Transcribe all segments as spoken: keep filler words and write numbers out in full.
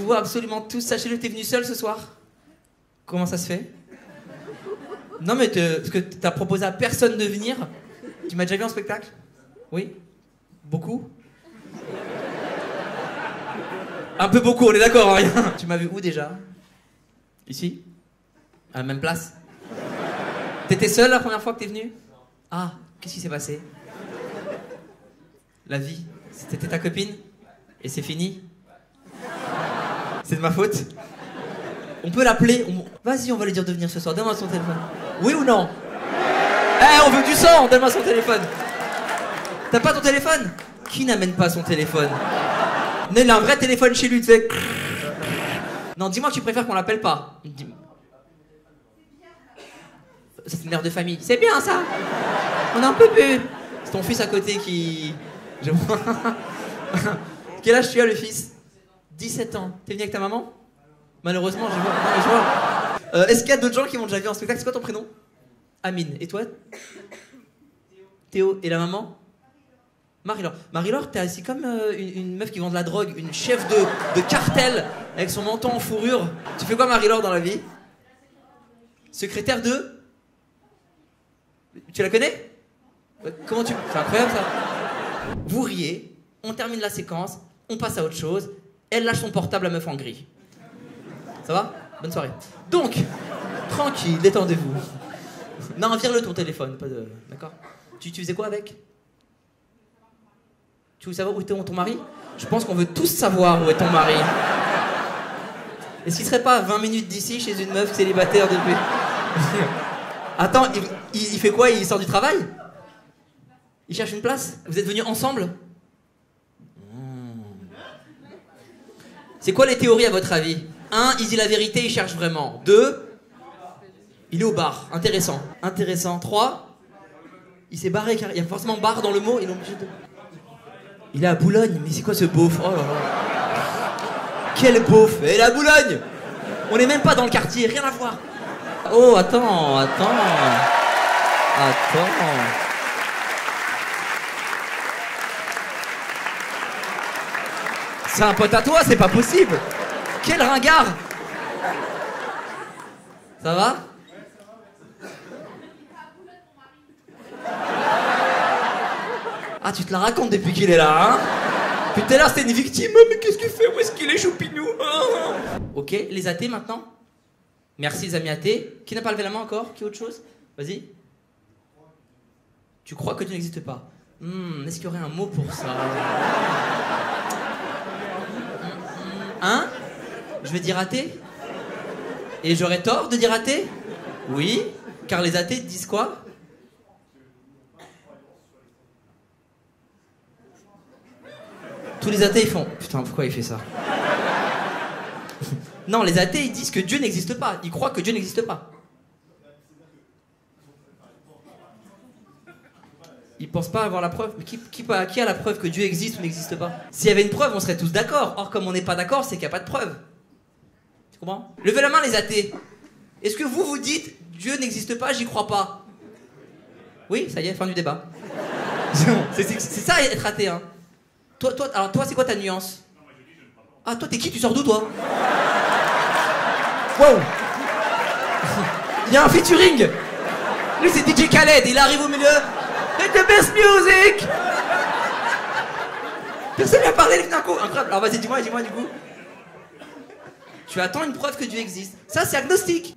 vous absolument tous. Sachez-le, t'es venu seul ce soir? Comment ça se fait? Non mais te, parce que t'as proposé à personne de venir. Tu m'as déjà vu en spectacle? Oui? Beaucoup? Un peu beaucoup, on est d'accord, hein. Tu m'as vu où déjà? Ici? À la même place? T'étais seul la première fois que t'es venu? Ah, qu'est-ce qui s'est passé? La vie? C'était ta copine? Et c'est fini? C'est de ma faute? On peut l'appeler? On... Vas-y, on va lui dire de venir ce soir. Donne-moi son téléphone. Oui ou non? Eh, on veut du sang! Donne-moi son téléphone. T'as pas ton téléphone? Qui n'amène pas son téléphone? Il a un vrai téléphone chez lui, tu sais. Non, dis-moi que tu préfères qu'on l'appelle pas. Dis... C'est une mère de famille. C'est bien ça. On a un peu pu. C'est ton fils à côté qui... Je vois. Quel âge tu as, le fils? dix-sept ans. T'es venu avec ta maman? Malheureusement, je vois. Non, je vois. Euh, Est-ce qu'il y a d'autres gens qui m'ont déjà vu en spectacle? C'est quoi ton prénom? Amine. Et toi? Théo. Et la maman? Marie-Laure. Marie-Laure, t'es assis comme euh, une, une meuf qui vend de la drogue, une chef de, de cartel avec son menton en fourrure. Tu fais quoi, Marie-Laure, dans la vie? Secrétaire de... Tu la connais? Comment tu... C'est incroyable, ça. Vous riez, on termine la séquence, on passe à autre chose. Elle lâche son portable à meuf en gris. Ça va? Bonne soirée. Donc, tranquille, détendez-vous. Non, vire-le ton téléphone, pas de... D'accord? Tu, tu faisais quoi avec? Tu veux savoir où est ton mari? Je pense qu'on veut tous savoir où est ton mari. Est-ce qu'il serait pas à vingt minutes d'ici chez une meuf célibataire depuis... Attends, il, il, il fait quoi? Il sort du travail? Il cherche une place? Vous êtes venus ensemble? mmh. C'est quoi les théories à votre avis? Un, il dit la vérité, il cherche vraiment. Deux, il est au bar. Intéressant. Intéressant. Trois, il s'est barré car il y a forcément bar dans le mot. Ils l'ont obligé de... Il est à Boulogne, mais c'est quoi ce beauf? Oh là là. Quel beauf! Et la Boulogne! On n'est même pas dans le quartier, rien à voir. Oh, attends, attends. Attends. C'est un pote à toi, c'est pas possible. Quel ringard. Ça va? Ah, tu te la racontes depuis qu'il est là, hein? Puis tout à l'heure, c'était une victime. Mais qu'est-ce qu'il fait? Où est-ce qu'il est, Choupinou? Ok, les athées maintenant? Merci, les amis athées. Qui n'a pas levé la main encore? Qui a autre chose? Vas-y. Tu crois que Dieu n'existe pas? hmm, Est-ce qu'il y aurait un mot pour ça? Hein? Je vais dire athée? Et j'aurais tort de dire athée? Oui, car les athées disent quoi? Tous les athées ils font... Putain, pourquoi il fait ça? Non, les athées ils disent que Dieu n'existe pas. Ils croient que Dieu n'existe pas. Ils pensent pas avoir la preuve. Mais qui, qui, qui a la preuve que Dieu existe ou n'existe pas? S'il y avait une preuve, on serait tous d'accord. Or, comme on n'est pas d'accord, c'est qu'il n'y a pas de preuve. Tu comprends? Levez la main, les athées. Est-ce que vous vous dites Dieu n'existe pas, j'y crois pas? Oui, ça y est, fin du débat. C'est ça être athée, hein. Toi, toi, alors toi, c'est quoi ta nuance? Ah, toi, t'es qui? Tu sors d'où, toi? Wow. Il y a un featuring. Lui, c'est D J Khaled, il arrive au milieu. Make the best music. Personne lui a parlé, d'un coup. Incroyable. Alors vas-y, dis-moi, dis-moi du coup. Tu attends une preuve que Dieu existe. Ça, c'est agnostique.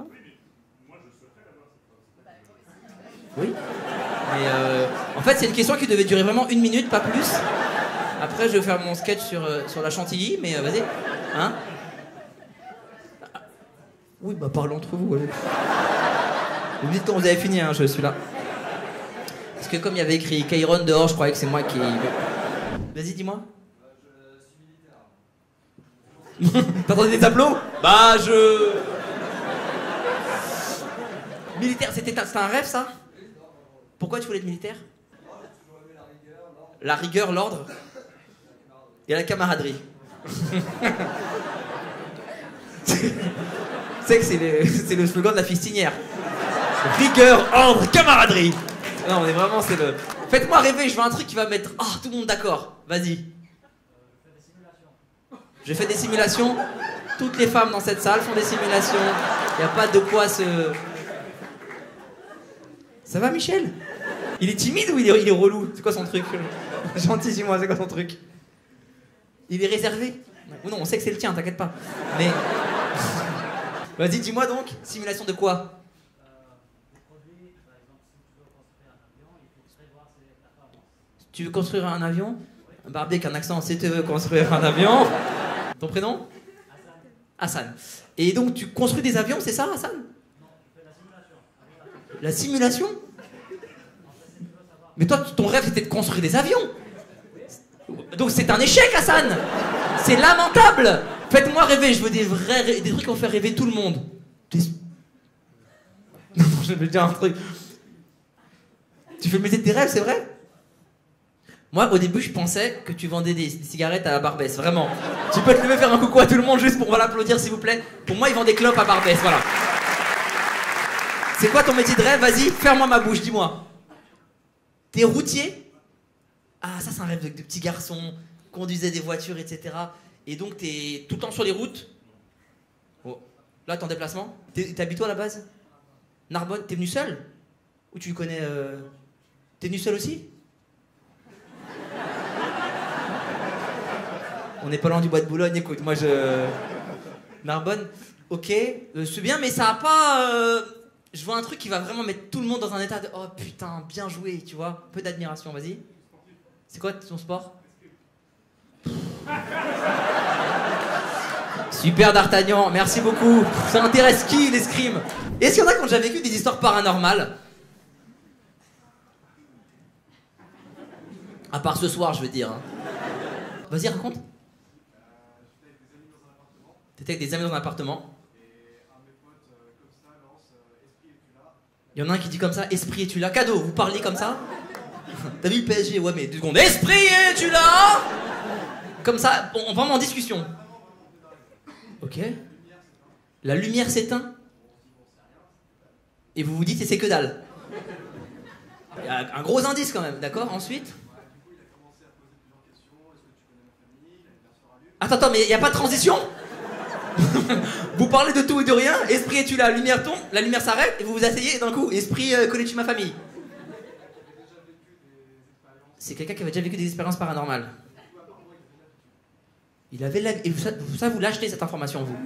Oui. Mais euh, en fait, c'est une question qui devait durer vraiment une minute, pas plus. Après, je vais faire mon sketch sur, euh, sur la chantilly, mais euh, vas-y. Hein? Oui, bah parlons entre vous. Ouais. Vous me dites quand vous avez fini, hein, je suis là. Parce que comme il y avait écrit Kairon dehors, je croyais que c'est moi qui... Vas-y, dis-moi. T'entendais des applaudissements? Bah, je... Militaire, c'était un, un rêve, ça? Pourquoi tu voulais être militaire? La rigueur, l'ordre et la camaraderie. Tu sais que c'est le, le slogan de la fistinière. Rigueur, ordre, camaraderie. Non, mais vraiment, c'est le... Faites-moi rêver, je veux un truc qui va mettre oh, tout le monde d'accord. Vas-y. Je fais des simulations. Toutes les femmes dans cette salle font des simulations. Il n'y a pas de quoi se... Ça va, Michel? Il est timide ou il est, il est relou? C'est quoi son truc? Gentil, dis-moi, c'est quoi son truc? Il est réservé? Ou non, on sait que c'est le tien, t'inquiète pas. Mais... Vas-y, dis-moi donc, simulation de quoi? Tu veux construire un avion? Barbie avec un accent, si tu veux construire un avion. Ton prénom? Hassan. Hassan. Et donc tu construis des avions, c'est ça, Hassan? Non, je fais la simulation. La simulation? Mais toi, ton rêve c'était de construire des avions. Donc c'est un échec, Hassan. C'est lamentable. Faites-moi rêver, je veux des vrais rêves, des trucs qui vont faire rêver tout le monde. Des... Non, je vais te dire un truc. Tu fais le métier de tes rêves, c'est vrai? Moi, au début, je pensais que tu vendais des, des cigarettes à Barbès, vraiment. Tu peux te lever faire un coucou à tout le monde juste pour l'applaudir, s'il vous plaît. Pour moi, ils vendent des clopes à Barbès, voilà. C'est quoi ton métier de rêve? Vas-y, ferme-moi ma bouche, dis-moi. T'es routier? Ah, ça, c'est un rêve de, de petit garçon, conduisait des voitures, et cetera. Et donc, t'es tout le temps sur les routes. Oh. Là, t'es en déplacement? T'habites où à la base? Narbonne? T'es venu seul? Ou tu connais... Euh... T'es venu seul aussi? On n'est pas loin du bois de Boulogne, écoute, moi je... Narbonne, ok, euh, c'est bien, mais ça a pas... Euh... Je vois un truc qui va vraiment mettre tout le monde dans un état de... Oh putain, bien joué, tu vois, un peu d'admiration, vas-y. C'est quoi ton sport? Super D'Artagnan, merci beaucoup. Ça intéresse qui, l'escrime? Est-ce qu'il y en a qui ont déjà vécu des histoires paranormales? À part ce soir, je veux dire. Hein. Vas-y, raconte. T'étais avec des amis dans un appartement. Et un de mes potes, euh, comme ça, lance euh, Esprit es-tu là? Il y en a un qui dit comme ça, Esprit es-tu là? Cadeau, vous parlez comme ça? T'as vu le P S G? Ouais, mais deux secondes. Esprit es-tu là? Comme ça, on, on vraiment en discussion. Ok. La lumière s'éteint. Et vous vous dites, et c'est que dalle. Il y a un gros indice quand même, d'accord? Ensuite. Attends, attends, mais il n'y a pas de transition? Vous parlez de tout et de rien, esprit es-tu là, lumière tombe, la lumière s'arrête et vous vous asseyez et d'un coup, esprit euh, connais-tu ma famille? C'est quelqu'un qui avait déjà vécu des expériences paranormales. Il avait la... Et ça, ça vous l'achetez cette information, vous?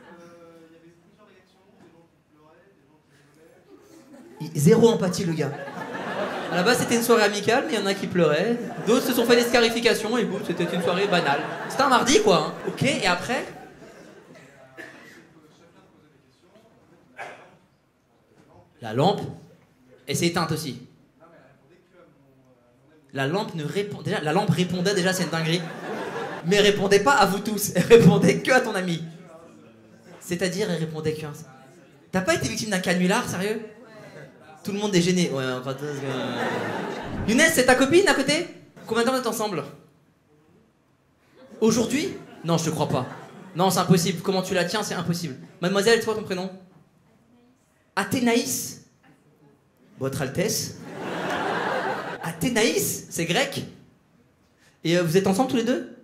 Il... Zéro empathie, le gars. À la base, c'était une soirée amicale, mais il y en a qui pleuraient. D'autres se sont fait des scarifications et boum, c'était une soirée banale. C'était un mardi, quoi. Hein. Ok, et après? La lampe, elle s'est éteinte aussi. La lampe ne répond... Déjà, la lampe répondait, déjà, c'est une dinguerie. Mais elle répondait pas à vous tous. Elle répondait que à ton ami. C'est-à-dire, elle répondait que... T'as pas été victime d'un canular, sérieux? Tout le monde est gêné. Ouais, enfin... Younes, c'est ta copine à côté? Combien de temps vous êtes ensemble? Aujourd'hui? Non, je te crois pas. Non, c'est impossible. Comment tu la tiens, c'est impossible. Mademoiselle, c'est quoi ton prénom? Athénaïs? Votre Altesse? Athénaïs? C'est grec? Et euh, vous êtes ensemble tous les deux?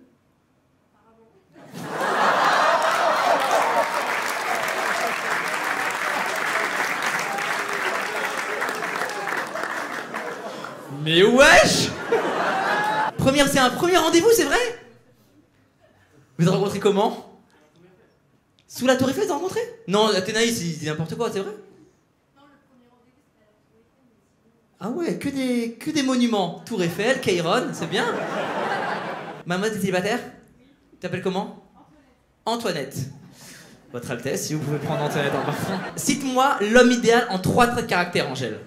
Mais wesh! Première, c'est un premier rendez-vous, c'est vrai? Vous êtes rencontrés comment? Sous la Tour Eiffel, vous êtes rencontrés? Non, Athénaïs, il dit n'importe quoi, c'est vrai? Ah ouais, que des, que des monuments. Tour Eiffel, Kairon, c'est bien. Maman, t'es célibataire? Tu t'appelles comment? Antoinette. Antoinette. Votre Altesse, si vous pouvez prendre Antoinette en parfum. Cite-moi l'homme idéal en trois traits de caractère, Angèle.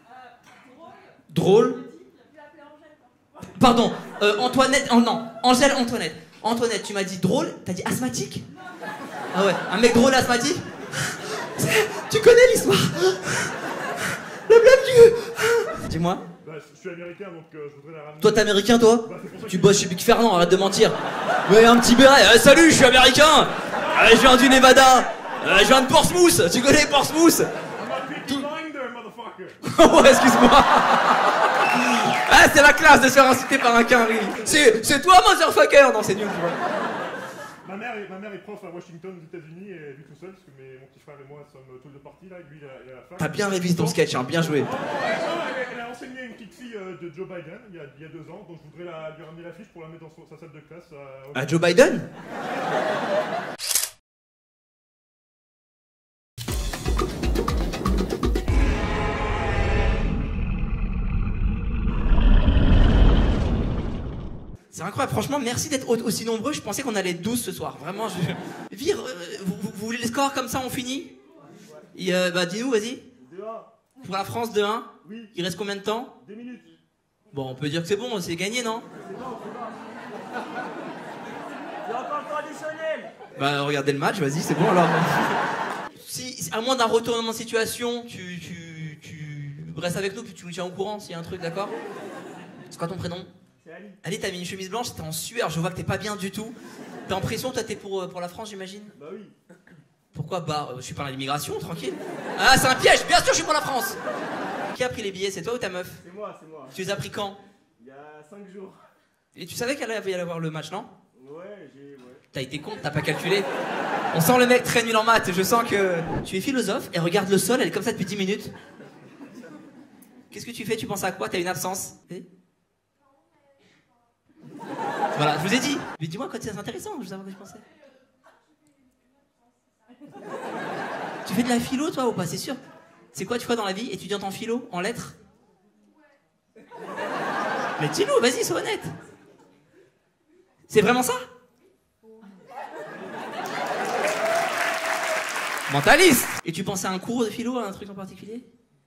Drôle. Pardon, euh, Antoinette, oh non, Angèle Antoinette. Antoinette, tu m'as dit drôle, t'as dit asthmatique? Ah ouais, un mec drôle asthmatique? Tu connais l'histoire? La blague du... Dis-moi. Bah, je suis américain, donc euh, je voudrais la ramener. Toi, t'es américain, toi? Bah, tu bosses chez Big Fernand, arrête de mentir. Ouais, un petit béret. Euh, salut, je suis américain. Euh, je viens du Nevada. Euh, je viens de Portsmouth. Tu connais Portsmouth? Tout... motherfucker. Oh, excuse-moi. Ah, c'est la classe de se faire insulter par un quinri. C'est, c'est toi, motherfucker. Non, c'est nul, tu vois. Ma mère, est, ma mère est prof à Washington aux États-Unis et elle vit tout seul parce que mes, mon petit frère et moi sommes tous deux partis là. Et lui, il a, il a la fac. T'as bien révisé ton sketch, hein, bien joué. Oh, ouais, non, elle, elle a enseigné une petite fille euh, de Joe Biden il y, a, il y a deux ans, donc je voudrais la, lui ramener la fiche pour la mettre dans son- sa salle de classe. Euh, À Joe Biden? C'est incroyable, franchement, merci d'être au- aussi nombreux. Je pensais qu'on allait être douze ce soir. Vraiment, je. Vire, euh, vous, vous- vous voulez les scores comme ça, on finit? Et, euh, bah, dis-nous, vas-y. deux un. Pour la France, deux un. Oui. Il reste combien de temps? Deux minutes. Bon, on peut dire que c'est bon, c'est gagné, non? Il y a encore le traditionnel. Bah, regardez le match, vas-y, c'est bon alors. Si, à moins d'un retournement de situation, tu, tu, tu restes avec nous, puis tu nous tiens au courant s'il y a un truc, d'accord? C'est quoi ton prénom? C'est Ali. Allez, t'as mis une chemise blanche, t'es en sueur, je vois que t'es pas bien du tout. T'es en pression, toi t'es pour, euh, pour la France, j'imagine? Bah oui. Pourquoi? Bah, euh, je suis pas à l'immigration, tranquille. Ah, c'est un piège, bien sûr, je suis pour la France. Qui a pris les billets, c'est toi ou ta meuf? C'est moi, c'est moi. Tu les as pris quand? Il y a cinq jours. Et tu savais qu'elle allait y avoir le match, non? Ouais, j'ai. Ouais. T'as été con, t'as pas calculé. On sent le mec très nul en maths, je sens que... Tu es philosophe, et regarde le sol, elle est comme ça depuis dix minutes. Qu'est-ce que tu fais? Tu penses à quoi? T'as une absence? Eh Voilà, je vous ai dit. Mais dis-moi quand c'est intéressant, je veux savoir ce que tu pensais. Tu fais de la philo, toi, ou pas? C'est sûr. C'est quoi tu fais dans la vie? Étudiante en philo? En lettres? Mais dis-nous, vas-y, sois honnête. C'est vraiment ça? Mentaliste. Et tu pensais à un cours de philo, à un truc en particulier?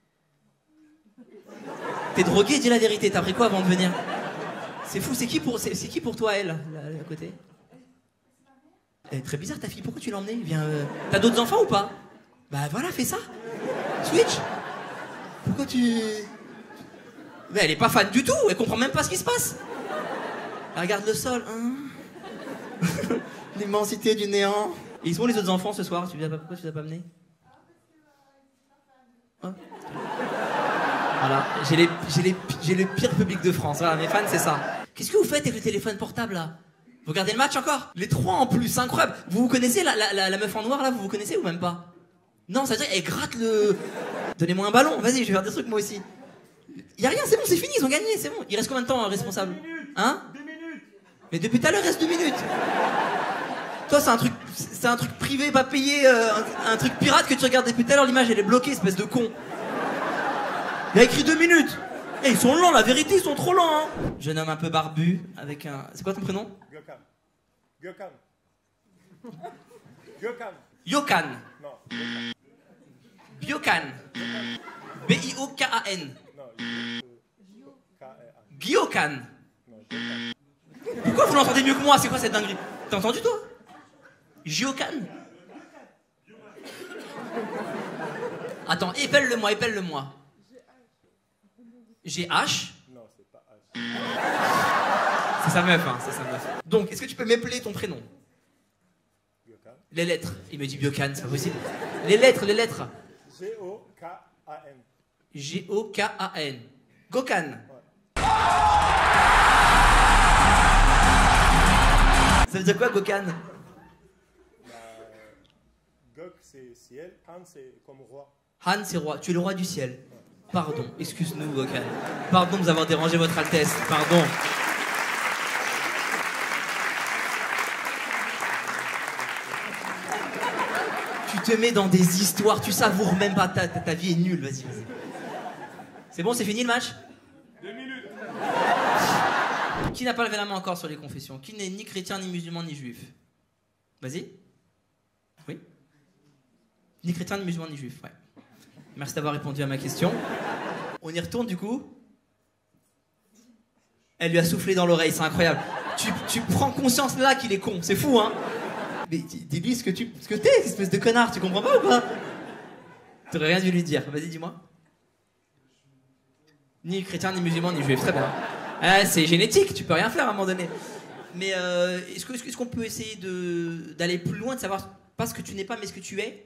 T'es drogué, dis la vérité, t'as pris quoi avant de venir? C'est fou, c'est qui pour, c'est, c'est qui pour toi, elle, là, là, à côté? Elle est très bizarre ta fille, pourquoi tu l'as emmenée? Viens, euh... T'as d'autres enfants ou pas? Bah voilà, fais ça. Switch. Pourquoi tu... Mais elle est pas fan du tout, elle comprend même pas ce qui se passe. Elle regarde le sol, hein. L'immensité du néant. Et ils sont où les autres enfants ce soir? Tu les as pas... Pourquoi tu les as pas amenés? Hein? Voilà, j'ai, les, j'ai, les, j'ai le pire public de France, voilà, mes fans c'est ça. Qu'est-ce que vous faites avec le téléphone portable là? Vous regardez le match encore? Les trois en plus, incroyable. Vous vous connaissez la, la, la, la meuf en noir là, vous vous connaissez ou même pas? Non, ça veut dire qu'elle gratte le... Donnez-moi un ballon, vas-y, je vais faire des trucs moi aussi. Y'a rien, c'est bon, c'est fini, ils ont gagné, c'est bon. Il reste combien de temps, responsable? Hein? Deux minutes. Mais depuis tout à l'heure, il reste deux minutes. Toi, c'est un truc, c'est un truc privé, pas payé, euh, un, un truc pirate que tu regardes depuis tout à l'heure, l'image elle est bloquée, espèce de con. Il a écrit deux minutes. Et ils sont lents, la vérité, ils sont trop lents, hein. Jeune homme un peu barbu, avec un... C'est quoi ton prénom? Gökhan. Gökhan. Gökhan. Yokan. Non. Gökhan. Biokan. B I O K A N. Non. G O K A N. Gyokan. Non, Gökhan. Pourquoi vous l'entendez mieux que moi? C'est quoi cette dinguerie? T'as entendu toi? Gyokan. Attends, épelle-le-moi, épelle-le-moi. G H. Non, c'est pas H. C'est sa meuf, hein, c'est sa meuf. Donc, est-ce que tu peux m'épeler ton prénom? Gökhan. Les lettres. Il me dit Biokan, c'est pas possible. Les lettres, les lettres. G O K A N. G O K A N. Gokan. Ça veut dire quoi, Gokan? Bah, Gok, c'est ciel. Han, c'est comme roi. Han, c'est roi. Tu es le roi du ciel. Pardon, excuse-nous, Gokan. Pardon de vous avoir dérangé, votre Altesse. Pardon. Tu te mets dans des histoires, tu savoures même pas, ta, ta, ta vie est nulle, vas-y, vas-y. C'est bon, c'est fini le match? Deux minutes. Qui n'a pas levé la main encore sur les confessions? Qui n'est ni chrétien, ni musulman, ni juif? Vas-y. Oui? Ni chrétien, ni musulman, ni juif, ouais. Merci d'avoir répondu à ma question. On y retourne du coup. Elle lui a soufflé dans l'oreille, c'est incroyable. Tu, tu prends conscience là qu'il est con, c'est fou, hein? Mais dis-lui ce que tu ce que t'es, espèce de connard, tu comprends pas ou pas? T'aurais rien dû lui dire, vas-y dis-moi. Ni chrétien, ni musulman, ni juif, très bien. Ah, c'est génétique, tu peux rien faire à un moment donné. Mais euh, est-ce, que, est-ce qu'on peut essayer de, d'aller plus loin, de savoir pas ce que tu n'es pas, mais ce que tu es?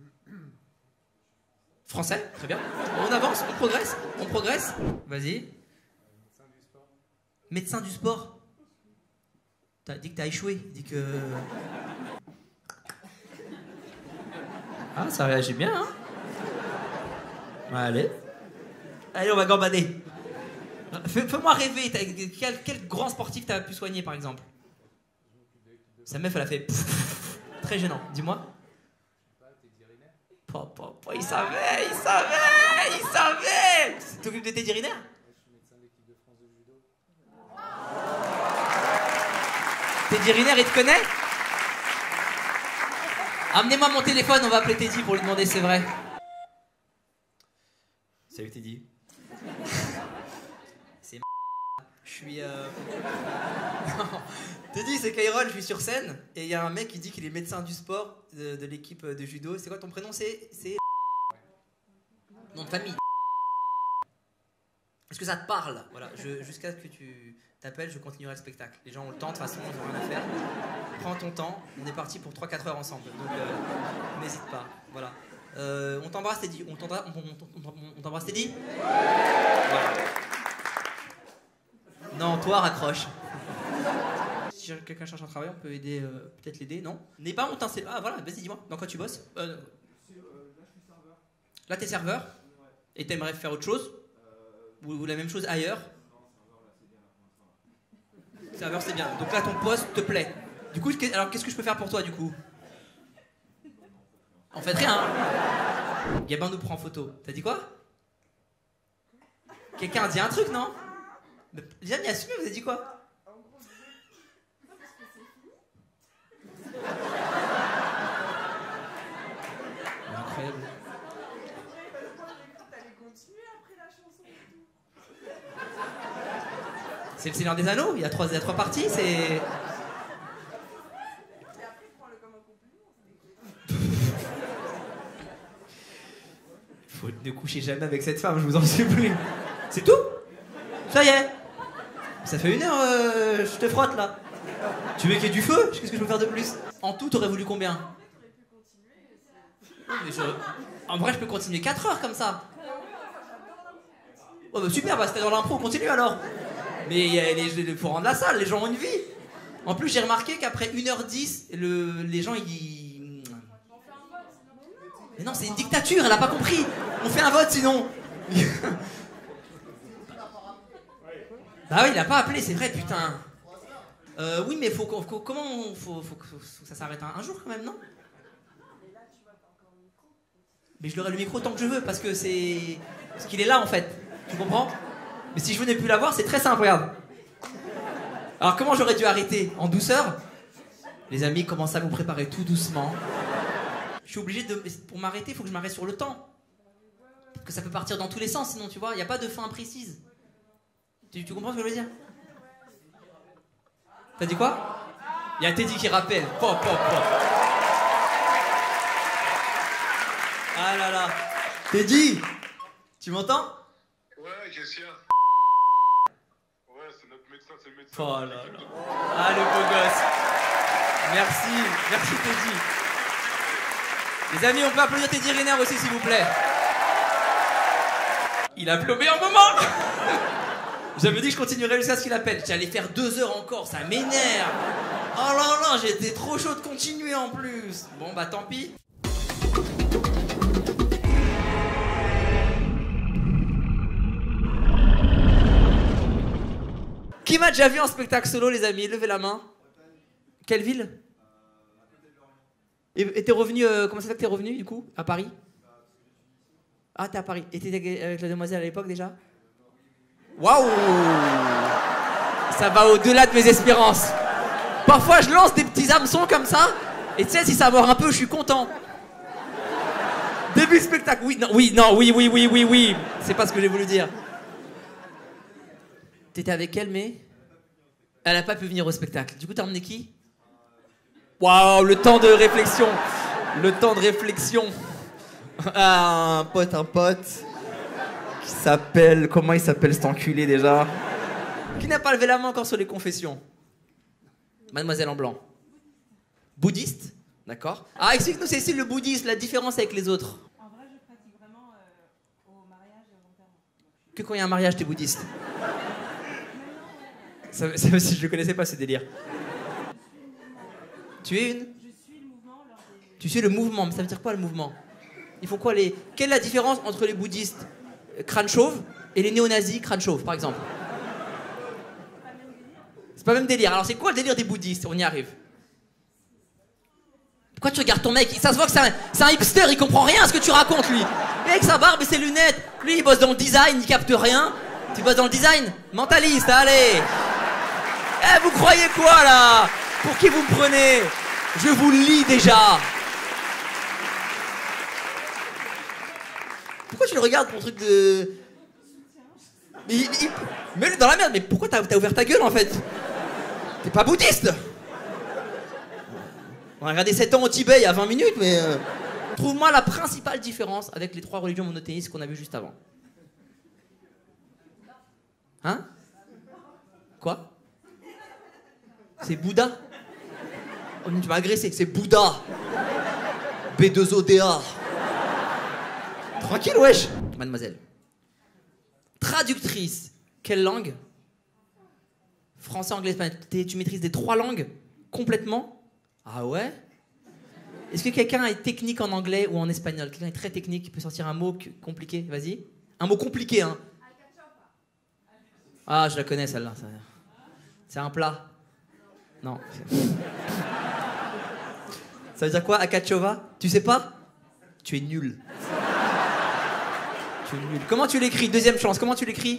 Français, très bien. On avance, on progresse, on progresse. Vas-y. Médecin du sport. T'as dit que t'as échoué. Dis que. Ah, ça réagit bien, hein? Allez. Allez, on va gambader. Fais- Fais-moi rêver. T'as- Quel, quel grand sportif t'as pu soigner, par exemple? Sa meuf, elle a fait. Très gênant. Dis-moi. Po, po, po, il savait, il savait, il savait. Tu t'occupes de Teddy Riner? Teddy Riner, il te connaît? Amenez-moi mon téléphone, on va appeler Teddy pour lui demander si c'est vrai. Salut Teddy. C'est je suis... Euh... Non. Teddy, c'est Kairon, je suis sur scène, et il y a un mec qui dit qu'il est médecin du sport de, de l'équipe de judo. C'est quoi ton prénom? C'est... c'est... Nom de famille. Est-ce que ça te parle? Voilà, je, jusqu'à ce que tu t'appelles, je continuerai le spectacle. Les gens ont le temps, de toute façon, ils n'ont rien à faire. Prends ton temps, on est parti pour trois quatre heures ensemble, donc euh, n'hésite pas. Voilà. Euh, on t'embrasse, Teddy. On t'embrasse, on, on, on, on t'embrasse, Teddy. Voilà. Non, toi, raccroche. Si quelqu'un cherche un travail, on peut aider, euh, peut-être l'aider, non? N'aie pas honte, hein, c'est... Ah voilà, vas-y, dis-moi, dans quoi tu bosses? euh, Là, t'es serveur? Et t'aimerais faire autre chose? Ou, ou la même chose ailleurs? Serveur, c'est bien. Donc là, ton poste te plaît. Du coup, alors qu'est-ce que je peux faire pour toi, du coup? En fait, rien. Gabin nous prend en photo. T'as dit quoi? Quelqu'un a dit un truc, non? Déjà, mais assumez, vous avez dit quoi? Incroyable. C'est le Seigneur des Anneaux, il y a trois, il y a trois parties, c'est... Faut ne coucher jamais avec cette femme, je vous en supplie. C'est tout? Ça y est. Ça fait une heure, euh, je te frotte là. Tu veux qu'il y ait du feu? Qu'est-ce que je peux faire de plus? En tout, t'aurais voulu combien? Oh, mais je... En vrai, je peux continuer quatre heures comme ça. Oh bah super, bah c'était dans l'impro, continue alors. Mais il faut rendre la salle, les gens ont une vie. En plus, j'ai remarqué qu'après une heure dix, le, les gens, ils... Mais non, c'est une dictature, elle a pas compris. On fait un vote sinon. Bah oui, il a pas appelé, c'est vrai, putain. Euh, oui, mais faut, faut comment on, faut, faut, faut, faut que ça s'arrête un, un jour quand même, non? Mais je l'aurai le micro tant que je veux, parce que c'est... Parce qu'il est là en fait, tu comprends? Mais si je venais plus l'avoir, c'est très simple, regarde. Alors comment j'aurais dû arrêter? En douceur? Les amis commencent à vous préparer tout doucement. Je suis obligé de... Pour m'arrêter, il faut que je m'arrête sur le temps. Parce que ça peut partir dans tous les sens sinon, tu vois, il n'y a pas de fin précise. Tu, tu comprends ce que je veux dire? T'as dit quoi? Il y a Teddy qui rappelle. Pop, pop, pop. Ah là là. Teddy, tu m'entends? Ouais, qu'est-ce qu'il y a? Ouais, c'est notre médecin, c'est le médecin. Oh là là. Ah, le beau gosse. Merci, merci Teddy. Les amis, on peut applaudir Teddy Riner aussi, s'il vous plaît. Il a plombé un moment. J'avais dit que je continuerais jusqu'à ce qu'il appelle. J'allais faire deux heures encore, ça m'énerve. Oh là là, j'étais trop chaud de continuer en plus. Bon bah tant pis. Qui m'a déjà vu en spectacle solo, les amis? Levez la main. Quelle ville? Et t'es revenu, euh, comment ça fait que t'es revenu du coup? À Paris? Ah, t'es à Paris. Et t'étais avec la demoiselle à l'époque déjà? Waouh! Ça va au-delà de mes espérances. Parfois, je lance des petits hameçons comme ça. Et tu sais, si ça mord un peu, je suis content. Début spectacle. Oui, non, oui, non, oui, oui, oui, oui, oui. C'est pas ce que j'ai voulu dire. T'étais avec elle, mais... Elle a pas pu venir au spectacle. Du coup, t'as emmené qui? Waouh, le temps de réflexion. Le temps de réflexion. Ah, un pote, un pote. Qui s'appelle... Comment il s'appelle cet enculé déjà? Qui n'a pas levé la main encore sur les confessions? Mademoiselle en blanc. Bouddhiste? D'accord. Ah, explique-nous, Cécile, le bouddhisme, la différence avec les autres. En vrai, je pratique vraiment euh, au mariage et au enterrement. Que quand il y a un mariage, t'es bouddhiste? Ça, ça aussi, je ne connaissais pas ce délire. Tu es une? Je suis le mouvement lors des... Tu suis le mouvement, mais ça veut dire quoi le mouvement? Ils font quoi les... Quelle est la différence entre les bouddhistes euh, crâne chauve et les néo-nazis crâne chauve, par exemple? C'est pas le même délire. Alors c'est quoi le délire des bouddhistes? On y arrive. Pourquoi tu regardes ton mec? Ça se voit que c'est un, c'est un hipster, il comprend rien à ce que tu racontes lui. Et avec sa barbe et ses lunettes. Lui il bosse dans le design, il capte rien. Tu bosses dans le design? Mentaliste, allez. Eh, vous croyez quoi là? Pour qui vous me prenez? Je vous le lis déjà. Pourquoi tu le regardes pour le truc de... Mais il, il... Mets-le dans la merde, mais pourquoi t'as, t'as ouvert ta gueule en fait? T'es pas bouddhiste? On a regardé sept ans au Tibet il y a vingt minutes, mais... Euh... Trouve-moi la principale différence avec les trois religions monothéistes qu'on a vues juste avant. Hein? Quoi? C'est Bouddha? Oh, tu m'as agressé, c'est Bouddha. B deux O D A. Tranquille, wesh. Mademoiselle. Traductrice. Quelle langue? Français, anglais, espagnol. Tu maîtrises des trois langues? Complètement? Ah ouais? Est-ce que quelqu'un est technique en anglais ou en espagnol? Quelqu'un est très technique, qui peut sortir un mot compliqué? Vas-y. Un mot compliqué, hein. Ah, je la connais celle-là. C'est un plat. Non. Ça veut dire quoi, Akachova? Tu sais pas? Tu es nul. Tu es nul. Comment tu l'écris? Deuxième chance, comment tu l'écris?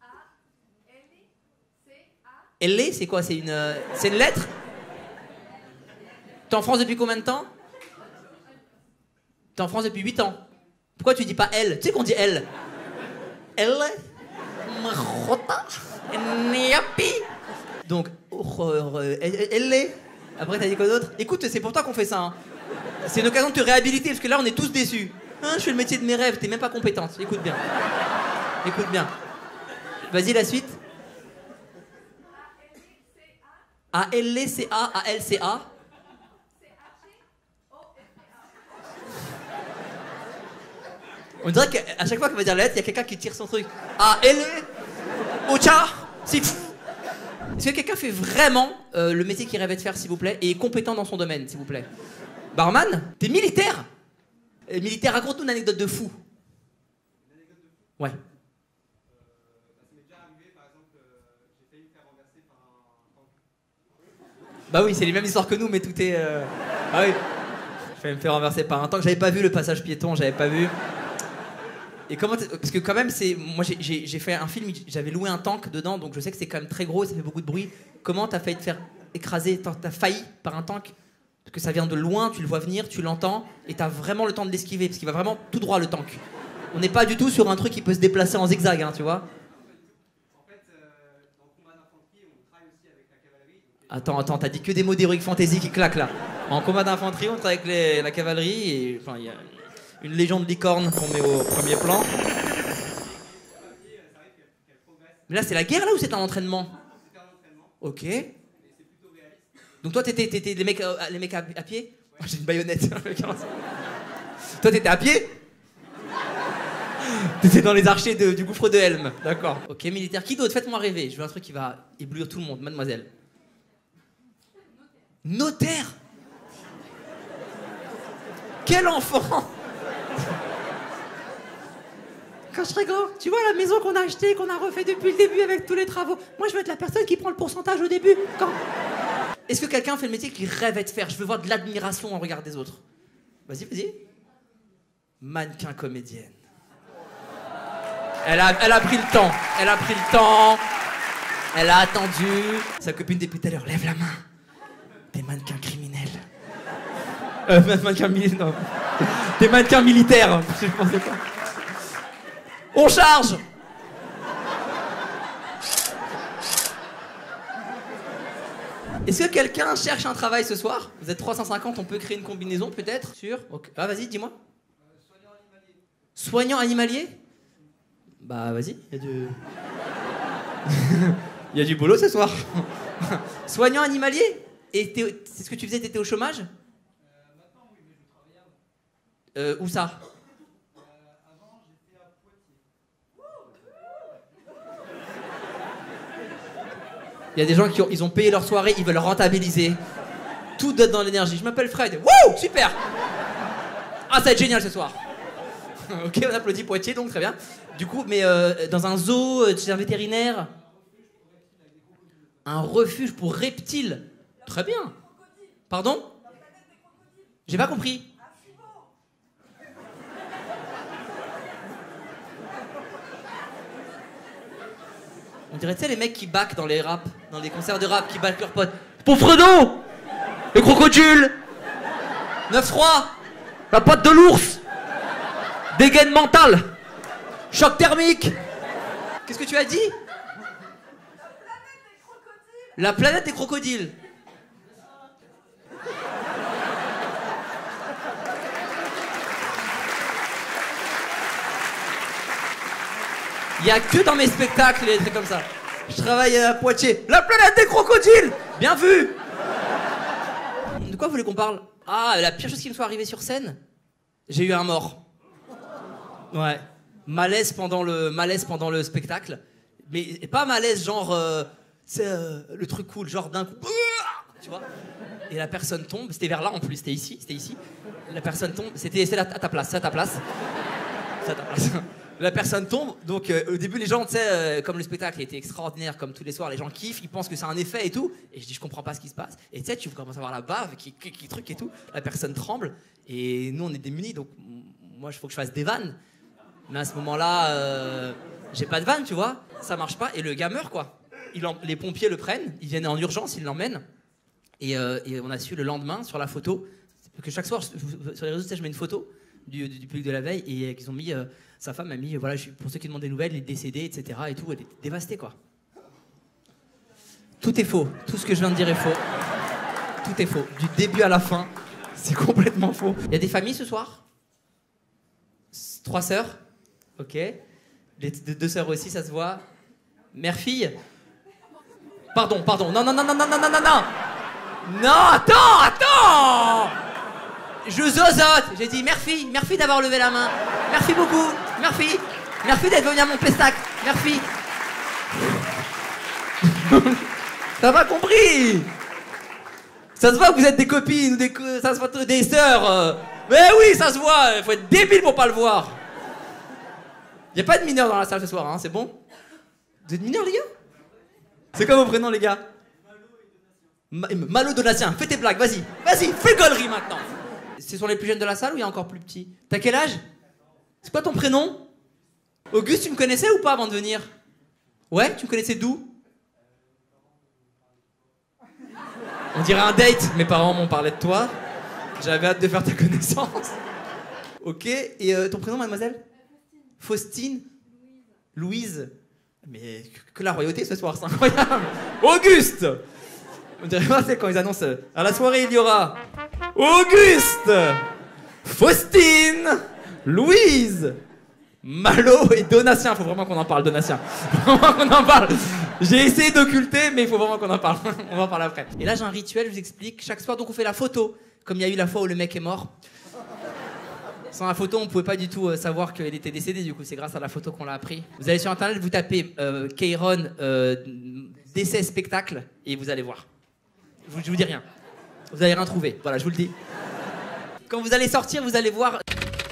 L E, c'est quoi? C'est une, euh, c'est une lettre? T'es en France depuis combien de temps? T'es en France depuis huit ans. Pourquoi tu dis pas L? Tu sais qu'on dit L. L. Marota. Niapi. Donc, L. E. Après, t'as dit quoi d'autre? Écoute, c'est pour toi qu'on fait ça. Hein. C'est une occasion de te réhabiliter, parce que là, on est tous déçus. Hein, je fais le métier de mes rêves, t'es même pas compétente. Écoute bien. Écoute bien. Vas-y, la suite. A L E C A A L C A. On dirait qu'à chaque fois qu'on va dire la lettre, il y a quelqu'un qui tire son truc. A L E Ocha. C'est fou. Est-ce que quelqu'un fait vraiment euh, le métier qu'il rêvait de faire, s'il vous plaît, et est compétent dans son domaine, s'il vous plaît? Barman? T'es militaire? euh, Militaire, raconte-nous une anecdote de fou. Une anecdote de fou? Ouais. Bah oui, c'est les mêmes histoires que nous, mais tout est... Euh... Ah oui. Je vais me faire renverser par un tank. J'avais pas vu le passage piéton, j'avais pas vu. Et comment... Parce que quand même, c'est... Moi, j'ai, j'ai, j'ai fait un film, j'avais loué un tank dedans, donc je sais que c'est quand même très gros et ça fait beaucoup de bruit. Comment t'as failli te faire écraser? T'as failli par un tank? Parce que ça vient de loin, tu le vois venir, tu l'entends, et t'as vraiment le temps de l'esquiver, parce qu'il va vraiment tout droit, le tank. On n'est pas du tout sur un truc qui peut se déplacer en zigzag, hein, tu vois. Attends, attends, t'as dit que des mots d'Heroic Fantasy qui claquent là. En combat d'infanterie, on travaille avec les, la cavalerie et enfin il y a une légion de licorne qu'on met au premier plan. Mais là, c'est la guerre là ou c'est un entraînement? Ok. Donc toi, t'étais, t'étais les mecs, euh, les mecs à, à pied? Oh, j'ai une baïonnette. Toi, t'étais à pied? T'étais dans les archers de, du gouffre de Helm. D'accord. Ok, militaire. Qui d'autre? Faites-moi rêver. Je veux un truc qui va éblouir tout le monde, mademoiselle. Notaire. Quel enfant. Quand je serai grand, tu vois la maison qu'on a achetée, qu'on a refait depuis le début avec tous les travaux. Moi, je veux être la personne qui prend le pourcentage au début. Quand... Est-ce que quelqu'un fait le métier qu'il rêvait de faire? Je veux voir de l'admiration en regard des autres. Vas-y, vas-y. Mannequin comédienne. Elle a, elle a pris le temps. Elle a pris le temps. Elle a attendu. Sa copine depuis tout à l'heure, lève la main. T'es mannequin criminel. Euh, mannequin militaire. Non. T'es mannequin militaire. Je pensais pas. On charge. Est-ce que quelqu'un cherche un travail ce soir? Vous êtes trois cent cinquante, on peut créer une combinaison peut-être sur... Okay. Ah vas-y, dis-moi. Euh, soignant animalier. Soignant animalier? Bah vas-y, il y a du... Il y a du boulot ce soir. Soignant animalier? Et c'est ce que tu faisais, t'étais au chômage? euh, Maintenant oui, mais je travaillais avant. Euh, où ça? euh, Avant j'étais à Poitiers. Il y a des gens qui ont, ils ont payé leur soirée, ils veulent rentabiliser. Tout donne dans l'énergie. Je m'appelle Fred. Wouh, super. Ah, ça va être génial ce soir. Ok, on applaudit Poitiers, donc très bien. Du coup, mais euh, dans un zoo, chez un vétérinaire. Un refuge pour reptiles. Très bien. Pardon? J'ai pas compris. On dirait, tu sais, les mecs qui backent dans les raps, dans les concerts de rap, qui backent leurs potes. Pour Fredo! Le crocodile! neuf trois! La patte de l'ours! Dégaine mentale! Choc thermique! Qu'est-ce que tu as dit? La planète des crocodiles! Il n'y a que dans mes spectacles les trucs comme ça. Je travaille à Poitiers. La planète des crocodiles! Bien vu! De quoi vous voulez qu'on parle? Ah, la pire chose qui me soit arrivée sur scène, j'ai eu un mort. Ouais. Malaise pendant le, malaise pendant le spectacle. Mais pas malaise genre... Euh, c'est euh, le truc cool, genre d'un coup... Tu vois? Et la personne tombe. C'était vers là en plus, c'était ici, c'était ici. La personne tombe. C'était c'est à ta place, c'est à ta place. C'est à ta place. La personne tombe, donc euh, au début les gens, tu sais, euh, comme le spectacle était extraordinaire, comme tous les soirs, les gens kiffent, ils pensent que c'est un effet et tout, et je dis je comprends pas ce qui se passe, et tu sais, tu commences à voir la bave qui, qui, qui truc et tout, la personne tremble, et nous on est démunis, donc moi il faut que je fasse des vannes, mais à ce moment-là, euh, j'ai pas de vannes, tu vois, ça marche pas, et le gars meurt quoi. Il en, les pompiers le prennent, ils viennent en urgence, ils l'emmènent, et, euh, et on a su le lendemain sur la photo, que chaque soir sur les réseaux sociaux je mets une photo du, du, du public de la veille, et qu'ils ont mis... Euh, sa femme a mis, voilà, pour ceux qui demandent des nouvelles, il est décédé, et cetera. Et tout, elle est dévastée, quoi. Tout est faux. Tout ce que je viens de dire est faux. Tout est faux. Du début à la fin, c'est complètement faux. Il y a des familles ce soir? Trois sœurs? Ok. Les deux sœurs aussi, ça se voit. Mère-fille? Pardon, pardon. Non, non, non, non, non, non, non, non, non. Non, attends, attends. Je zozote. J'ai dit merci, merci d'avoir levé la main. Merci beaucoup, merci. Merci d'être venu à mon pestac. Merci. T'as pas compris? Ça se voit que vous êtes des copines ou des, ça se voit des sœurs. Mais oui, ça se voit. Il faut être débile pour pas le voir. Y a pas de mineurs dans la salle ce soir, hein, c'est bon? Vous êtes mineurs, les gars? C'est quoi vos prénoms, les gars? Malo Donatien, fais tes blagues, vas-y. Vas-y, fais gaulerie maintenant. Ce sont les plus jeunes de la salle ou il y a encore plus petits? T'as quel âge? C'est quoi ton prénom? Auguste, tu me connaissais ou pas avant de venir? Ouais, tu me connaissais d'où? On dirait un date. Mes parents m'ont parlé de toi. J'avais hâte de faire ta connaissance. Ok, et euh, ton prénom, mademoiselle? Faustine? Louise. Mais que la royauté ce soir, c'est incroyable. Auguste! On dirait pas, c'est quand ils annoncent euh, à la soirée il y aura Auguste, Faustine, Louise, Malo et Donatien. Faut vraiment qu'on en parle, Donatien. Faut vraiment qu'on en parle. J'ai essayé d'occulter, mais il faut vraiment qu'on en parle. On va en parler après. Et là, j'ai un rituel, je vous explique. Chaque soir, donc on fait la photo, comme il y a eu la fois où le mec est mort. Sans la photo, on pouvait pas du tout savoir qu'il était décédé. Du coup, c'est grâce à la photo qu'on l'a appris. Vous allez sur internet, vous tapez euh, Kairon euh, décès spectacle et vous allez voir. Je vous, je vous dis rien. Vous allez rien trouver. Voilà, je vous le dis. Quand vous allez sortir, vous allez voir.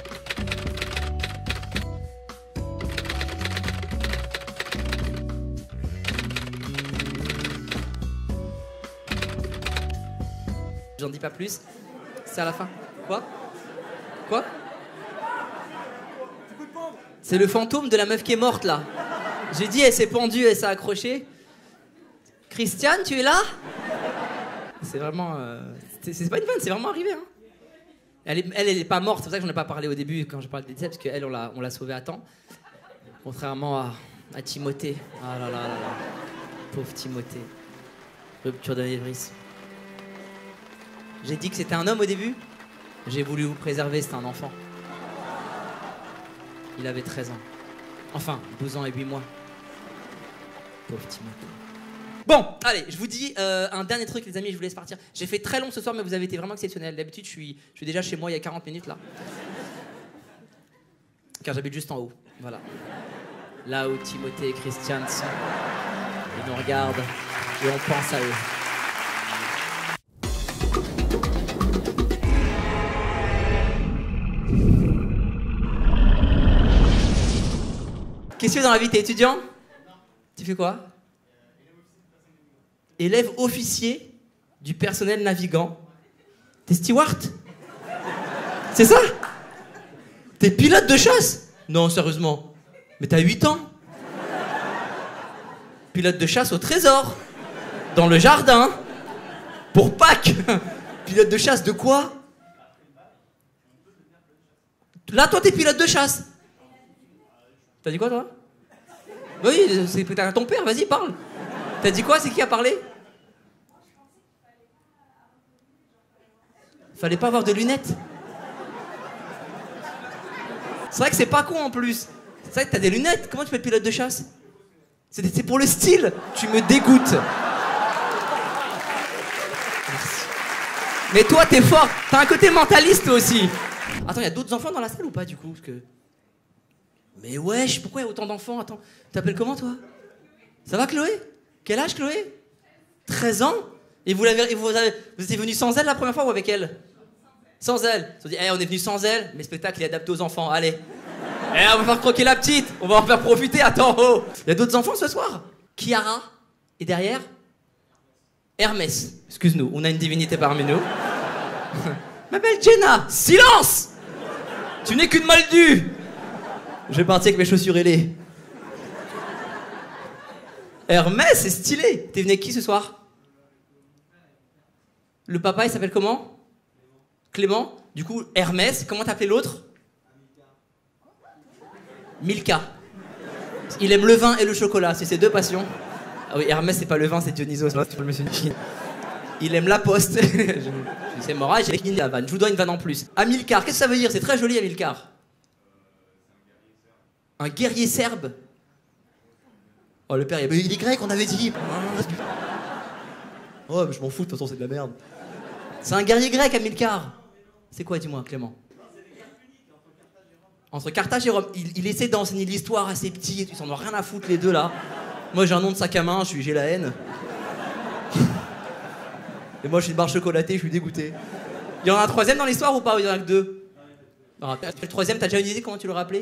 J'en dis pas plus. C'est à la fin. Quoi? Quoi? C'est le fantôme de la meuf qui est morte là. J'ai dit, elle s'est pendue, elle s'est accrochée. Christiane, tu es là? C'est vraiment... Euh, c'est, c'est pas une vanne, c'est vraiment arrivé. Hein. Elle, est, elle, elle est pas morte, c'est pour ça que j'en ai pas parlé au début quand je parlais de décès, parce qu'elle, on l'a, on l'a sauvée à temps. Contrairement à, à Timothée. Ah là là là là. Pauvre Timothée. Rupture d'anévrisme. J'ai dit que c'était un homme au début. J'ai voulu vous préserver, c'était un enfant. Il avait treize ans. Enfin, douze ans et huit mois. Pauvre Timothée. Bon, allez, je vous dis euh, un dernier truc, les amis, je vous laisse partir. J'ai fait très long ce soir, mais vous avez été vraiment exceptionnels. D'habitude, je suis, je suis déjà chez moi il y a quarante minutes, là. Car j'habite juste en haut, voilà. Là où Timothée et Christiane sont. Ils nous regardent et on pense à eux. Qu'est-ce que tu fais dans la vie? T'es étudiant? Tu fais quoi? Élève officier du personnel navigant. T'es steward? C'est ça? T'es pilote de chasse? Non, sérieusement. Mais t'as huit ans. Pilote de chasse au trésor. Dans le jardin. Pour Pâques. Pilote de chasse de quoi? Là, toi, t'es pilote de chasse. T'as dit quoi, toi? Oui, c'est peut-être ton père, vas-y, parle. T'as dit quoi? C'est qui a parlé? Fallait pas avoir de lunettes. C'est vrai que c'est pas con en plus. C'est vrai que t'as des lunettes. Comment tu peux être pilote de chasse? C'est c'est pour le style. Tu me dégoûtes. Merci. Mais toi, t'es fort. T'as un côté mentaliste aussi. Attends, il y a d'autres enfants dans la salle ou pas du coup? Parce que... Mais wesh, pourquoi il y a autant d'enfants? Attends, tu t'appelles comment toi? Ça va Chloé? Quel âge Chloé? treize ans? Et vous, l'avez, vous, avez, vous étiez venu sans elle la première fois ou avec elle? Sans elle. Ils se sont dit, hey, on est venu sans elle, mais le spectacle est adapté aux enfants, allez. Eh, on va faire croquer la petite, on va en faire profiter, attends, oh. Il y a d'autres enfants ce soir? Chiara, et derrière? Hermès. Excuse-nous, on a une divinité parmi nous. Ma belle Jenna, silence! Tu n'es qu'une moldue. Je vais partir avec mes chaussures ailées. Hermès, c'est stylé. T'es venu avec qui ce soir? Le papa, il s'appelle comment? Clément. Du coup, Hermès, comment t'appelais l'autre? Milka. Il aime le vin et le chocolat, c'est ses deux passions. Ah oui, Hermès, c'est pas le vin, c'est Dionysos. Là, tu peux le monsieur. Il aime la poste. C'est mort, j'ai fini la vanne. Je vous dois une vanne en plus. Amilcar, qu'est-ce que ça veut dire? C'est très joli, Amilcar. Un guerrier serbe. Oh, le père, il est grec, on avait dit. Oh, mais je m'en fous, de toute façon, c'est de la merde. C'est un guerrier grec, Amilcar. C'est quoi, dis-moi, Clément? Entre Carthage et Rome. Il, il essaie d'enseigner l'histoire à ses petits, ils s'en ont rien à foutre, les deux, là. Moi, j'ai un nom de sac à main, je suis, j'ai la haine. Et moi, je suis une barre chocolatée, je suis dégoûté. Il y en a un troisième dans l'histoire ou pas? Ou il y en a que deux? Non, le troisième, t'as déjà une idée comment tu le rappelais?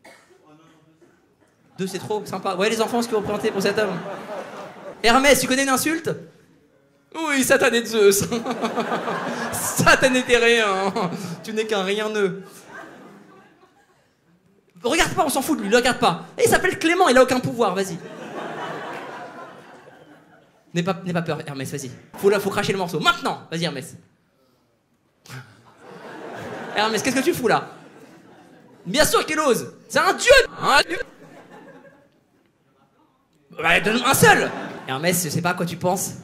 Deux, c'est trop sympa. Ouais, les enfants, ce qu'ils vont présenter pour cet homme. Hermès, tu connais une insulte? Oui, satané de Zeus. Satané t'es rien. Tu n'es qu'un rien-neux. Regarde pas, on s'en fout de lui, le regarde pas. Et il s'appelle Clément, il a aucun pouvoir, vas-y. N'aie pas, n'aie pas peur, Hermès, vas-y. Faut, là, faut cracher le morceau. Maintenant, vas-y, Hermès. Hermès, qu'est-ce que tu fous là? Bien sûr qu'il ose. C'est un dieu. Un dieu. Bah, donne-moi un seul. Hermès, je sais pas à quoi tu penses.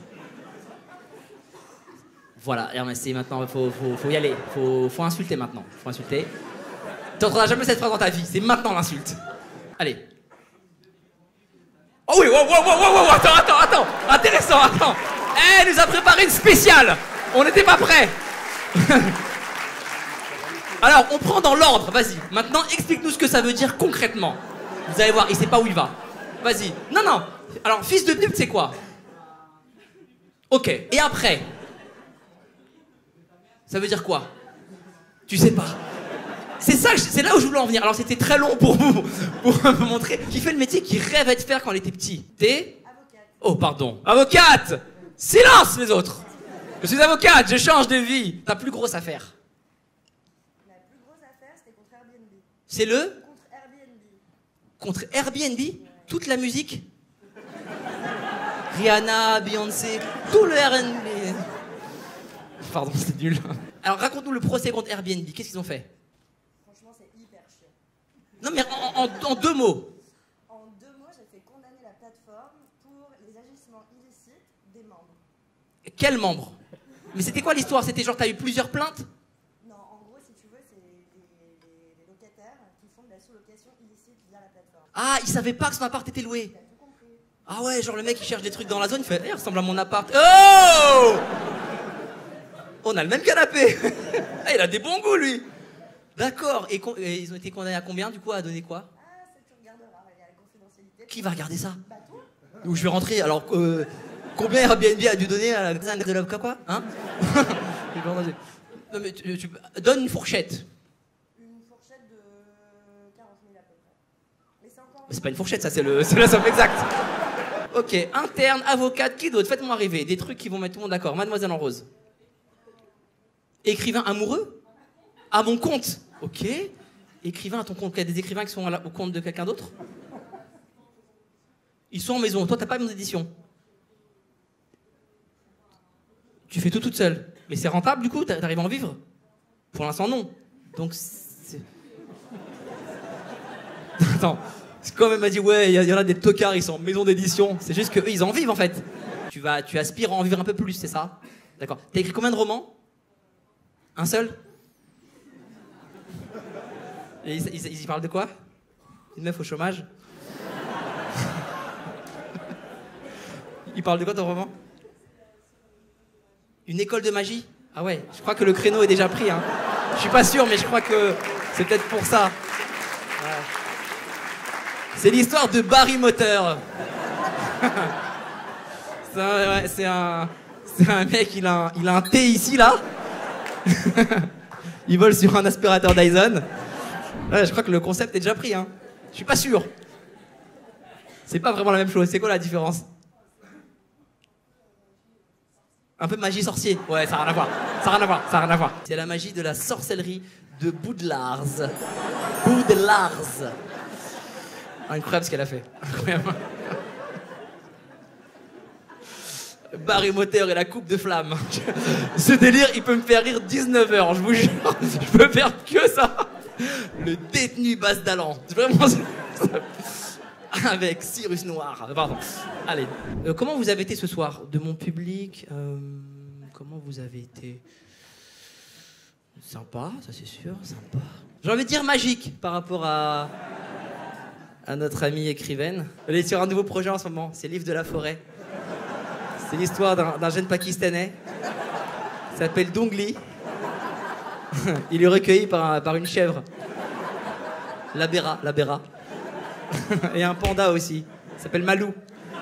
Voilà, Hermès, c'est maintenant, faut, faut, faut y aller. Faut, faut insulter maintenant. Faut insulter. Tu n'entendras jamais cette phrase dans ta vie. C'est maintenant l'insulte. Allez. Oh oui, wow, wow, wow, wow, wow, attends, attends, attends. Intéressant, attends. Elle nous a préparé une spéciale. On n'était pas prêts. Alors, on prend dans l'ordre, vas-y. Maintenant, explique-nous ce que ça veut dire concrètement. Vous allez voir, il sait pas où il va. Vas-y. Non, non. Alors, fils de pute, c'est quoi? Ok. Et après? Ça veut dire quoi? Tu sais pas. C'est ça, c'est là où je voulais en venir. Alors, c'était très long pour vous, pour vous montrer qui fait le métier qu'il rêvait de faire quand il était petit. T'es? Avocate. Oh, pardon. Avocate! Silence, les autres! Je suis avocate, je change de vie. Ta plus grosse affaire? La plus grosse affaire, c'était contre Airbnb. C'est le? Contre Airbnb. Contre Airbnb? Toute la musique? Rihanna, Beyoncé, tout le R and B. Pardon, c'est nul. Alors raconte-nous le procès contre Airbnb, qu'est-ce qu'ils ont fait? Franchement, c'est hyper chiant. Non mais en, en, en deux mots. En deux mots, j'ai fait condamner la plateforme pour les agissements illicites des membres. Quels membres? Mais c'était quoi l'histoire? C'était genre t'as eu plusieurs plaintes? Non, en gros, si tu veux, c'est les, les- les locataires qui font de la sous-location illicite via la plateforme. Ah, ils savaient pas que son appart était loué. T'as tout compris. Ah ouais, genre le mec il cherche des trucs dans la zone, il fait, eh, il ressemble à mon appart. Oh! On a le même canapé. Ah, il a des bons goûts lui. D'accord, et, con- et ils ont été condamnés à combien du coup? À donner quoi? Ah, ça tu regarderas, il y a la confidentialité. Qui va regarder ça? Bah toi. Où je vais rentrer, alors euh, combien Airbnb a dû donner à la de la quoi? Hein? J'ai pas entendu. Non mais tu, tu- donne une fourchette. Une C'est pas une fourchette, ça, c'est le, c'est la somme exacte. Ok, interne, avocate, qui d'autre? Faites-moi rêver. Des trucs qui vont mettre tout le monde d'accord. Mademoiselle en rose. Écrivain amoureux? À mon compte. Ok. Écrivain à ton compte. Il y a des écrivains qui sont à la- au compte de quelqu'un d'autre? Ils sont en maison. Toi, t'as pas de maison d'édition. Tu fais tout toute seule. Mais c'est rentable, du coup? T'a- T'arrives à en vivre? Pour l'instant, non. Donc, c'est... Attends. Quand même m'a dit, ouais, il y, y en a des tocards, ils sont en maison d'édition. C'est juste qu'eux, ils en vivent, en fait. Tu, vas, tu aspires à en vivre un peu plus, c'est ça? D'accord. T'as écrit combien de romans? Un seul? Et ils, ils, ils y parlent de quoi? Une meuf au chômage? Ils parlent de quoi ton roman? Une école de magie? Ah ouais, je crois que le créneau est déjà pris. Hein. Je suis pas sûr, mais je crois que c'est peut-être pour ça. Ouais. C'est l'histoire de Barry Moteur. C'est un, ouais, c'est un, c'est un mec, il a un, il a un T ici, là. Il vole sur un aspirateur Dyson. Ouais, je crois que le concept est déjà pris. Hein. Je suis pas sûr. C'est pas vraiment la même chose. C'est quoi la différence? Un peu de magie sorcier. Ouais, ça n'a rien à voir. Ça n'a rien à voir. Ça n'a rien à voir. C'est la magie de la sorcellerie de Boudlars. Boudlars. Incroyable ce qu'elle a fait. Incroyable. Barry Moteur et la coupe de flamme. Ce délire, il peut me faire rire dix-neuf heures, je vous jure. Je peux faire que ça. Le détenu basse d'Alan. Vraiment. Avec Cyrus Noir. Pardon. Allez. Euh, comment vous avez été ce soir? De mon public, euh, comment vous avez été? Sympa, ça c'est sûr, sympa. J'ai envie de dire magique par rapport à, à notre amie écrivaine. Elle est sur un nouveau projet en ce moment, c'est Livre de la forêt. C'est l'histoire d'un, d'un jeune Pakistanais. Il s'appelle Dongli. Il est recueilli par, par une chèvre. La Béra, la Béra. Et un panda aussi. Il s'appelle Malou.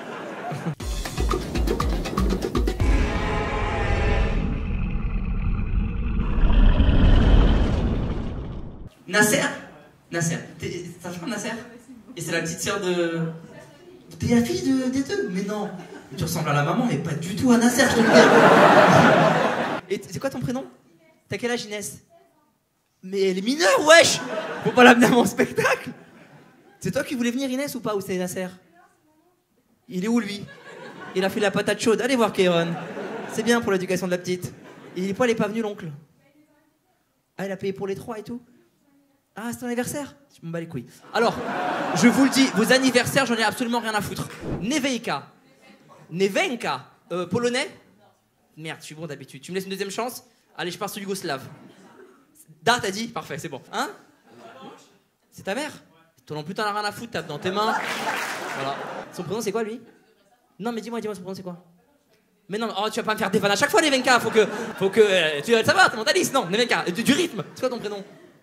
Nasser Nasser. T'es- Ça fait pas Nasser? Et c'est la petite sœur de... T'es la fille de, des deux? Mais non. Tu ressembles à la maman, mais pas du tout à Nasser, je te le dis. Et c'est quoi ton prénom? T'as quel âge, Inès? Mais elle est mineure, wesh! Faut pas l'amener à mon spectacle? C'est toi qui voulais venir, Inès, ou pas? Ou c'est Nasser? Il est où, lui? Il a fait la patate chaude. Allez voir Kéron. C'est bien pour l'éducation de la petite. Et pourquoi il est pas venu, l'oncle? Ah, il a payé pour les trois et tout? Ah, c'est ton anniversaire? Je m'en bats les couilles. Alors, je vous le dis, vos anniversaires, j'en ai absolument rien à foutre. Nevejka. Nevenka. Euh, polonais? Merde, je suis bon d'habitude. Tu me laisses une deuxième chance? Allez, je pars sur yougoslave. Da, t'as dit? Parfait, c'est bon. Hein? C'est ta mère? Toi non plus, t'en as rien à foutre, tape dans tes mains. Voilà. Son prénom, c'est quoi, lui? Non, mais dis-moi, dis-moi, son prénom, c'est quoi? Mais non, oh, tu vas pas me faire des vannes à chaque fois, Nevenka. Faut que. Faut que. Euh, tu, ça va, t'es mentaliste? Non, Nevenka. Du, du rythme. C'est quoi ton prénom?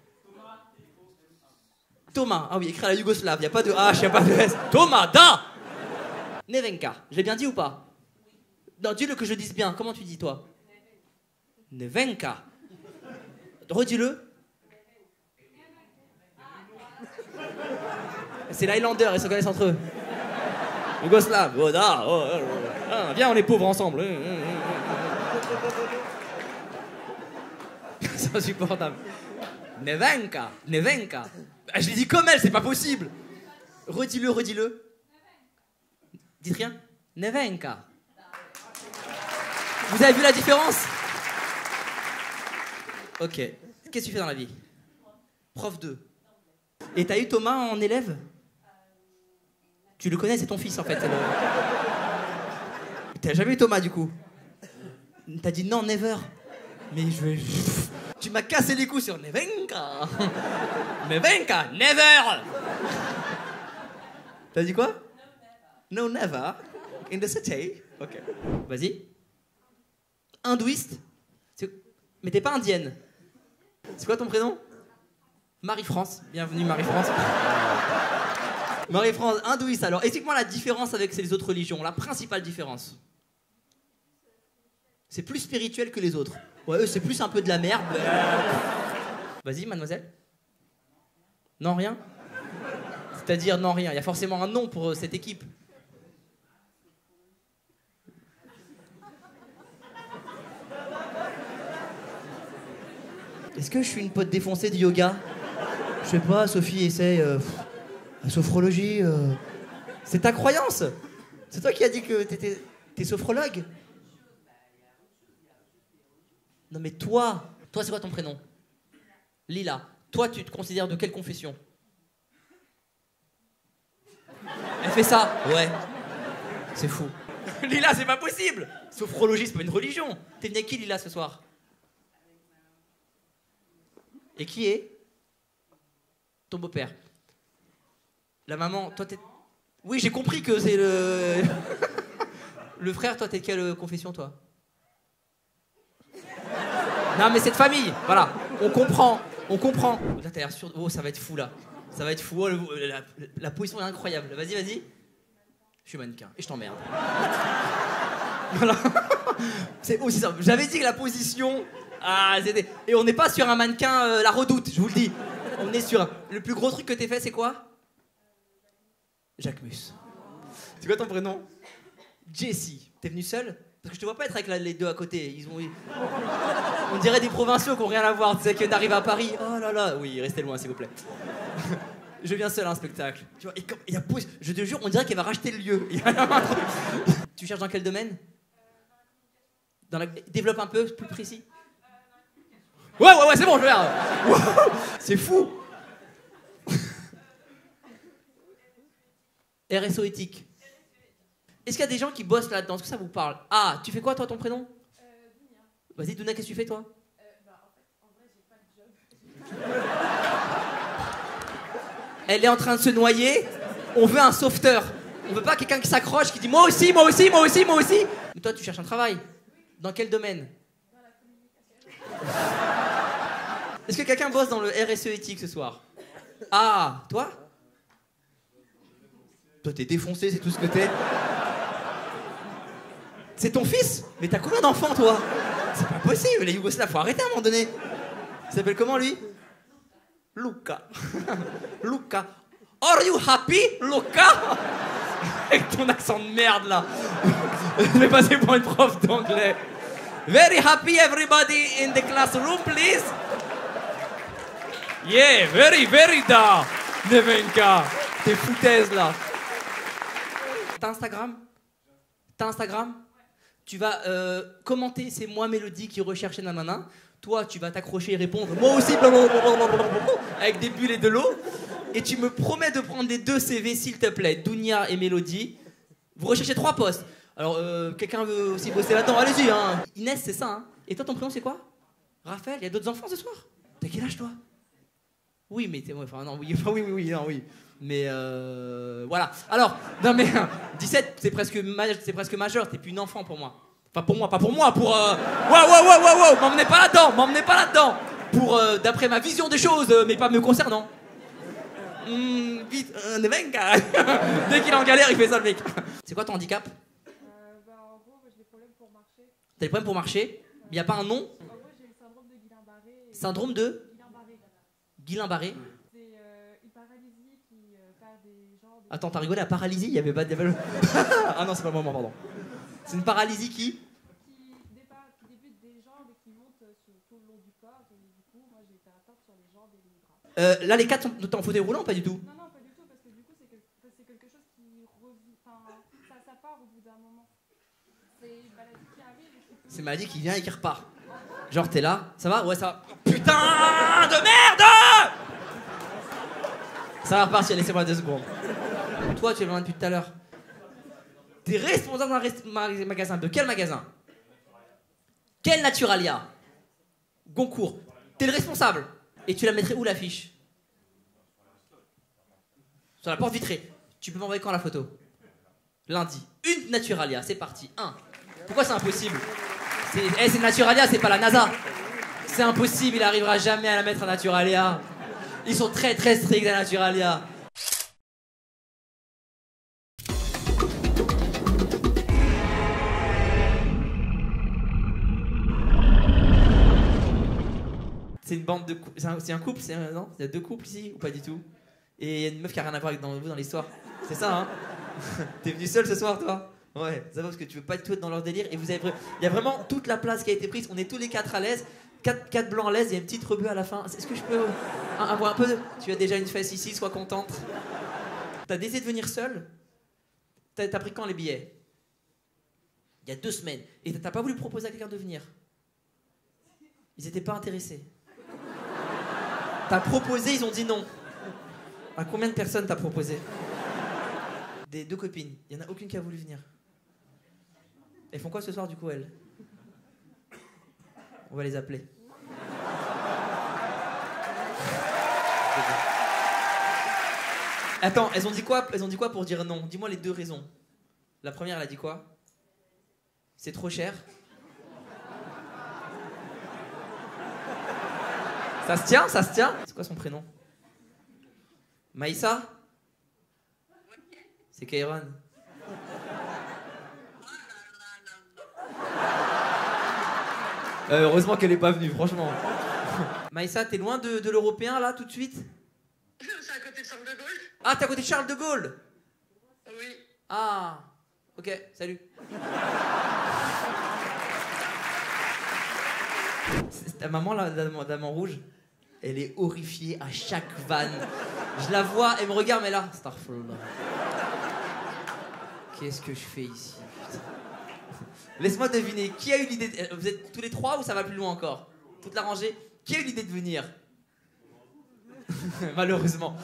Thomas. Ah oui, écrit à la yougoslave. Y a pas de H, y a pas de S. Thomas, da! Nevenka. Je l'ai bien dit ou pas? Non, dis-le que je dise bien. Comment tu dis, toi? Nevenka. Redis-le. C'est l'Highlander, ils se connaissent entre eux. Yougoslave. Oh, da, oh, oh, oh. Ah, viens, on est pauvres ensemble. C'est insupportable. Nevenka. Nevenka. Ah, je l'ai dit comme elle, c'est pas possible. Redis-le, redis-le. Dites rien. Nevenka. Vous avez vu la différence? Ok. Qu'est-ce que tu fais dans la vie? Prof deux. Et t'as eu Thomas en élève? Tu le connais, c'est ton fils en fait. Le... T'as jamais eu Thomas du coup? T'as dit non, never. Mais je vais... Tu m'as cassé les coups sur Nevenka. Nevenka, never. T'as dit quoi? No, never. In the city. Ok. Vas-y. Hindouiste? C'est... Mais t'es pas indienne. C'est quoi ton prénom? Marie-France. Bienvenue Marie-France. Marie-France, hindouiste. Alors, explique-moi la différence avec les autres religions. La principale différence. C'est plus spirituel que les autres. Ouais, eux, c'est plus un peu de la merde. Vas-y, mademoiselle. Non, rien? C'est-à-dire non, rien. Il y a forcément un nom pour euh, cette équipe. Est-ce que je suis une pote défoncée de yoga? Je sais pas, Sophie essaye. Euh, pff, la sophrologie. Euh, c'est ta croyance. C'est toi qui as dit que t'étais, t'es sophrologue. Non mais toi, toi c'est quoi ton prénom? Lila. Toi tu te considères de quelle confession? Elle fait ça. Ouais. C'est fou. Lila, c'est pas possible. Sophrologie, c'est pas une religion. T'es venu avec qui, Lila, ce soir? Et qui est? Ton beau-père. La maman, toi t'es... Oui, j'ai compris que c'est le... Le frère, toi t'es de quelle confession, toi? Non mais c'est de famille, voilà. On comprend, on comprend. Là t'as l'air sûr... Oh, ça va être fou, là. Ça va être fou. Oh, le- la, la position est incroyable. Vas-y, vas-y. Je suis mannequin et je t'emmerde. Voilà. C'est aussi ça. J'avais dit que la position... Ah, c'était... Et on n'est pas sur un mannequin euh, la Redoute, je vous le dis. On est sur un... Le plus gros truc que t'aies fait, c'est quoi? Jacquemus. C'est quoi ton prénom? Jessie. T'es venu seul? Parce que je te vois pas être avec la- les deux à côté. Ils ont... On dirait des provinciaux qui n'ont rien à voir. Tu sais, qui arrivent à Paris. Oh là là. Oui, restez loin, s'il vous plaît. Je viens seul à un spectacle. Tu vois, et comme... il y a... Je te jure, on dirait qu'elle va racheter le lieu. Tu cherches dans quel domaine? Dans la... Développe un peu, plus précis. Ouais, ouais, ouais, c'est bon, je regarde. C'est fou. R S O éthique. Est-ce qu'il y a des gens qui bossent là-dedans? Est-ce que ça vous parle? Ah, tu fais quoi, toi, ton prénom? euh, Dounia. Vas-y, Dounia, qu'est-ce que tu fais, toi? euh, bah, en fait, en vrai, j'ai pas de job. Elle est en train de se noyer. On veut un sauveteur. On veut pas quelqu'un qui s'accroche, qui dit moi aussi, moi aussi, moi aussi, moi aussi. Mais toi, tu cherches un travail. Dans quel domaine? Dans la communication. Est-ce que quelqu'un bosse dans le R S E éthique ce soir? Ah, toi? Toi, t'es défoncé, c'est tout ce que t'es. C'est ton fils? Mais t'as combien d'enfants, toi? C'est pas possible, les Yougoslaves, faut arrêter à un moment donné. Il s'appelle comment, lui? Luca. Luca. Are you happy, Luca? Avec ton accent de merde, là. Je vais passer pour une prof d'anglais. Very happy, everybody in the classroom, please. Yeah, very, very da. Nevenka. Tes foutaises, là. T'as Instagram? T'as Instagram? Tu vas euh, commenter, c'est moi Mélodie qui recherchait nanana. Toi, tu vas t'accrocher et répondre moi aussi, blablabla, avec des bulles et de l'eau. Et tu me promets de prendre les deux C V, s'il te plaît, Dounia et Mélodie. Vous recherchez trois postes. Alors, euh, quelqu'un veut aussi bosser là-dedans? Allez-y, hein. Inès, c'est ça, hein. Et toi, ton prénom, c'est quoi? Raphaël, il y a d'autres enfants ce soir? T'as quel âge, toi? Oui, mais t'es... Enfin, non, oui, enfin, oui, oui, oui, non, oui. Mais euh, voilà. Alors, non mais dix-sept, c'est presque, ma- c'est presque majeur. T'es plus une enfant pour moi. Enfin pour moi, pas pour moi. Pour euh... waouh, waouh, waouh, waouh, waouh. M'emmenez pas là-dedans. M'emmenez pas là-dedans. Pour euh, d'après ma vision des choses, euh, mais pas me concernant. Mmh, vite, euh, venga. Dès qu'il est en galère, il fait ça le mec. C'est quoi ton handicap? Euh, bah, en gros, j'ai des problèmes pour marcher. T'as des problèmes pour marcher? Il y a pas un nom? En gros, j'ai le syndrome de Guillain-Barré. Et... Syndrome de Guillain-Barré. Guillain-Barré. C'est euh, une paralysie qui euh, perd des jambes. Et... Attends, t'as rigolé à paralysie? Il y avait pas de... Ah non, c'est pas le moment, pardon. C'est une paralysie qui? Qui, départ, qui débute des jambes et qui monte euh, sur tout le long du corps. Et du coup, moi, j'ai été atteinte sur les jambes et les bras. Euh, là, les quatre sont t'es en fauteuil roulant ou pas du tout? Non, non, pas du tout, parce que du coup, c'est que, c'est quelque chose qui revient. Enfin, ça, ça part au bout d'un moment. C'est une maladie qui arrive et qui peut... C'est une maladie qui vient et qui repart. Genre, t'es là, ça va? Ouais, ça va. Oh, putain de merde! Ça va repartir, laissez-moi deux secondes. Toi, tu es loin depuis tout à l'heure. T'es responsable d'un rest- ma- magasin. De quel magasin? Quel Naturalia? Goncourt. T'es le responsable. Et tu la mettrais où, l'affiche? Sur la porte vitrée. Tu peux m'envoyer quand la photo? Lundi. Une Naturalia, c'est parti. Un. Pourquoi c'est impossible? C'est eh, c'est Naturalia, c'est pas la NASA. C'est impossible, il arrivera jamais à la mettre à Naturalia. Ils sont très très stricts à Naturalia. C'est une bande de couples. C'est un, c'est un couple? C'est un... Non? Il y a deux couples ici ou pas du tout? Et il y a une meuf qui a rien à voir avec dans, vous dans l'histoire. C'est ça, hein? T'es venu seul ce soir, toi? Ouais, ça va parce que tu veux pas du tout être dans leur délire. Et vous avez, il y a vraiment toute la place qui a été prise. On est tous les quatre à l'aise. Quatre, quatre blancs à l'aise, il y a une petite rebeu à la fin. Est-ce que je peux hein, avoir un peu de... Tu as déjà une fesse ici, sois contente. T'as décidé de venir seul? T'as, t'as pris quand les billets? Il y a deux semaines. Et t'as pas voulu proposer à quelqu'un de venir? Ils étaient pas intéressés. T'as proposé, ils ont dit non. À combien de personnes t'as proposé? Des deux copines. Il y en a aucune qui a voulu venir. Elles font quoi ce soir du coup, elles? On va les appeler. Attends, elles ont dit quoi? Elles ont dit quoi pour dire non? Dis-moi les deux raisons. La première, elle a dit quoi? C'est trop cher. Ça se tient, ça se tient. C'est quoi son prénom? Maïssa? C'est Kairon. Euh, heureusement qu'elle est pas venue, franchement. Maïssa, t'es loin de, de l'européen là tout de suite? C'est à côté de Charles de Gaulle. Ah, t'es à côté de Charles de Gaulle? Oui. Ah, ok, salut. C'est ta maman là, la dame en rouge, elle est horrifiée à chaque vanne. Je la vois, elle me regarde, mais là, Starfall. Qu'est-ce que je fais ici? Putain. Laisse-moi deviner, qui a eu l'idée de... Vous êtes tous les trois ou ça va plus loin encore? Toute la rangée? Qui a eu l'idée de venir? Malheureusement.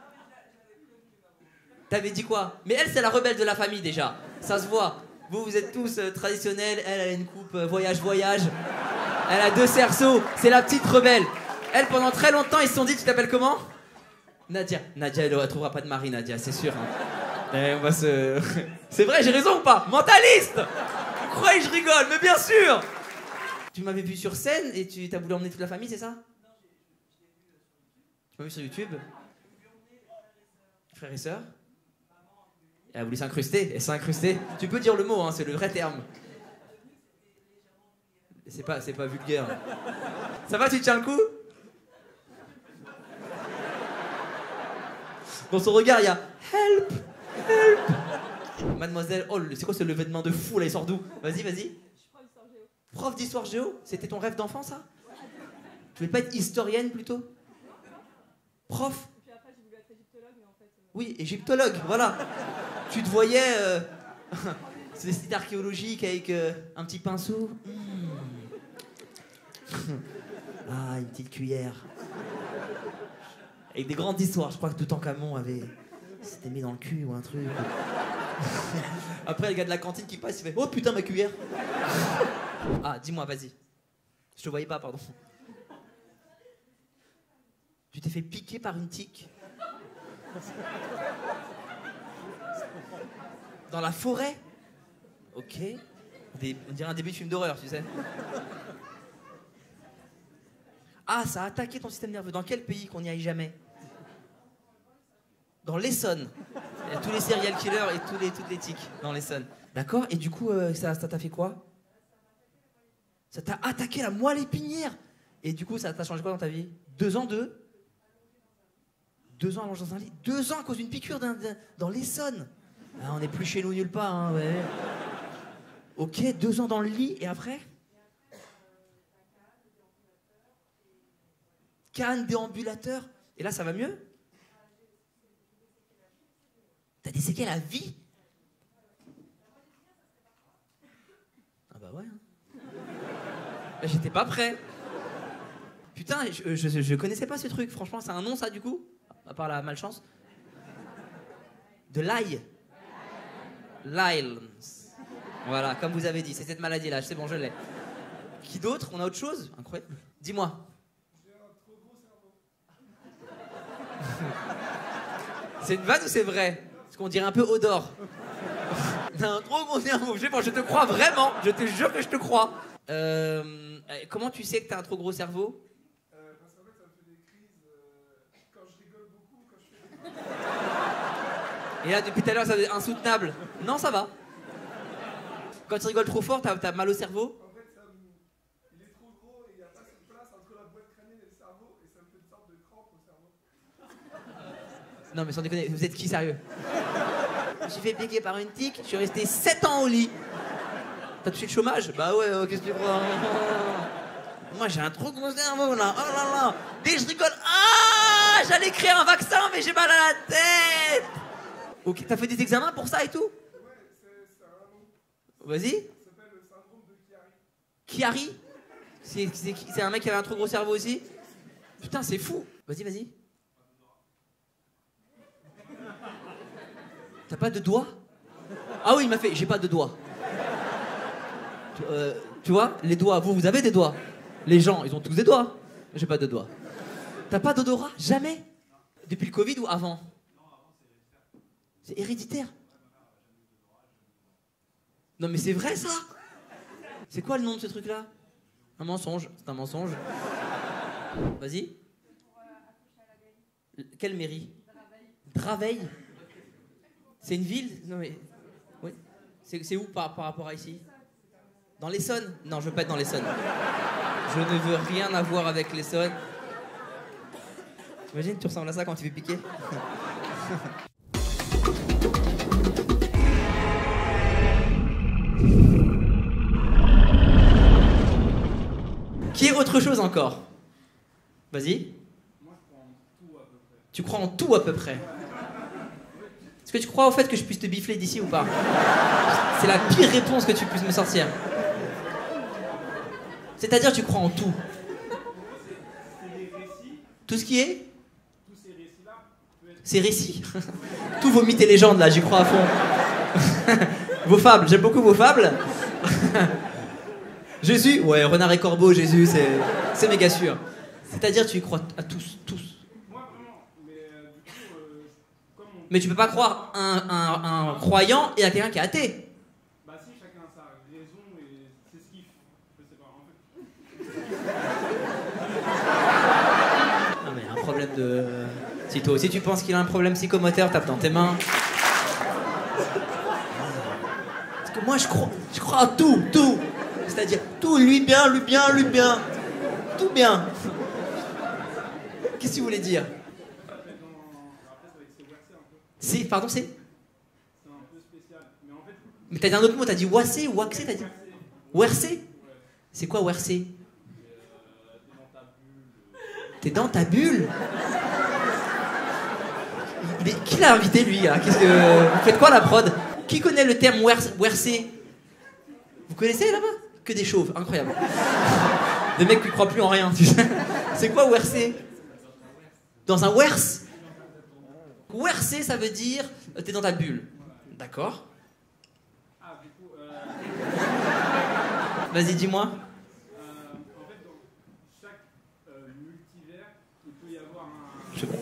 T'avais dit quoi? Mais elle, c'est la rebelle de la famille déjà. Ça se voit. Vous, vous êtes tous euh, traditionnels. Elle, elle a une coupe euh, voyage-voyage. Elle a deux cerceaux. C'est la petite rebelle. Elle, pendant très longtemps, ils se sont dit, tu t'appelles comment? Nadia. Nadia, elle ne trouvera pas de mari, Nadia, c'est sûr. Hein. Et on va se... C'est vrai, j'ai raison ou pas? Mentaliste! Vous croyez que je rigole? Mais bien sûr! Tu m'avais vu sur scène et tu t'as voulu emmener toute la famille, c'est ça? Tu m'as vu sur YouTube? Frères et sœurs? Elle a voulu s'incruster, elle s'est incrustée. Tu peux dire le mot, hein, c'est le vrai terme. C'est pas, c'est pas vulgaire. Ça va, tu tiens le coup? Dans son regard, il y a help, help. Mademoiselle, oh, c'est quoi ce lever de main de fou là? Il sort d'où? Vas-y, vas-y. Prof d'histoire géo? C'était ton rêve d'enfant, ça? Tu voulais pas être historienne plutôt? Prof? Oui, égyptologue, voilà. Tu te voyais... Euh... C'est des sites archéologiques avec euh, un petit pinceau. Mmh. Ah, une petite cuillère. Avec des grandes histoires. Je crois que Toutankhamon avait... C'était mis dans le cul ou un truc. Après, le gars de la cantine qui passe, il fait « Oh putain, ma cuillère !» Ah, dis-moi, vas-y. Je te voyais pas, pardon. Tu t'es fait piquer par une tique? Dans la forêt? Ok. Des, on dirait un début de film d'horreur, tu sais. Ah, ça a attaqué ton système nerveux. Dans quel pays qu'on n'y aille jamais? Dans l'Essonne. Il y a tous les serial killers et tous les, toutes les tiques dans l'Essonne. D'accord? Et du coup, euh, ça, ça t'a fait quoi? Ça t'a attaqué la moelle épinière. Et du coup, ça t'a changé quoi dans ta vie? Deux ans, deux? Deux ans allongé dans un lit. Deux ans à cause d'une piqûre d'un, d'un, dans l'Essonne. Ah, on n'est plus chez nous nulle part, hein, ouais. Ok, deux ans dans le lit, et après? Canne, déambulateur. Et là, ça va mieux? T'as des séquelles à vie? Ah bah ouais. Hein. Bah, j'étais pas prêt. Putain, je, je, je connaissais pas ce truc. Franchement, c'est un nom, ça, du coup? À part la malchance. De l'ail. Lyles. Voilà, comme vous avez dit, c'est cette maladie-là, c'est bon, je l'ai. Qui d'autre? On a autre chose? Incroyable. Dis-moi. J'ai un trop gros cerveau. C'est une vanne ou c'est vrai? Parce qu'on dirait un peu Odor. T'as un trop gros cerveau. Je sais pas, je te crois vraiment. Je te jure que je te crois. Euh, comment tu sais que t'as un trop gros cerveau? euh, Parce qu'en fait, ça me fait des crises euh, quand je rigole beaucoup, quand je fais des... Et là, depuis tout à l'heure, ça devient insoutenable. Non, ça va. Quand tu rigoles trop fort, t'as, t'as mal au cerveau? En fait, ça me... il est trop gros et il n'y a pas cette place entre la boîte crânienne et le cerveau et ça me fait une sorte de crampe au cerveau. Non mais sans déconner, vous êtes qui sérieux? Je me suis fait piquer par une tique, je suis resté sept ans au lit. T'as touché le chômage? Bah ouais, oh, qu'est-ce que tu crois? Moi j'ai un trop gros cerveau là, oh là là. Dès que je rigole, ah, j'allais créer un vaccin mais j'ai mal à la tête. Ok, t'as fait des examens pour ça et tout? Ouais, c'est c'est un nom. Vas-y. Ça s'appelle le syndrome de Chiari. Chiari? C'est c'est- c'est un mec qui avait un trop gros cerveau aussi? Putain, c'est fou. Vas-y, vas-y. T'as pas de doigts? Ah oui, il m'a fait, j'ai pas de doigts. Tu, euh, tu vois, les doigts, vous, vous avez des doigts. Les gens, ils ont tous des doigts. J'ai pas de doigts. T'as pas d'odorat? Jamais? Depuis le Covid ou avant? C'est héréditaire. Non mais c'est vrai ça? C'est quoi le nom de ce truc-là? Un mensonge, c'est un mensonge. Vas-y. Quelle mairie? Draveil. C'est une ville? Non mais... Oui. C'est c'est où par, par rapport à ici? Dans l'Essonne? Non, je veux pas être dans l'Essonne. Je ne veux rien avoir avec l'Essonne. Imagine, tu ressembles à ça quand tu fais piquer. Qui est autre chose encore? Vas-y. Moi, je crois en tout à peu près. Tu crois en tout à peu près? Est-ce que tu crois au fait que je puisse te bifler d'ici ou pas? C'est la pire réponse que tu puisses me sortir. C'est-à-dire tu crois en tout? C'est des récits, Tout ce qui est? tous ces récits-là peuvent être. Ces récits. Tous vos mythes et légendes là, j'y crois à fond. Vos fables, j'aime beaucoup vos fables. Jésus? Ouais, renard et corbeau, Jésus, c'est c'est méga sûr. C'est-à-dire tu y crois à tous, tous. Moi, vraiment, mais euh, du coup, euh, comme on. Mais tu peux pas croire à un, un, un croyant et à quelqu'un qui est athée. Bah, si, chacun a sa raison et c'est ce qu'il fait. Je sais pas, en fait. Non mais un problème de... Si toi aussi tu penses qu'il a un problème psychomoteur, tape dans tes mains. Parce que moi je crois, je crois à tout, tout. C'est-à-dire tout, lui bien, lui bien, lui bien. Tout bien. Qu'est-ce que tu voulais dire? Après, dans... Après, ça va être c'est versé un peu. C'est, pardon, c'est... C'est un peu spécial. Mais en fait, Mais t'as dit un autre mot, t'as dit wassé ou waxé, t'as dit? Wersé? ouais, C'est quoi wersé? euh, T'es t'es dans ta bulle. euh, dans ta bulle? Il est- Qui l'a invité lui là? Qu'est-ce que... Vous faites quoi la prod? Qui connaît le terme wers- wersé? Vous connaissez là-bas? Que des chauves, incroyable. Des mecs qui croient plus en rien, tu sais. C'est quoi wersé? Dans un wers? Wersé, ça veut dire euh, t'es dans ta bulle. D'accord. Ah, du coup, euh, Vas-y, dis-moi. euh, en fait, dans chaque euh, multivers, il peut y avoir un. Je...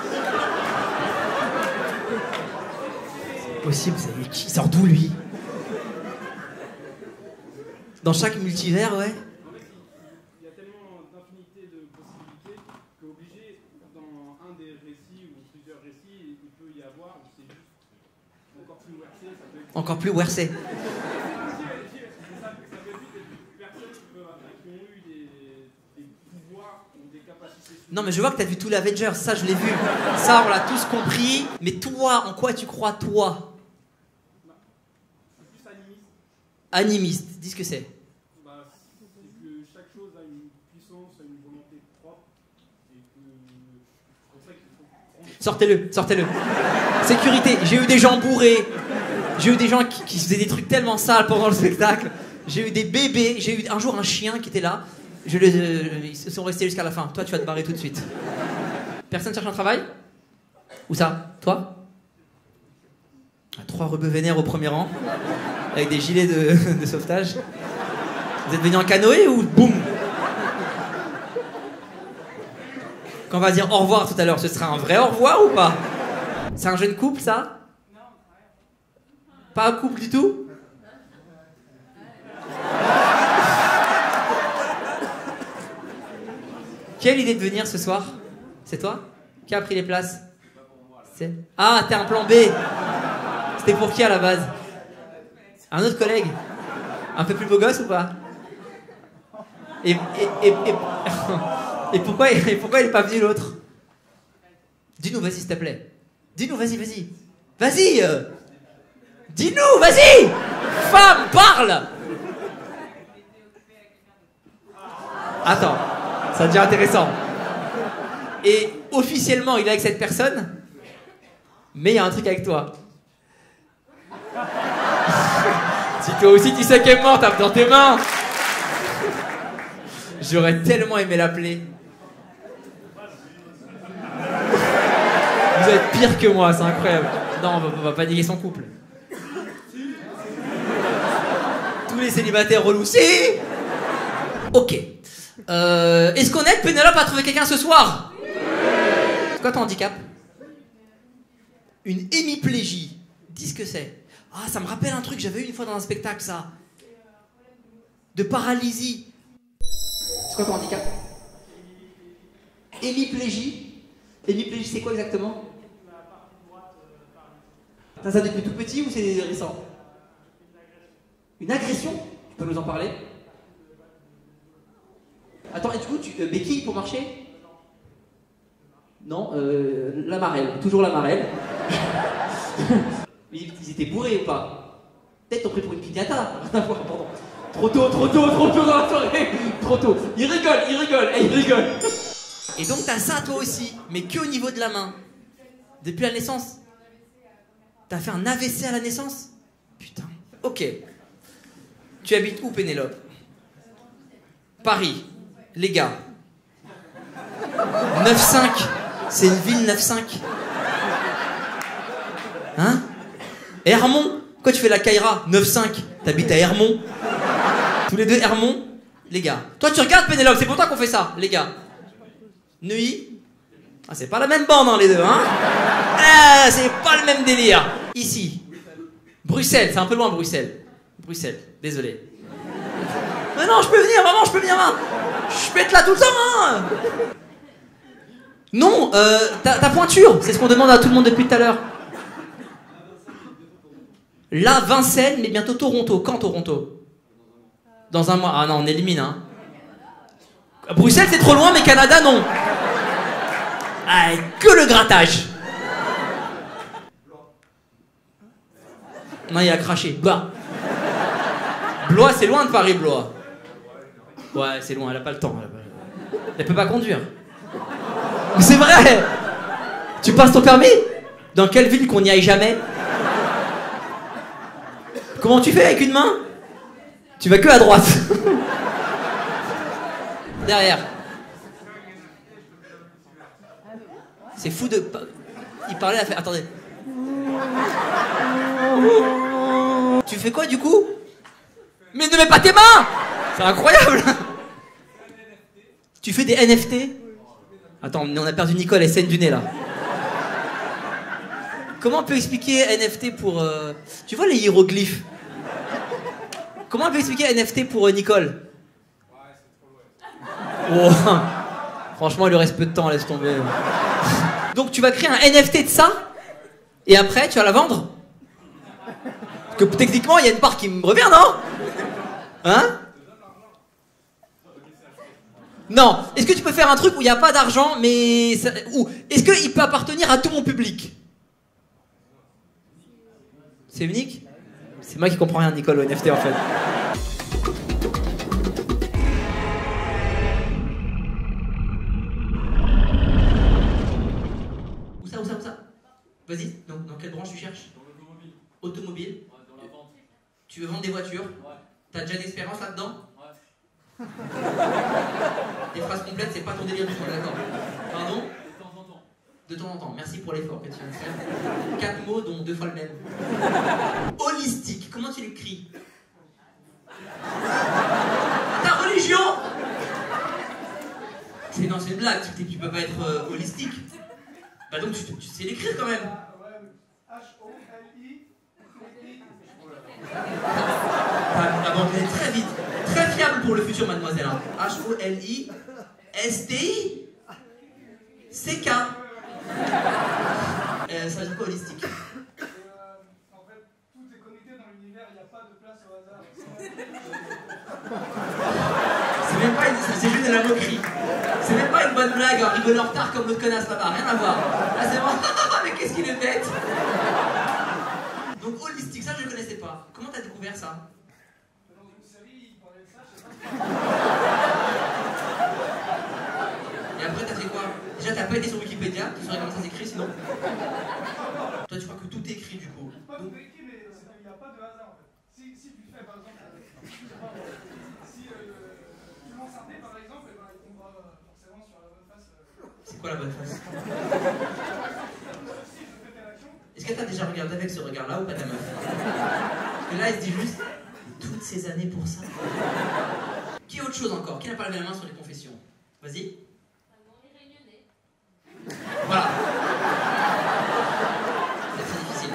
C'est possible, ça. Mais qui sort d'où lui? Dans chaque multivers, ouais. En fait, il, il y a tellement d'infinité de possibilités qu'obligé, dans un des récits ou plusieurs récits, il peut y avoir, ou c'est juste encore plus versé, ça peut être. Encore plus wersé. Ça, ça peut vite être des personnes qui, peuvent, qui ont eu des, des pouvoirs ou des capacités. Non mais je vois que t'as vu tout l'Avengers, ça je l'ai vu. Ça on l'a tous compris. Mais toi, en quoi tu crois toi? C'est plus animiste. Animiste, dis ce que c'est. Bah, c'est que chaque chose a une puissance, a une volonté propre. Et que c'est pour ça qu'il faut prendre. Sortez-le, sortez-le. Sécurité, j'ai eu des gens bourrés. J'ai eu des gens qui, qui faisaient des trucs tellement sales pendant le spectacle. J'ai eu des bébés, j'ai eu un jour un chien qui était là. Je les, euh, ils sont restés jusqu'à la fin. Toi, tu vas te barrer tout de suite. Personne cherche un travail? Où ça? Toi? Trois rebeux vénères au premier rang, avec des gilets de, de sauvetage. Vous êtes venus en canoë ou boum? Quand on va dire au revoir tout à l'heure, ce sera un vrai au revoir ou pas? C'est un jeune couple, ça? Pas un couple du tout? Qui a l'idée de venir ce soir? C'est toi? Qui a pris les places? C'est... Ah, t'es un plan B. C'était pour qui à la base? Un autre collègue? Un peu plus beau gosse ou pas? Et, et, et, et, et pourquoi, et pourquoi il n'est pas venu l'autre? Dis-nous, vas-y, s'il te plaît. Dis-nous, vas-y, vas-y. Vas-y euh. Dis-nous, vas-y. Femme, parle. Attends, ça devient intéressant. Et officiellement, il est avec cette personne, mais il y a un truc avec toi. Si toi aussi tu sais qu'elle est morte, tape dans tes mains. J'aurais tellement aimé l'appeler. Vous êtes pire que moi, c'est incroyable. Non, on va, on va pas nier son couple. Tous les célibataires relous, si. Ok. Euh, Est-ce qu'on aide Pénélope à trouver quelqu'un ce soir? C'est quoi ton handicap? Une hémiplégie. Dis ce que c'est. Ah, ça me rappelle un truc, j'avais eu une fois dans un spectacle, ça. De paralysie. C'est quoi ton handicap? Hémiplégie. Hémiplégie, c'est quoi exactement? T'as ça depuis tout petit ou c'est récent? Une agression? Tu peux nous en parler? Attends, et du coup, tu euh, béquille pour marcher? Non, euh, la marelle, toujours la marelle. Mais ils étaient bourrés ou pas? Peut-être t'ont pris pour une piñata. Pardon. Trop tôt, trop tôt, trop tôt dans la soirée. Trop tôt. Il rigole, il rigole, hey, il rigole. Et donc t'as ça toi aussi, mais que au niveau de la main. Depuis la naissance. T'as fait un A V C à la naissance? Putain. Ok. Tu habites où, Pénélope? Paris. Les gars. neuf cinq. C'est une ville neuf cinq. Hein? Hermont? Quoi tu fais la Caïra? neuf cinq. T'habites à Hermont? Tous les deux Hermont? Les gars. Toi tu regardes Pénélope, c'est pour toi qu'on fait ça, les gars. Neuilly? Ah c'est pas la même bande hein les deux hein? Ah c'est pas le même délire. Ici. Bruxelles, c'est un peu loin Bruxelles. Bruxelles, désolé. Mais non je peux venir, maman je peux venir hein. Je peux être là tout le temps hein. Non, euh, ta, ta pointure, c'est ce qu'on demande à tout le monde depuis tout à l'heure. Là, Vincennes, mais bientôt Toronto. Quand Toronto? Dans un mois. Ah non, on élimine, hein. Bruxelles, c'est trop loin, mais Canada, non. Ah, que le grattage. Non, il a craché. Blois. Blois, c'est loin de Paris, Blois. Ouais, c'est loin, elle a pas le temps. Elle, pas... elle peut pas conduire. Mais c'est vrai. Tu passes ton permis? Dans quelle ville qu'on n'y aille jamais? Comment tu fais avec une main? Tu vas que à droite. Derrière. C'est fou de... Il parlait à faire... Attendez. Tu fais quoi du coup? Mais ne mets pas tes mains! C'est incroyable. Tu fais des N F T? Attends, on a perdu Nicole, elle saigne du nez là. Comment on peut expliquer N F T pour... Euh... Tu vois les hiéroglyphes? Comment on peut expliquer N F T pour euh, Nicole? Oh. Franchement, il lui reste peu de temps, laisse tomber. Donc tu vas créer un N F T de ça? Et après, tu vas la vendre? Parce que techniquement, il y a une part qui me revient, non? Hein? Non. Est-ce que tu peux faire un truc où il n'y a pas d'argent, mais... Ça... Ou est-ce qu'il peut appartenir à tout mon public? C'est unique? C'est moi qui comprends rien, Nicole, au N F T, en fait. Où ça, où ça, où ça? Vas-y, dans, dans quelle branche tu cherches? Dans l'automobile. Automobile? Ouais, dans la vente. Tu veux vendre des voitures? Ouais. T'as déjà d'expérience là-dedans? Ouais. Des phrases complètes, c'est pas ton délire du tout, d'accord? Pardon? De temps en temps. De temps en temps, merci pour l'effort que tu viens de faire. Quatre mots, dont deux fois le même. Holistique, comment tu l'écris? Ta religion? C'est non, c'est une blague, tu, tu peux pas être euh, holistique. Bah donc tu, tu sais l'écrire quand même. H O L I. Ta banque est très vite, très fiable pour le futur, mademoiselle. Hein. H O L I S T I C K. Euh, ça veut dire quoi holistique? Euh, en fait, tout est connecté dans l'univers, il n'y a pas de place au hasard. C'est même pas une... c'est juste de la moquerie. C'est même pas une bonne blague en rigolant en retard comme l'autre connasse là-bas, rien à voir. Là c'est vraiment, mais qu'est-ce qu'il est bête. Donc holistique, ça je ne connaissais pas. Comment t'as découvert ça? Dans une série, il parlait de ça, je sais pas. Et après t'as fait quoi? Déjà t'as pas été sur Wikipédia, tu saurais comment ça s'écrit sinon? Toi tu crois que tout est écrit du coup? Pas tout écrit, mais il n'y a pas de hasard en fait. Si, si tu fais par exemple, si euh, tu lances un dé par exemple, eh ben, il tombera forcément sur la bonne face. Euh... C'est quoi la bonne face? Si je fais telle action. Est-ce que t'as déjà regardé avec ce regard-là ou pas ta meuf? Parce que là, elle se dit juste toutes ces années pour ça. Qui a autre chose encore? Qui n'a pas levé la main sur les confessions? Vas-y. Voilà. C'est très difficile.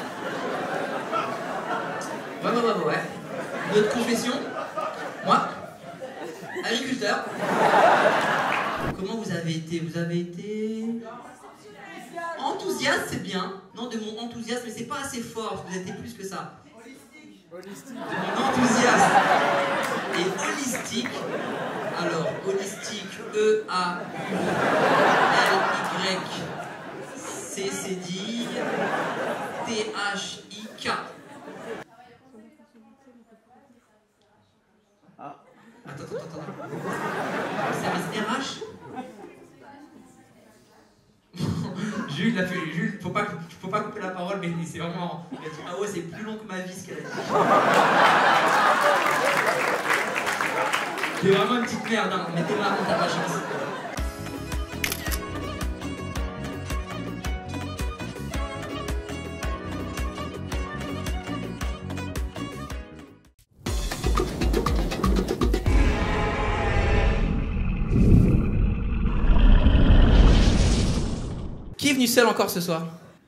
Ouais, ouais, ouais, ouais. Notre confession? Moi? Agriculteur. Comment vous avez été? Vous avez été... Enthousiaste, c'est bien. Non, de mon enthousiasme, mais c'est pas assez fort. Vous êtes plus que ça. Holistique. De mon enthousiasme. Et holistique. Alors, holistique, E A L Y C C D T H I K. Ah. Attends, attends, attends. Service R H? Jules, l'a fait, Jules, faut pas, faut pas couper la parole, mais c'est vraiment. Il a dit, ah ouais, c'est plus long que ma vie ce qu'elle a dit. T'es vraiment une petite merde, hein, mais t'es marrant, t'as pas chance. Qui est venu seul encore ce soir?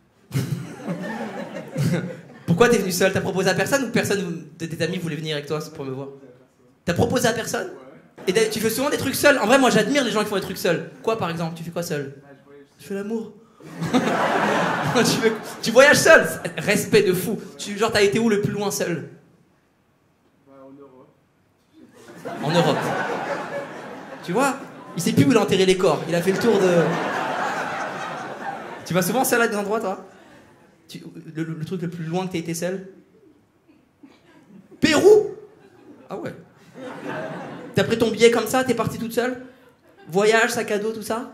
Pourquoi t'es venu seul? T'as proposé à personne ou personne de tes amis voulait venir avec toi pour me voir? T'as proposé à personne? Et tu fais souvent des trucs seuls? En vrai, moi j'admire les gens qui font des trucs seuls. Quoi par exemple? Tu fais quoi seul? Je fais l'amour. tu, fais... tu voyages seul? Respect de fou. Tu... Genre, t'as été où le plus loin seul? En Europe. En Europe. Tu vois? Il sait plus où il a enterré les corps. Il a fait le tour de... Tu vas souvent seul à des endroits, toi? tu... le, le, le truc le plus loin que t'as été seul? Pérou? Ah ouais. T'as pris ton billet comme ça, t'es partie toute seule? Voyage, sac à dos, tout ça?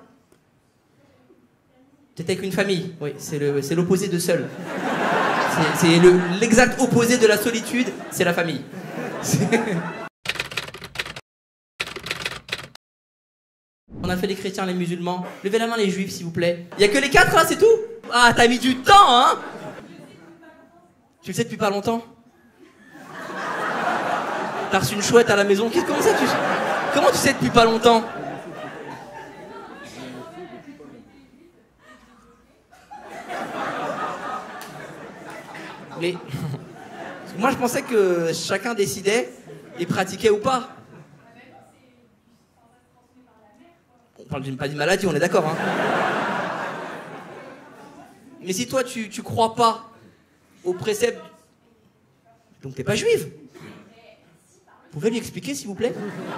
T'étais avec une famille? Oui, c'est l'opposé de seul. C'est l'exact le, opposé de la solitude, c'est la famille. On a fait les chrétiens, les musulmans. Levez la main les juifs, s'il vous plaît. Il y a que les quatre là, c'est tout? Ah, t'as mis du temps, hein? Tu le sais depuis pas longtemps? T'as reçu une chouette à la maison? Comment ça tu... Comment tu sais depuis pas longtemps? Mais... Moi je pensais que chacun décidait et pratiquait ou pas. On parle d'une pas d'une maladie, on est d'accord, hein? Mais si toi tu, tu crois pas au précepte, donc t'es pas juive. Vous pouvez lui expliquer s'il vous plaît?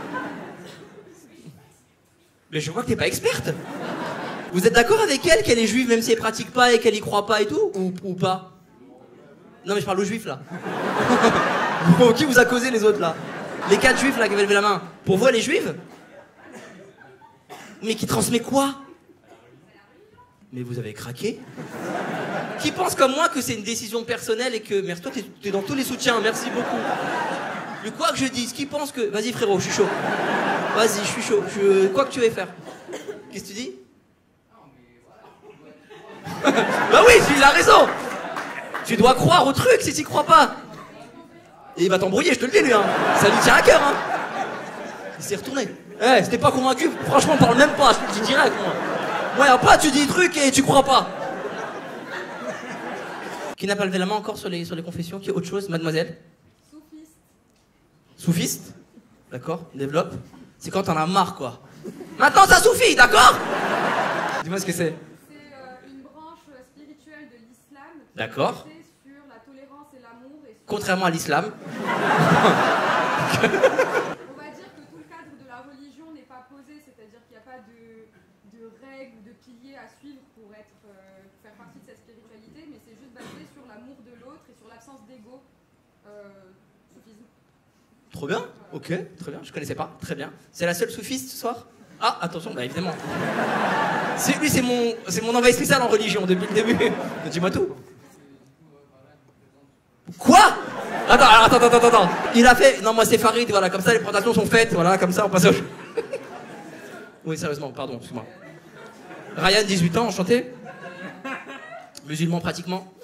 Mais je vois que t'es pas experte. Vous êtes d'accord avec elle qu'elle est juive même si elle pratique pas et qu'elle y croit pas et tout? Ou, ou pas? Non mais je parle aux juifs là. Qui vous a causé les autres là? Les quatre juifs là qui avaient levé la main. Pour vous elle est juive? Mais qui transmet quoi? Mais vous avez craqué? Qui pense comme moi que c'est une décision personnelle et que... Merci, toi t'es es dans tous les soutiens, merci beaucoup. Mais quoi que je dise, qui pense que... Vas-y frérot, je suis chaud. Vas-y, je suis chaud. Je... Quoi que tu veux faire. Qu'est-ce que tu dis? Bah oui, il a raison. Tu dois croire au truc si tu crois pas. Et il va t'embrouiller, je te le dis lui. Hein. Ça lui tient à cœur. Hein. Il s'est retourné. Eh, hey, si t'es pas convaincu, franchement, parle même pas. Je te le dis direct, moi. Moi, y'a pas, tu dis des trucs et tu crois pas. Qui n'a pas levé la main encore sur les, sur les confessions? Qui a autre chose, mademoiselle? Soufiste. Soufiste? D'accord, développe. C'est quand t'en as marre, quoi. Maintenant, ça suffit, d'accord? Dis-moi ce que c'est. C'est euh, une branche spirituelle de l'islam. D'accord. Sur la tolérance et l'amour. Et sur... Contrairement à l'islam. On va dire que tout le cadre de la religion n'est pas posé, c'est-à-dire qu'il n'y a pas de, de règles ou de piliers à suivre pour être, euh, faire partie de cette spiritualité, mais c'est juste basé sur l'amour de l'autre et sur l'absence d'ego. Euh, soufisme. Trop bien, ok, très bien, je connaissais pas, très bien. C'est la seule soufiste ce soir? Ah, attention, bah évidemment. C'est, lui, c'est mon, c'est mon envoyé spécial en religion depuis le début. Dis-moi tout. Quoi? Attends, alors, attends, attends, attends, attends. Il a fait, non, moi c'est Farid, voilà, comme ça les présentations sont faites, voilà, comme ça on passe au... Oui, sérieusement, pardon, excuse-moi. Ryan, dix-huit ans, enchanté. Musulman pratiquement.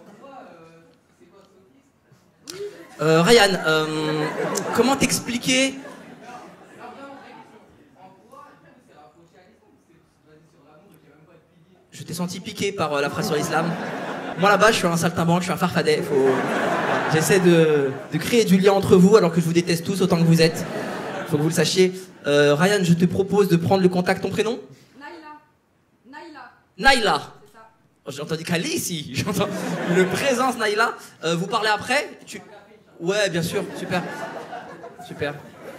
Euh, Ryan, euh, comment t'expliquer? Je t'ai senti piqué par euh, la phrase sur l'islam. Moi là-bas, je suis un saltimbanque, je suis un farfadet. Faut... J'essaie de, de créer du lien entre vous alors que je vous déteste tous autant que vous êtes. Faut que vous le sachiez. Euh, Ryan, je te propose de prendre le contact. Ton prénom? Naïla. Naïla. Naïla. C'est ça. Oh, j'ai entendu Kali ici. J'entends une présence, Naïla. Euh, vous parlez après? Tu... Ouais, bien sûr. Super. Super.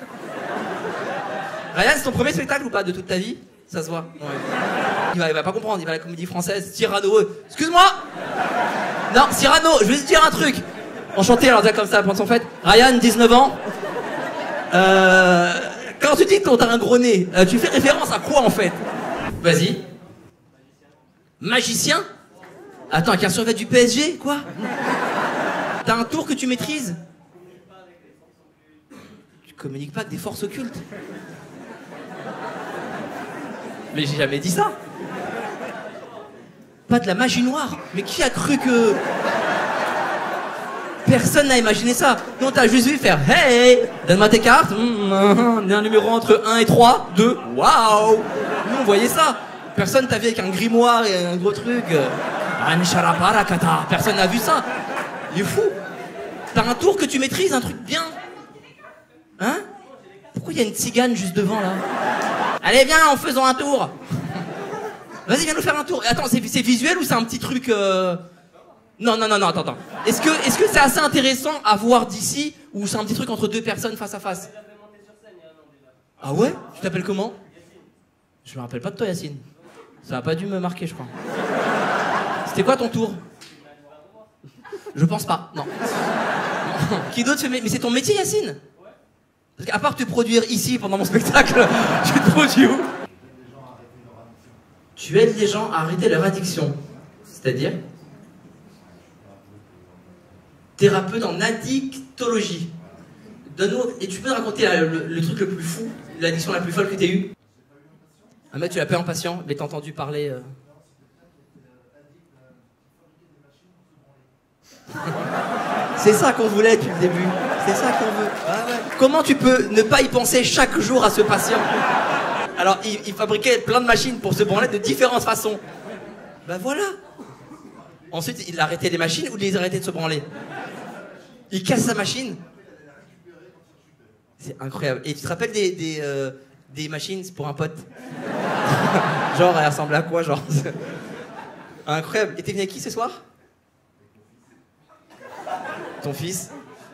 Ryan, c'est ton premier spectacle ou pas de toute ta vie? Ça se voit. Ouais. Il va, il va pas comprendre. Il va à la comédie française. Cyrano. Excuse-moi. Non, Cyrano. Je vais te dire un truc. Enchanté, alors déjà comme ça, pendant son fête. Ryan, dix-neuf ans. Euh, quand tu dis que t'as un gros nez, euh, tu fais référence à quoi en fait? Vas-y. Magicien? Attends, avec un survêt du P S G, quoi? T'as un tour que tu maîtrises? Tu communiques pas avec des forces occultes? Mais j'ai jamais dit ça. Pas de la magie noire. Mais qui a cru que... Personne n'a imaginé ça. Non, t'as juste vu faire « Hey, donne-moi tes cartes. Mmh, mmh, un numéro entre un et trois, deux. Waouh !» Nous, on voyait ça. Personne t'a vu avec un grimoire et un gros truc. Personne n'a vu ça. Il est fou. T'as un tour que tu maîtrises, un truc bien. Hein? Pourquoi il y a une tzigane juste devant, là? Allez, viens, en faisant un tour. Vas-y, viens nous faire un tour. Attends, c'est, c'est visuel ou c'est un petit truc... Euh... Non, non, non, non, attends, attends. Est-ce que, est-ce que c'est assez intéressant à voir d'ici ou c'est un petit truc entre deux personnes face à face? Ah ouais? Tu t'appelles comment? Je me rappelle pas de toi, Yacine. Ça a pas dû me marquer, je crois. C'était quoi ton tour? Je pense pas, non. Qui d'autre fait... Mais c'est ton métier, Yacine? Parce qu'à part te produire ici pendant mon spectacle, tu te produis où? Tu aides les gens à arrêter leur addiction. C'est-à-dire? Thérapeute en addictologie. Donne-nous... Et tu peux nous raconter là, le, le truc le plus fou, l'addiction la plus folle que tu aies eue? Ah mais tu l'as pas en patient, mais t'as entendu parler... Euh... C'est ça qu'on voulait depuis le début. C'est ça qu'on veut. Ah ouais. Comment tu peux ne pas y penser chaque jour à ce patient? Alors, il, il fabriquait plein de machines pour se branler de différentes façons. Ben voilà. Ensuite, il a arrêté les machines ou il les a arrêté de se branler? Il casse sa machine. C'est incroyable. Et tu te rappelles des, des, euh, des machines pour un pote? Genre, elle ressemble à quoi, genre? Incroyable. Et t'es venu avec qui ce soir? Ton fils?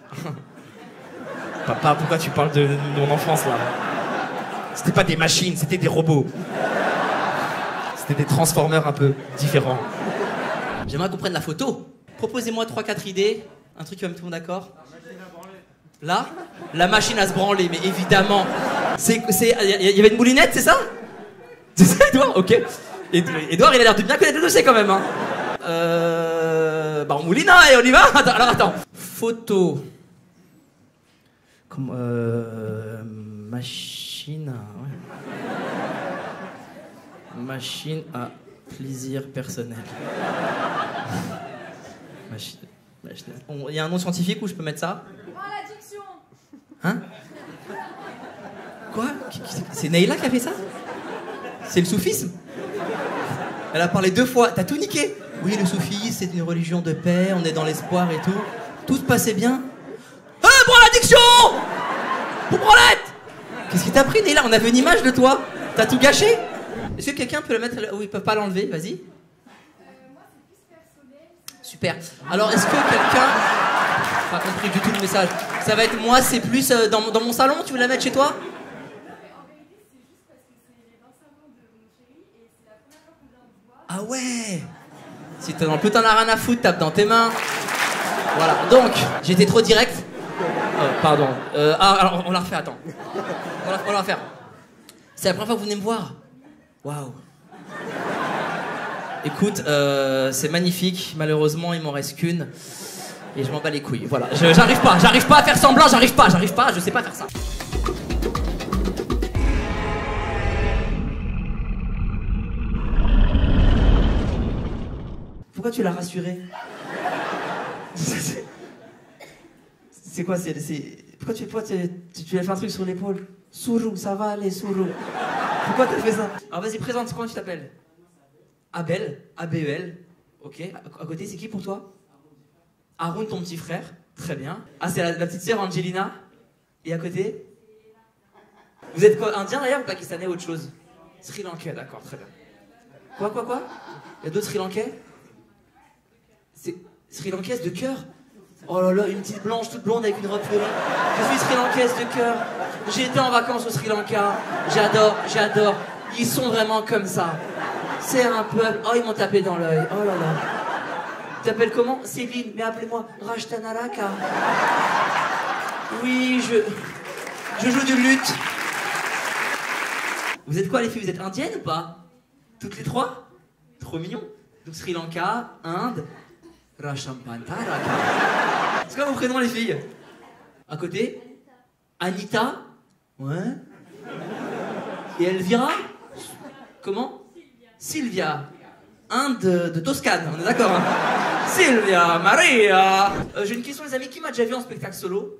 Papa, pourquoi tu parles de mon enfance là? C'était pas des machines, c'était des robots. C'était des transformers un peu différents. J'aimerais qu'on prenne la photo. Proposez-moi trois quatre idées. Un truc qui va me mettre d'accord. Là? La machine à se branler, mais évidemment. C'est, c'est, il y avait une moulinette, c'est ça? C'est ça, Edouard? Ok. Edouard, il a l'air de bien connaître le dossier quand même. Hein. Euh... Bah, on moulina et on y va. Attends, alors attends. Photo. Comme euh... Machine à... Ouais. Machine à plaisir personnel. Machine... Il y a un nom scientifique où je peux mettre ça? Oh, l'addiction. Hein? Quoi? C'est Naïla qui a fait ça? C'est le soufisme? Elle a parlé deux fois. T'as tout niqué? Oui, le soufisme, c'est une religion de paix, on est dans l'espoir et tout. Tout se passait bien. Ah, bon, l'addiction! Pour branlette! Qu'est-ce qui t'a pris, Naïla? On avait une image de toi. T'as tout gâché? Est-ce que quelqu'un peut le mettre là où ils peuvent pas l'enlever? Vas-y. Super. Alors, est-ce que quelqu'un... Pas compris du tout le message. Ça va être moi, c'est plus euh, dans, dans mon salon, tu veux la mettre chez toi? Ah ouais. Si t'es dans le putain la rien à foutre, tape dans tes mains. Voilà, donc, j'étais trop direct. Euh, pardon. Euh, ah, alors, on la refait, attends. On la, on la refait. C'est la première fois que vous venez me voir. Waouh. Écoute, euh, c'est magnifique. Malheureusement, il m'en reste qu'une. Et je m'en bats les couilles. Voilà, je, j'arrive pas, j'arrive pas à faire semblant, j'arrive pas, j'arrive pas, je sais pas faire ça. Pourquoi tu l'as rassuré? C'est quoi, c'est... Pourquoi tu, pourquoi tu, tu, tu lui as fait un truc sur l'épaule? Sourou, ça va aller, Sourou. Pourquoi t'as fait ça? Alors vas-y, présente, comment tu t'appelles? Abel, A B E L. Ok, à, à côté, c'est qui pour toi? Haroun, ton petit frère. Très bien. Ah, c'est la, la petite sœur Angelina. Et à côté? Vous êtes quoi, indien d'ailleurs ou pakistanais ou autre chose? Sri Lankais, d'accord, très bien. Quoi, quoi, quoi? Il y a d'autres Sri Lankais? C'est Sri Lankaise de cœur? Oh là là, une petite blanche toute blonde avec une robe fleurie. Je suis Sri Lankaise de cœur. J'ai été en vacances au Sri Lanka. J'adore, j'adore. Ils sont vraiment comme ça. C'est un peuple. Oh, ils m'ont tapé dans l'œil. Oh là là. Tu t'appelles comment? Céline, mais appelez-moi Rashtanaraka. Oui, je... Je joue du luth. Vous êtes quoi les filles? Vous êtes indiennes ou pas? Toutes les trois? Trop mignon. Donc Sri Lanka, Inde, Rashampantaraka. C'est quoi vos prénoms les filles? À côté? Anita? Ouais. Et Elvira? Comment? Sylvia. Inde de, de Toscane, on est d'accord hein? Sylvia, Maria. Euh, J'ai une question les amis, qui m'a déjà vu en spectacle solo?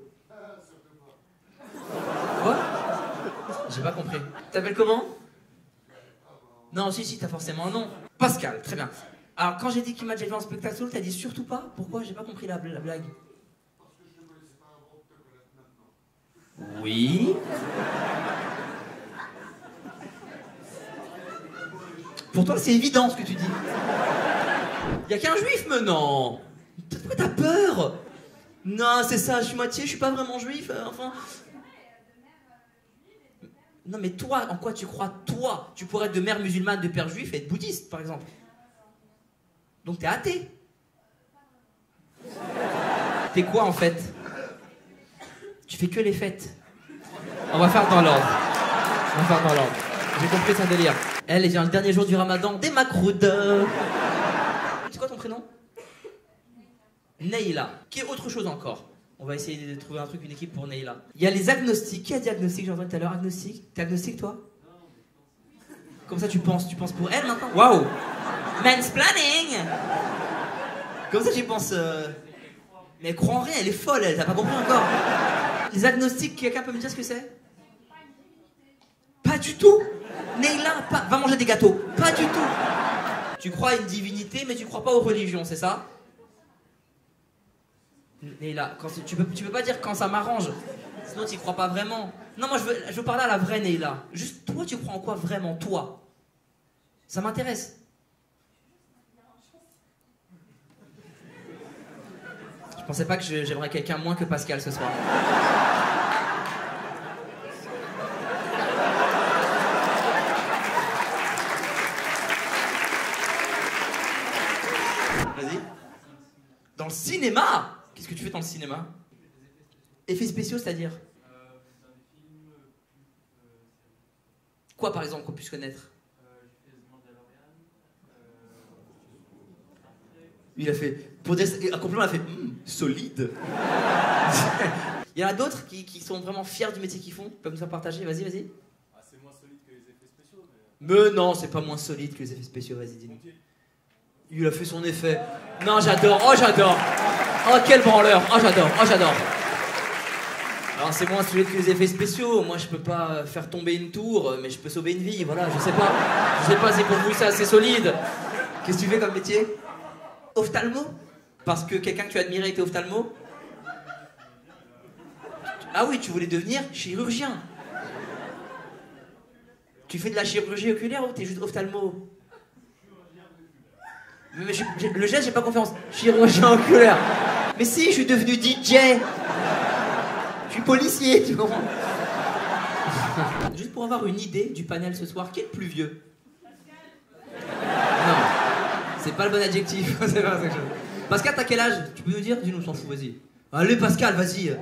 Quoi? J'ai pas compris. T'appelles comment? Non, si, si, t'as forcément un nom. Pascal, très bien. Alors, quand j'ai dit qu'il m'a déjà vu en spectacle solo, t'as dit surtout pas? Pourquoi? J'ai pas compris la, la blague. Oui. Pour toi, c'est évident ce que tu dis. Y a qu'un juif, mais non. Pourquoi t'as peur? Non, c'est ça, je suis moitié, je suis pas vraiment juif, euh, enfin... Non, mais toi, en quoi tu crois, toi? Tu pourrais être de mère musulmane, de père juif et être bouddhiste, par exemple. Donc t'es athée. T'es quoi, en fait? Tu fais que les fêtes. On va faire dans l'ordre. On va faire dans l'ordre. J'ai compris son délire. Elle, elle vient le dernier jour du ramadan des Makroud. C'est quoi ton prénom? Neila. Qui est autre chose encore? On va essayer de trouver un truc, une équipe pour Neila. Il y a les agnostiques. Qui a dit agnostique? J'ai entendu tout à l'heure. Agnostique. T'es agnostique, toi? Comme ça, tu penses. Tu penses pour elle maintenant? Waouh! Mansplaining! Comme ça, tu penses. Euh... Mais elle croit en rien, elle est folle, elle. T'as pas compris encore? Les agnostiques, quelqu'un peut me dire ce que c'est? Pas du tout! Neila, pas... va manger des gâteaux. Pas du tout! Tu crois à une divinité, mais tu crois pas aux religions, c'est ça? Neila, quand tu, peux, tu peux pas dire quand ça m'arrange. Sinon, tu crois pas vraiment. Non, moi, je veux, je veux parler à la vraie Neila. Juste, toi, tu crois en quoi vraiment, toi? Ça m'intéresse. Je pensais pas que j'aimerais quelqu'un moins que Pascal ce soir. Vas-y. Dans le cinéma? Qu'est-ce que tu fais dans le cinéma? Effets spéciaux, c'est-à-dire? Quoi, par exemple, qu'on puisse connaître? Il a fait, pour dire un compliment, il a fait mmm, solide. Il y en a d'autres qui, qui sont vraiment fiers du métier qu'ils font, peuvent nous faire partager. Vas-y, vas-y. Ah, c'est moins solide que les effets spéciaux. Mais, mais non, c'est pas moins solide que les effets spéciaux. Vas-y, dis-nous. Il a fait son effet. Non, j'adore. Oh, j'adore. Oh, quel branleur. Oh, j'adore. Oh, j'adore. Alors, c'est moins solide que les effets spéciaux. Moi, je peux pas faire tomber une tour, mais je peux sauver une vie. Voilà, je sais pas. Je sais pas si pour vous c'est assez solide. Qu'est-ce que tu fais comme métier? Ophtalmo? Parce que quelqu'un que tu admirais était ophtalmo? Ah oui, tu voulais devenir chirurgien. Tu fais de la chirurgie oculaire ou t'es juste ophtalmo? Mais je, je, le geste, j'ai pas confiance. Chirurgien oculaire. Mais si, je suis devenu D J. Je suis policier, tu comprends? Juste pour avoir une idée du panel ce soir, qui est le plus vieux? Non. C'est pas le bon adjectif. C'est pas ça que je... Pascal, t'as quel âge? Tu peux nous dire? Dis-nous, on s'en fout, vas-y. Allez, Pascal, vas-y.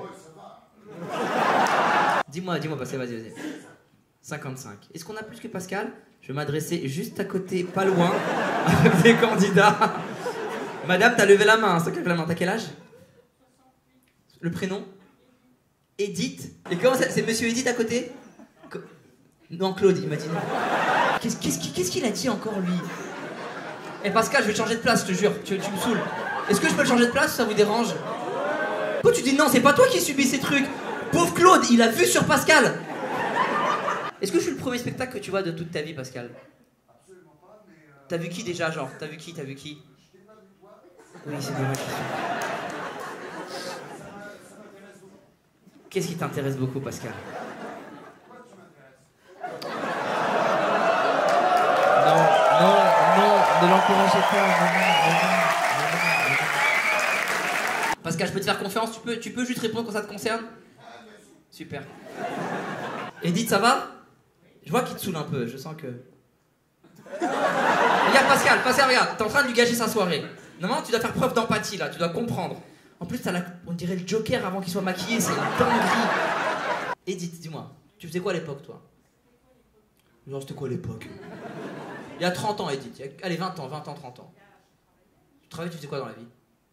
Dis-moi, dis-moi, Pascal, vas-y, vas-y. cinquante-cinq. Est-ce qu'on a plus que Pascal? Je vais m'adresser juste à côté, pas loin, avec des candidats. Madame, t'as levé la main, c'est toi qui as levé la main. T'as quel âge? Le prénom? Edith. Et comment ça? C'est monsieur Edith à côté? Co- Non, Claude, il m'a dit non. Qu'est-ce qu'est-ce qu'il qu'est-ce qu'il a dit encore, lui? Eh Pascal, je vais te changer de place, je te jure, tu, tu me saoules. Est-ce que je peux le changer de place, ça vous dérange? Pourquoi tu dis non? C'est pas toi qui subis ces trucs. Pauvre Claude, il a vu sur Pascal. Est-ce que je suis le premier spectacle que tu vois de toute ta vie, Pascal? Absolument pas, mais... Euh... T'as vu qui déjà, genre? T'as vu qui? T'as vu qui? Oui, c'est bien. Qu'est-ce qui t'intéresse beaucoup, Pascal? Non, non, non, ne l'encouragez pas. Non, non, non, non, non, non. Pascal, je peux te faire confiance? Tu peux, tu peux juste répondre quand ça te concerne? Super. Edith, ça va? Je vois qu'il te saoule un peu, je sens que... Regarde Pascal, Pascal, regarde, t'es en train de lui gâcher sa soirée. Normalement, tu dois faire preuve d'empathie là, tu dois comprendre. En plus, t'as la... on dirait le Joker avant qu'il soit maquillé, c'est une dinguerie. Edith, dis-moi, tu faisais quoi à l'époque, toi? Genre, c'était quoi à l'époque? Il y a trente ans, Edith. Il y a... Allez, vingt ans, vingt ans, trente ans. Tu travailles, tu faisais quoi dans la vie?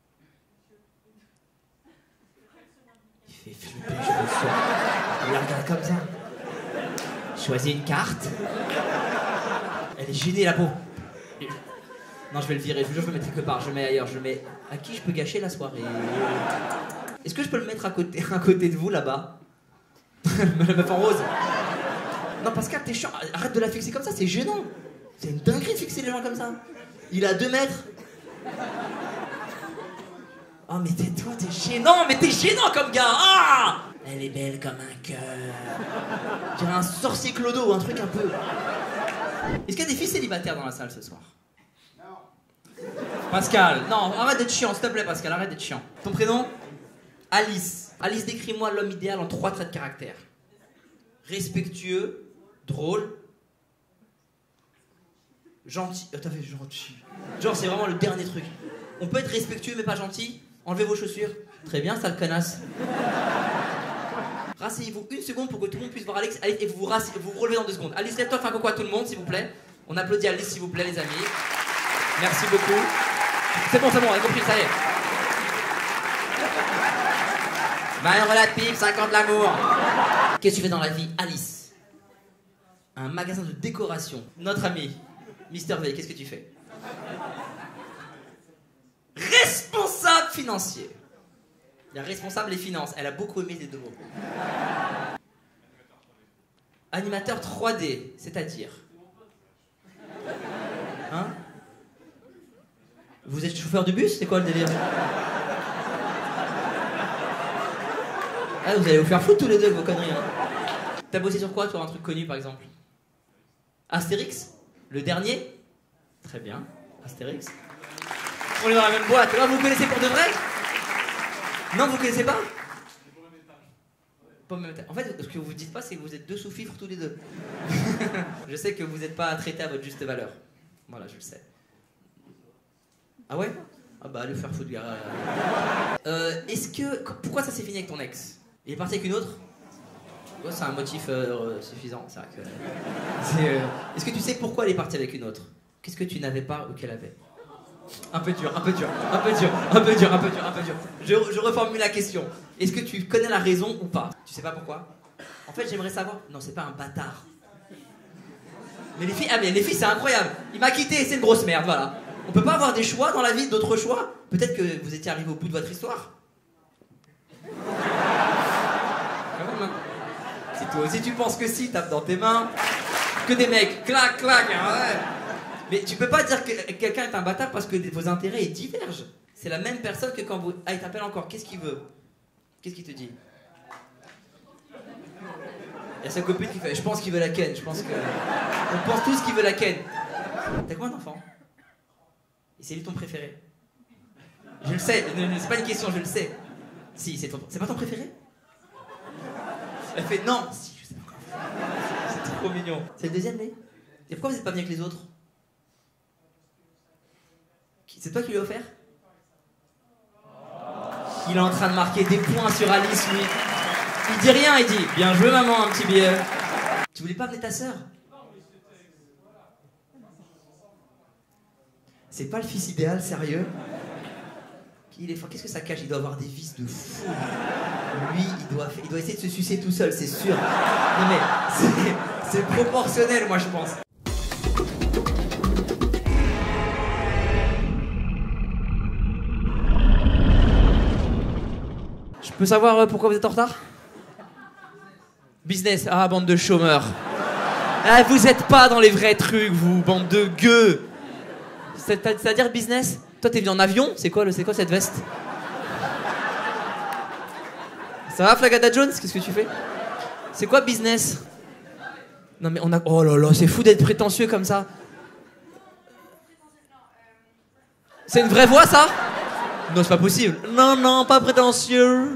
Il fait flipper, je me sens. Il la regarde comme ça. Choisis une carte. Elle est gênée, la pauvre. Non, je vais le virer, je vous jure, je vais le mettre quelque part. Je le mets ailleurs, je le mets... À qui je peux gâcher la soirée? Est-ce que je peux le mettre à côté, à côté de vous, là-bas? La meuf en rose. Non, Pascal, t'es chiant. Arrête de la fixer comme ça, c'est gênant. C'est une dinguerie de fixer les gens comme ça. Il est à deux mètres. Oh, mais tais-toi, t'es gênant, mais t'es gênant comme gars. Ah! Elle est belle comme un cœur. Tu dirais un sorcier clodo ou un truc un peu... Est-ce qu'il y a des filles célibataires dans la salle ce soir? Non. Pascal, non, arrête d'être chiant, s'il te plaît, Pascal, arrête d'être chiant. Ton prénom? Alice. Alice, décris-moi l'homme idéal en trois traits de caractère. Respectueux, drôle, gentil. Oh, t'as fait gentil. Genre, c'est vraiment le dernier truc. On peut être respectueux mais pas gentil? Enlevez vos chaussures. Très bien, sale connasse. Rasseyez-vous une seconde pour que tout le monde puisse voir Alex. Allez, et vous vous, rassez, vous vous relevez dans deux secondes. Alice, lève-toi, fais un coucou à tout le monde, s'il vous plaît. On applaudit Alice, s'il vous plaît, les amis. Merci beaucoup. C'est bon, c'est bon, on a compris, ça y est. Main relative, cinq ans de l'amour. Qu'est-ce que tu fais dans la vie, Alice? Un magasin de décoration. Notre ami, Mister V, qu'est-ce que tu fais? Responsable financier. Il y a responsable et finance. Elle a beaucoup aimé les deux mots. Animateur trois D, c'est-à-dire? Hein? Vous êtes chauffeur de bus? C'est quoi le délire? Ah, vous allez vous faire foutre tous les deux avec vos conneries. Hein. T'as bossé sur quoi, toi, un truc connu, par exemple? Astérix? Le dernier? Très bien. Astérix. On est dans la même boîte. Ah, vous vous connaissez pour de vrai? Non, vous connaissez pas? Pas même... En fait, ce que vous vous dites pas, c'est que vous êtes deux sous-fifres tous les deux. Je sais que vous n'êtes pas traités à votre juste valeur. Voilà, je le sais. Ah ouais? Ah bah, allez faire foutre, gars. Euh, est-ce que... Pourquoi ça s'est fini avec ton ex? Il est parti avec une autre? Ouais, c'est un motif euh, suffisant, c'est vrai que... C'est, euh... Est-ce que tu sais pourquoi elle est partie avec une autre? Qu'est-ce que tu n'avais pas ou qu'elle avait? Un peu dur, un peu dur, un peu dur, un peu dur, un peu dur, un peu dur. Je, je reformule la question. Est-ce que tu connais la raison ou pas? Tu sais pas pourquoi? En fait, j'aimerais savoir... Non, c'est pas un bâtard. Mais les filles... Ah mais les filles, c'est incroyable. Il m'a quitté, c'est une grosse merde, voilà. On peut pas avoir des choix dans la vie, d'autres choix? Peut-être que vous étiez arrivé au bout de votre histoire. Si toi aussi tu penses que si, tape dans tes mains. Que des mecs, clac, clac, ouais. Mais tu peux pas dire que quelqu'un est un bâtard parce que vos intérêts divergent. C'est la même personne que quand vous... Ah, il t'appelle encore, qu'est-ce qu'il veut? Qu'est-ce qu'il te dit? Il y a sa copine qui fait, je pense qu'il veut la ken, je pense que... On pense tous qu'il veut la ken. T'as combien d'enfants? Et c'est lui ton préféré? Je le sais, c'est pas une question, je le sais. Si, c'est ton... C'est pas ton préféré? Elle fait, non, si, je sais pas encore. C'est trop mignon. C'est le deuxième, mais... Et pourquoi vous êtes pas venu avec les autres? C'est toi qui lui as offert? Il est en train de marquer des points sur Alice, lui. Il dit rien, il dit « Bien joué, maman, un petit billet. » Tu voulais pas appeler ta sœur? C'est pas le fils idéal, sérieux? Il est fort. Qu'est-ce que ça cache? Il doit avoir des vices de fou. Lui, il doit, il doit essayer de se sucer tout seul, c'est sûr. Non mais, c'est proportionnel, moi, je pense. Je peux savoir pourquoi vous êtes en retard? Business. Ah, bande de chômeurs. Ah, vous êtes pas dans les vrais trucs, vous, bande de gueux. C'est-à-dire business? Toi, t'es venu en avion? C'est quoi, c'est quoi cette veste? Ça va, Flagada Jones? Qu'est-ce que tu fais? C'est quoi business? Non mais on a... Oh là là, c'est fou d'être prétentieux comme ça. C'est une vraie voix, ça? Non, c'est pas possible. Non, non, pas prétentieux.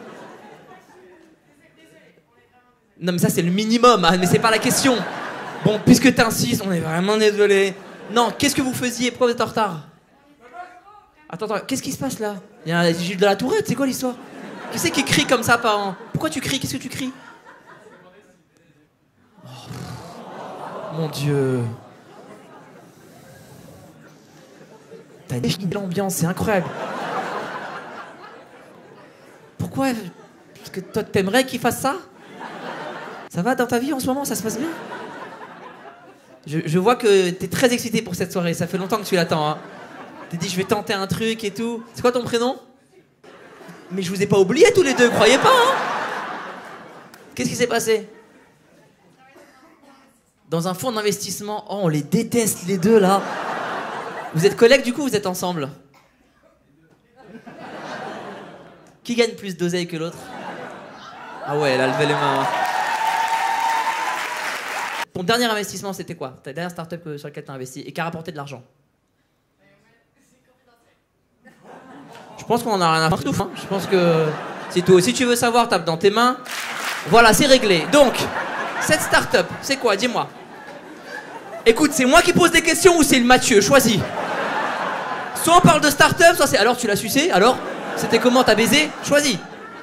Non mais ça, c'est le minimum, hein, mais c'est pas la question. Bon, puisque t'insistes, on est vraiment désolé. Non, qu'est-ce que vous faisiez? Pourquoi vous êtes en retard? Attends, attends, qu'est-ce qui se passe là? Il y a Gilles de la Tourette, c'est quoi l'histoire? Qui c'est qui crie comme ça par an? Pourquoi tu cries? Qu'est-ce que tu cries? Oh, mon Dieu. T'as défini l'ambiance, c'est incroyable. Pourquoi? Parce que toi, t'aimerais qu'il fasse ça? Ça va dans ta vie en ce moment? Ça se passe bien? Je, je vois que t'es très excité pour cette soirée, ça fait longtemps que tu l'attends, hein. T'es dit je vais tenter un truc et tout. C'est quoi ton prénom? Mais je vous ai pas oublié tous les deux, croyez pas, hein? Qu'est-ce qui s'est passé? Dans un fonds d'investissement. Oh, on les déteste les deux là. Vous êtes collègues du coup, vous êtes ensemble? Qui gagne plus d'oseille que l'autre? Ah ouais, elle a levé les mains. Hein. Ton dernier investissement, c'était quoi? Ta dernière start-up sur laquelle tu as investi et qui a rapporté de l'argent? Je pense qu'on en a rien à foutre, hein. Je pense que c'est tout. Si tu veux savoir, tape dans tes mains. Voilà, c'est réglé. Donc, cette start-up, c'est quoi? Dis-moi. Écoute, c'est moi qui pose des questions ou c'est le Mathieu? Choisis. Soit on parle de start-up, soit c'est... Alors, tu l'as sucé? Alors, c'était comment? T'as baisé? Choisis.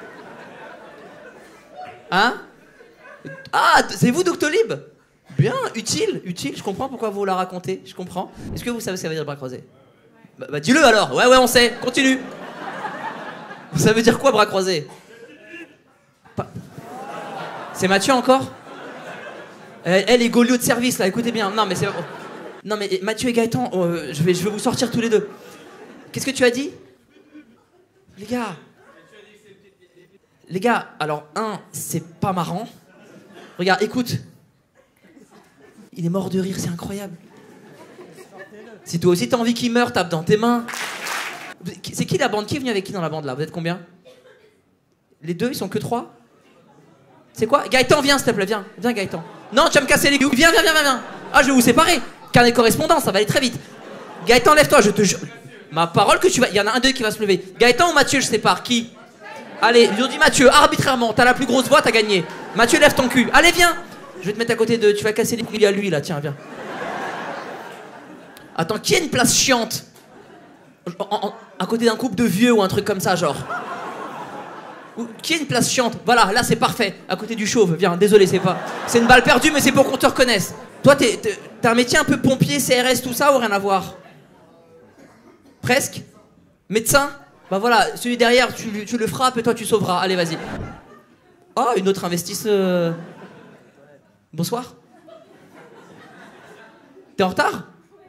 Hein? Ah, c'est vous, Doctolib? Bien, utile, utile. Je comprends pourquoi vous la racontez. Je comprends. Est-ce que vous savez ce que ça veut dire bras croisés? Bah, bah dis-le alors. Ouais, ouais, on sait. Continue. Ça veut dire quoi, bras croisés? Pas... C'est Mathieu encore? Elle, elle est Golio de service là. Écoutez bien. Non mais c'est. Non mais Mathieu et Gaëtan, euh, je vais, je vais vous sortir tous les deux. Qu'est-ce que tu as dit? Les gars. Les gars. Alors un, c'est pas marrant. Regarde, écoute. Il est mort de rire, c'est incroyable. Si toi aussi t'as envie qu'il meure, tape dans tes mains. C'est qui la bande? Qui est venu avec qui dans la bande là? Vous êtes combien? Les deux, ils sont que trois? C'est quoi? Gaëtan, viens s'il te plaît, viens. Viens Gaëtan. Non, tu vas me casser les couilles. Viens, viens, viens, viens. Ah, je vais vous séparer. Carnet de correspondance, ça va aller très vite. Gaëtan, lève-toi, je te jure. Ma parole que tu vas... Il y en a un d'eux qui va se lever. Gaëtan ou Mathieu, je sépare. Qui? Allez, ils ont dit Mathieu, arbitrairement. T'as la plus grosse voix, t'as gagné. Mathieu, lève ton cul. Allez, viens. Je vais te mettre à côté de... Tu vas casser les couilles à lui, là. Tiens, viens. Attends, qui a une place chiante? En, en, à côté d'un couple de vieux ou un truc comme ça, genre. Ou, qui a une place chiante? Voilà, là c'est parfait. À côté du chauve, viens, désolé, c'est pas... C'est une balle perdue, mais c'est pour qu'on te reconnaisse. Toi, t'es, t'es, t'as un métier un peu pompier, C R S, tout ça, ou rien à voir? Presque? Médecin? Bah voilà, celui derrière, tu, tu le frappes et toi tu sauveras. Allez, vas-y. Oh, une autre investisseuse. Bonsoir. T'es en retard?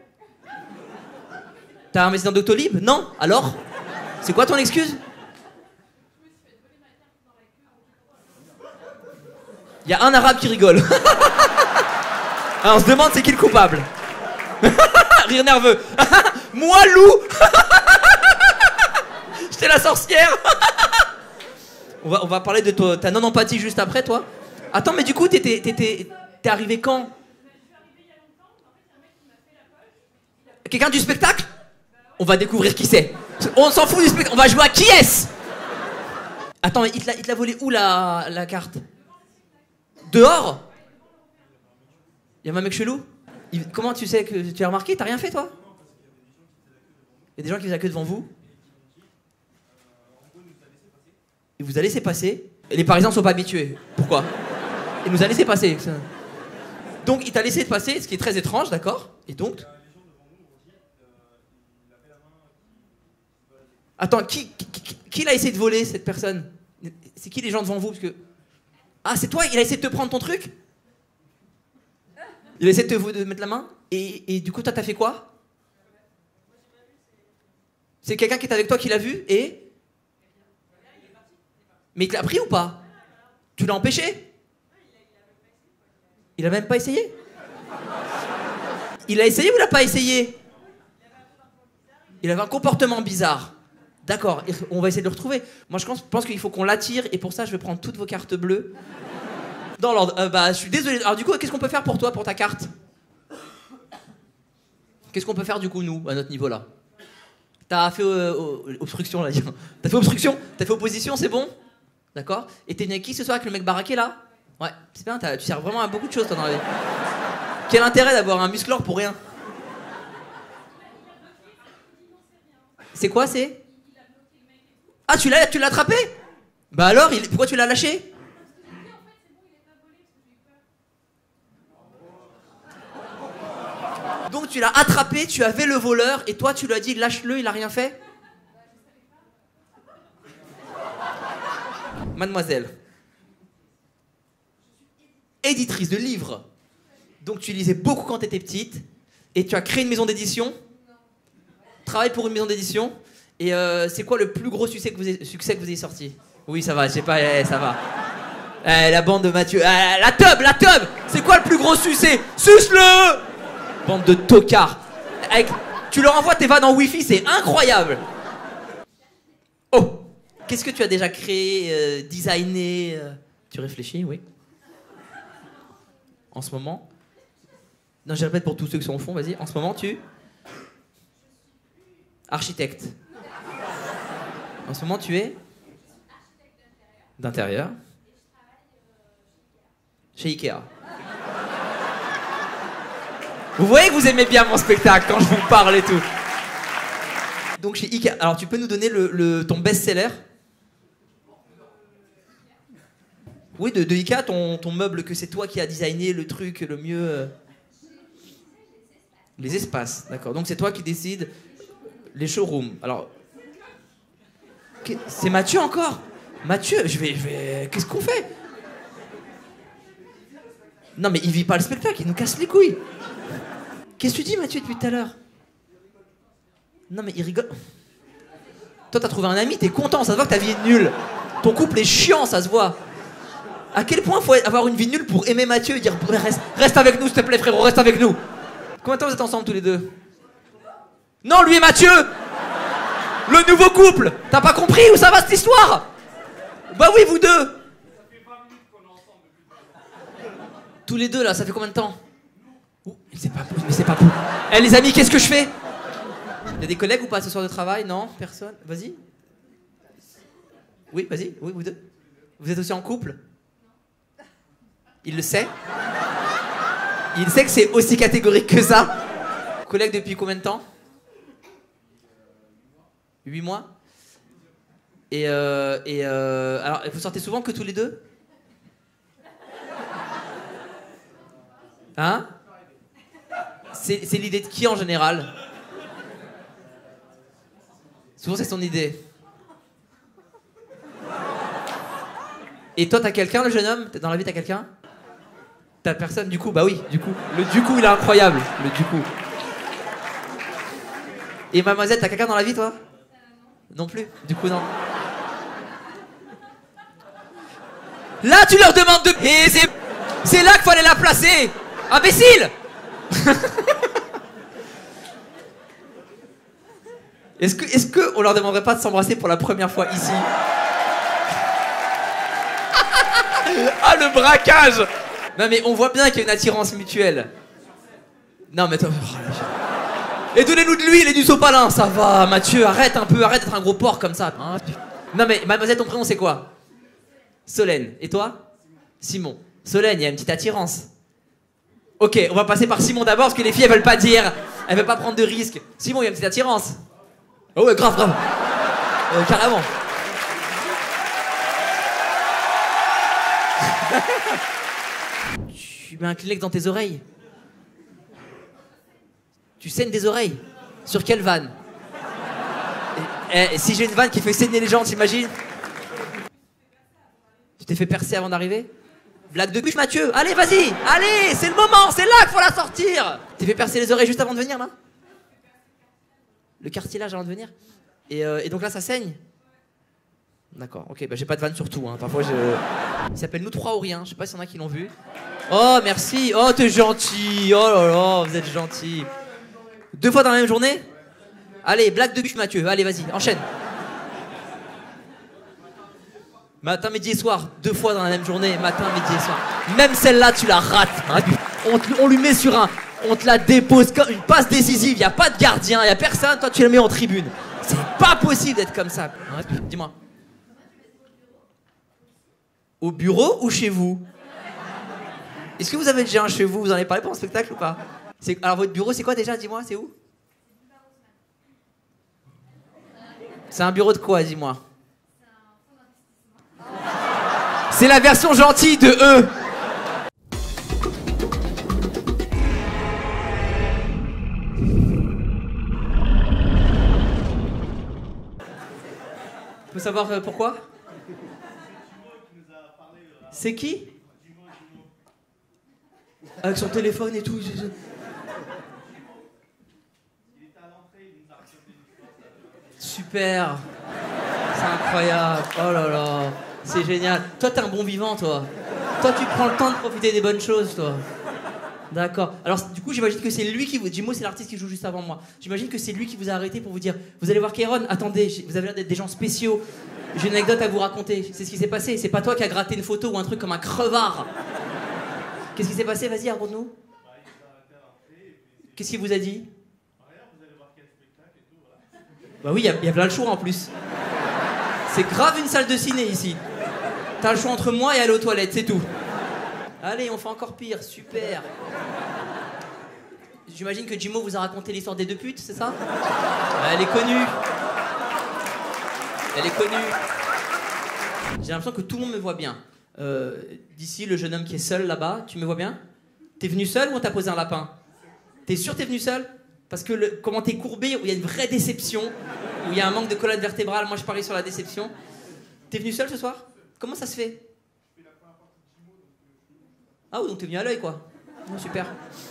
T'as investi dans Doctolib? Non? Alors? C'est quoi ton excuse? Il y a un arabe qui rigole. Alors on se demande c'est qui le coupable. Rire nerveux. Moi, loup. J'étais la sorcière. on, va, on va parler de toi, ta non-empathie juste après, toi. Attends, mais du coup, t'étais, t'étais, t'es arrivé quand? Quelqu'un du spectacle? On va découvrir qui c'est. On s'en fout du spectacle. On va jouer à qui est-ce? Attends, mais il te l'a, il te l'a volé où la, la carte? Dehors? Y'a un mec chelou? il, Comment tu sais que tu as remarqué? T'as rien fait toi? Il y a des gens qui faisaient la queue devant vous. Il vous a laissé passer. Et les Parisiens ne sont pas habitués. Pourquoi? Il nous a laissé passer. Donc il t'a laissé passer, ce qui est très étrange, d'accord? Et donc... Attends, qui, qui, qui, qui l'a essayé de voler, cette personne? C'est qui les gens devant vous? Parce que... Ah, c'est toi? Il a essayé de te prendre ton truc? Il a essayé de te de mettre la main? Et, et du coup, toi, t'as fait quoi? C'est quelqu'un qui est avec toi qui l'a vu et... Mais il te l'a pris ou pas? Tu l'as empêché? Il a même pas essayé? Il a essayé ou il a pas essayé? Il avait un comportement bizarre. D'accord, on va essayer de le retrouver. Moi, je pense, pense qu'il faut qu'on l'attire et pour ça, je vais prendre toutes vos cartes bleues. Dans l'ordre. Euh, bah, je suis désolé. Alors, du coup, qu'est-ce qu'on peut faire pour toi, pour ta carte? Qu'est-ce qu'on peut faire, du coup, nous, à notre niveau-là? T'as fait euh, obstruction, là. T'as fait obstruction? T'as fait opposition, c'est bon? D'accord? Et t'es venu avec qui ce soir, avec le mec baraqué, là? Ouais, c'est bien, tu sers vraiment à beaucoup de choses, toi, dans la vie. Quel intérêt d'avoir un musclor pour rien? C'est quoi, c'est? Ah, tu l'as tu l'as attrapé? Bah alors, il, pourquoi tu l'as lâché? Donc tu l'as attrapé, tu avais le voleur, et toi tu lui as dit lâche-le, il a rien fait? Mademoiselle, éditrice de livres, donc tu lisais beaucoup quand tu étais petite, et tu as créé une maison d'édition, travaille pour une maison d'édition, et euh, c'est quoi le plus gros succès que vous ayez, succès que vous ayez sorti? Oui, ça va, je sais pas, eh, ça va. Eh, la bande de Mathieu, eh, la teub, la teub, c'est quoi le plus gros succès? Suce-le! Bande de tocards. Avec, tu leur envoies tes vannes en wifi, c'est incroyable. Oh, qu'est-ce que tu as déjà créé, euh, designé euh... Tu réfléchis, oui. En ce moment. Non, je répète pour tous ceux qui sont au fond, vas-y. En ce moment, tu... Architecte. En ce moment, tu es... D'intérieur. Chez Ikea. Vous voyez que vous aimez bien mon spectacle quand je vous parle et tout. Donc chez Ikea. Alors tu peux nous donner le, le, ton best-seller? Oui, de, de Ikea, ton, ton meuble que c'est toi qui as designé, le truc le mieux... Euh... Les espaces, d'accord. Donc c'est toi qui décides les showrooms. Alors... C'est Mathieu encore? Mathieu, je vais... Je vais... Qu'est-ce qu'on fait? Non mais il vit pas le spectacle, il nous casse les couilles. Qu'est-ce que tu dis Mathieu depuis tout à l'heure? Non mais il rigole. Toi t'as trouvé un ami, t'es content, ça se voit que ta vie est nulle. Ton couple est chiant, ça se voit. À quel point faut avoir une vie nulle pour aimer Mathieu et dire reste, reste avec nous s'il te plaît frérot, reste avec nous. Combien de temps vous êtes ensemble tous les deux? Non, lui et Mathieu, le nouveau couple. T'as pas compris où ça va cette histoire? Bah oui, vous deux. Tous les deux là, ça fait combien de temps? Oh, c'est pas mais c'est pas pour. Eh les amis, qu'est-ce que je fais? Y'a des collègues ou pas ce soir de travail? Non, personne. Vas-y. Oui, vas-y. Oui, vous deux. Vous êtes aussi en couple? Il le sait. Il sait que c'est aussi catégorique que ça. Collègue depuis combien de temps? Huit mois. Et euh, et euh, alors, vous sortez souvent que tous les deux? Hein? C'est, c'est l'idée de qui en général? Souvent c'est son idée. Et toi t'as quelqu'un le jeune homme? Dans la vie t'as quelqu'un? T'as personne du coup? Bah oui, du coup. Le du coup il est incroyable. Le du coup. Et mademoiselle, t'as quelqu'un dans la vie toi? Non plus? Du coup non. Là tu leur demandes de... Et c'est, c'est là qu'il fallait la placer. Imbécile. Est-ce que, est-ce que on leur demanderait pas de s'embrasser pour la première fois ici? Ah le braquage! Non mais on voit bien qu'il y a une attirance mutuelle. Non mais attends. Et donnez-nous de l'huile et du sopalin, ça va Mathieu, arrête un peu, arrête d'être un gros porc comme ça. Non mais mademoiselle, ton prénom c'est quoi? Solène. Et toi? Simon. Solène, il y a une petite attirance. Ok, on va passer par Simon d'abord parce que les filles elles veulent pas dire, elles veulent pas prendre de risques. Simon, il y a une petite attirance. Oh ouais, grave, grave. Euh, carrément. Tu mets un Kleenex dans tes oreilles. Tu saignes des oreilles. Sur quelle vanne? Et, et, si j'ai une vanne qui fait saigner les gens, t'imagines? Tu t'es fait percer avant d'arriver? Blague de bûche, Mathieu. Allez, vas-y. Allez, c'est le moment. C'est là qu'il faut la sortir. T'es fait percer les oreilles juste avant de venir, là? Le cartilage avant de venir. Et, euh, et donc là, ça saigne? D'accord, ok, bah j'ai pas de vanne sur tout, hein. Parfois je... Il s'appelle Nous trois ou rien, je sais pas s'il y en a qui l'ont vu. Oh, merci. Oh, t'es gentil. Oh là là, vous êtes gentil. Deux fois dans la même journée? Allez, blague de bûche, Mathieu. Allez, vas-y, enchaîne. Matin, midi et soir. Deux fois dans la même journée, matin, midi et soir. Même celle-là, tu la rates. On, te, on lui met sur un... On te la dépose comme une passe décisive. Y a pas de gardien, y a personne. Toi, tu la mets en tribune. C'est pas possible d'être comme ça. Dis-moi. Au bureau ou chez vous? Est-ce que vous avez déjà un chez vous? Vous en avez parlé pendant le spectacle ou pas? Alors votre bureau c'est quoi déjà? Dis-moi, c'est où? C'est un bureau de quoi? Dis-moi. C'est la version gentille de eux. On peut savoir euh, pourquoi? C'est qui? Avec son téléphone et tout. Super. C'est incroyable. Oh là là. C'est génial. Toi, t'es un bon vivant, toi. Toi, tu prends le temps de profiter des bonnes choses, toi. D'accord. Alors, du coup, j'imagine que c'est lui qui vous... Jimo, c'est l'artiste qui joue juste avant moi. J'imagine que c'est lui qui vous a arrêté pour vous dire vous allez voir Kéron, attendez, vous avez l'air d'être des gens spéciaux. J'ai une anecdote à vous raconter. C'est ce qui s'est passé. C'est pas toi qui as gratté une photo ou un truc comme un crevard. Qu'est-ce qui s'est passé? Vas-y, raconte-nous. Qu'est-ce qu'il vous a dit? Bah oui, il y, y a plein de choix en plus. C'est grave une salle de ciné ici. T'as le choix entre moi et aller aux toilettes, c'est tout. Allez, on fait encore pire, super. J'imagine que Jimo vous a raconté l'histoire des deux putes, c'est ça? Elle est connue. Elle est connue. J'ai l'impression que tout le monde me voit bien. Euh, D'ici, le jeune homme qui est seul là-bas, tu me vois bien? T'es venu seul ou on t'a posé un lapin? T'es sûr que t'es venu seul? Parce que le, comment t'es courbé, où il y a une vraie déception, où il y a un manque de colonne vertébrale, moi je parie sur la déception. T'es venu seul ce soir? Comment ça se fait? Ah oui, donc t'es venu à l'œil quoi. Oh, super.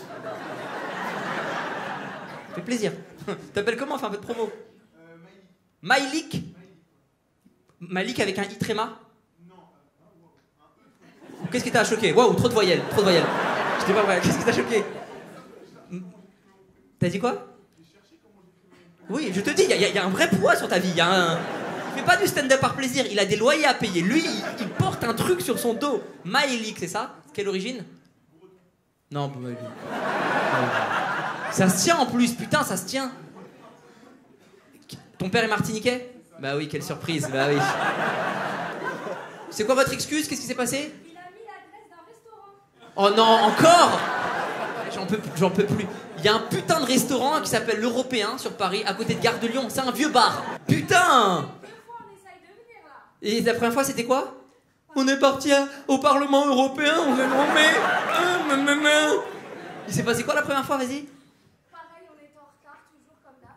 Ça fait plaisir. T'appelles comment? Fais un peu de promo. Euh, Maïlik. Malik avec un i tréma? Non. Qu'est-ce qui t'a choqué? Waouh, trop de voyelles, trop de voyelles. Je t'ai pas vrai. Qu'est-ce qui t'a choqué? T'as dit quoi? Oui, je te dis, il y, y, y a un vrai poids sur ta vie. Y a un... Il fait pas du stand-up par plaisir, il a des loyers à payer. Lui, il, il porte un truc sur son dos. Maïlik, c'est ça? Quelle origine? Non, bah, ça se tient en plus, putain, ça se tient. Ton père est martiniquais? Bah oui, quelle surprise, bah oui. C'est quoi votre excuse? Qu'est-ce qui s'est passé? Il a mis l'adresse d'un restaurant. Oh non, encore? J'en peux, j'en peux plus. Il y a un putain de restaurant qui s'appelle l'Européen sur Paris, à côté de Gare de Lyon. C'est un vieux bar. Putain! Deux fois on essaye de venir là. Et la première fois, c'était quoi? On est parti à, au Parlement Européen, on est nommé. Il s'est passé quoi la première fois? Vas-y. Pareil, on est en retard, toujours comme là.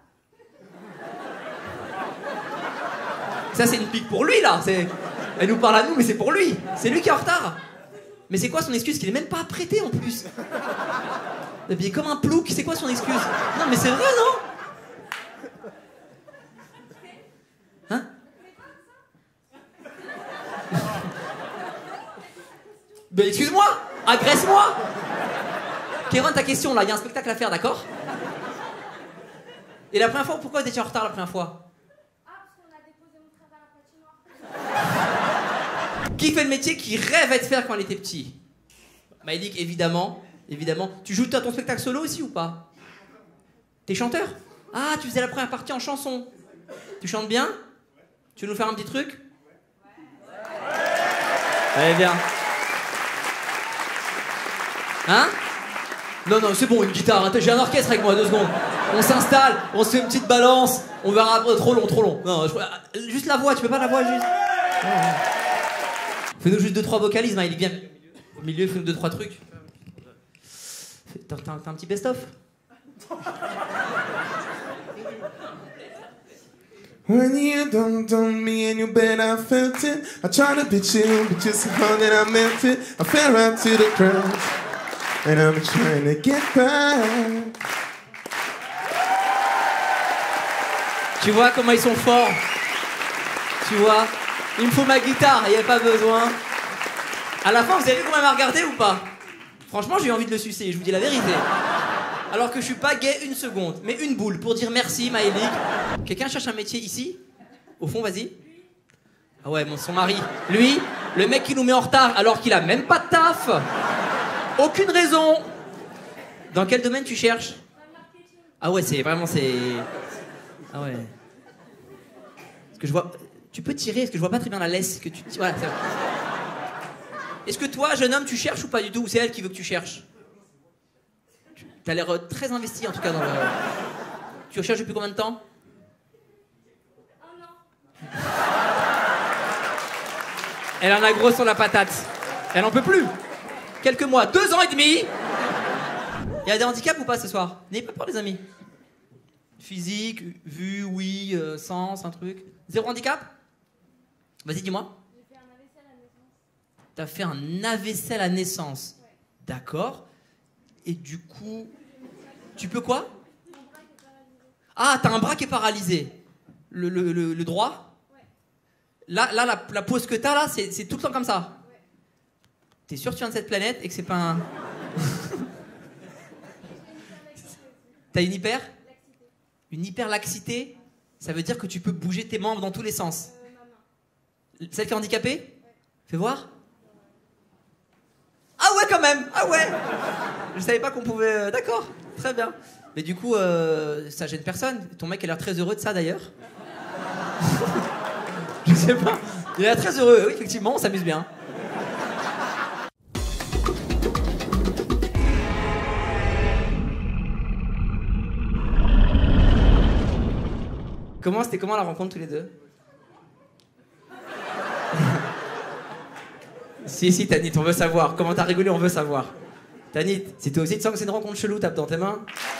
Ça, c'est une pique pour lui, là. Elle nous parle à nous, mais c'est pour lui. C'est lui qui est en retard. Mais c'est quoi son excuse? Qu'il est même pas apprêté en plus. Habillé comme un plouc, c'est quoi son excuse? Non, mais c'est vrai, non? Hein? Ben, excuse-moi! Agresse-moi! Kéron, ta question, là, il y a un spectacle à faire, d'accord? Et la première fois, pourquoi vous étiez en retard la première fois? Ah, parce qu'on a déposé mon travail à la patinoire. Qui fait le métier qu'il rêvait de faire quand il était petit? Maïlik, évidemment. Évidemment. Tu joues à ton spectacle solo aussi ou pas? T'es chanteur? Ah, tu faisais la première partie en chanson. Tu chantes bien? Tu veux nous faire un petit truc? Allez, bien. Hein? Non, non, c'est bon, une guitare. J'ai un orchestre avec moi, deux secondes. On s'installe, on se fait une petite balance, on verra après, trop long, trop long. Non, je- juste la voix, tu peux pas la voix juste. Ouais, ouais. Fais-nous juste deux trois vocalises, il est bien au milieu, fais-nous deux trois trucs. T'as t'as- t'as un petit best-of? When you dumped on me and you bet I felt it. I tried to be chill, but just so hard that I meant it. I fell right to the ground, and I'm trying to get back. Tu vois comment ils sont forts? Tu vois? Il me faut ma guitare, il n'y avait pas besoin. À la fin, vous avez vu comment elle m'a regardé ou pas? Franchement, j'ai eu envie de le sucer, je vous dis la vérité. Alors que je suis pas gay une seconde, mais une boule pour dire merci, Maëlik. Quelqu'un cherche un métier ici? Au fond, vas-y. Ah ouais, mon, son mari. Lui, le mec qui nous met en retard alors qu'il a même pas de taf. Aucune raison. Dans quel domaine tu cherches? Ah ouais, c'est vraiment, c'est... Ah ouais. Parce que je vois... Tu peux tirer, parce que je vois pas très bien la laisse que tu... Voilà, c'est... Est-ce que toi, jeune homme, tu cherches ou pas du tout? Ou c'est elle qui veut que tu cherches? T'as l'air euh, très investi en tout cas dans le... Tu recherches depuis combien de temps? Elle en a gros sur la patate. Elle en peut plus. Quelques mois, deux ans et demi. Il y a des handicaps ou pas ce soir? N'ayez pas peur les amis. Physique, vue, oui, euh, sens, un truc. Zéro handicap? Vas-y dis-moi. T'as fait un A V C à la naissance. D'accord. Et du coup, tu peux quoi? Ah, t'as un bras qui est paralysé. Le, le, le, le droit? Là, là la, la pose que t'as là, c'est, c'est tout le temps comme ça. T'es sûr que tu viens de cette planète et que c'est pas un... T'as une hyper? Une hyperlaxité? Ça veut dire que tu peux bouger tes membres dans tous les sens. Celle qui est handicapée? Fais voir. Ah ouais quand même. Ah ouais. Je savais pas qu'on pouvait... euh, D'accord, très bien. Mais du coup, euh, ça gêne personne. Ton mec a l'air très heureux de ça d'ailleurs. Je sais pas. Il a l'air très heureux. Oui, effectivement, on s'amuse bien. Comment c'était comment la rencontre tous les deux? Si, si, Tanit, on veut savoir. Comment t'as rigolé, on veut savoir. Tanit, si toi aussi tu sens que c'est une rencontre chelou, tape dans tes mains.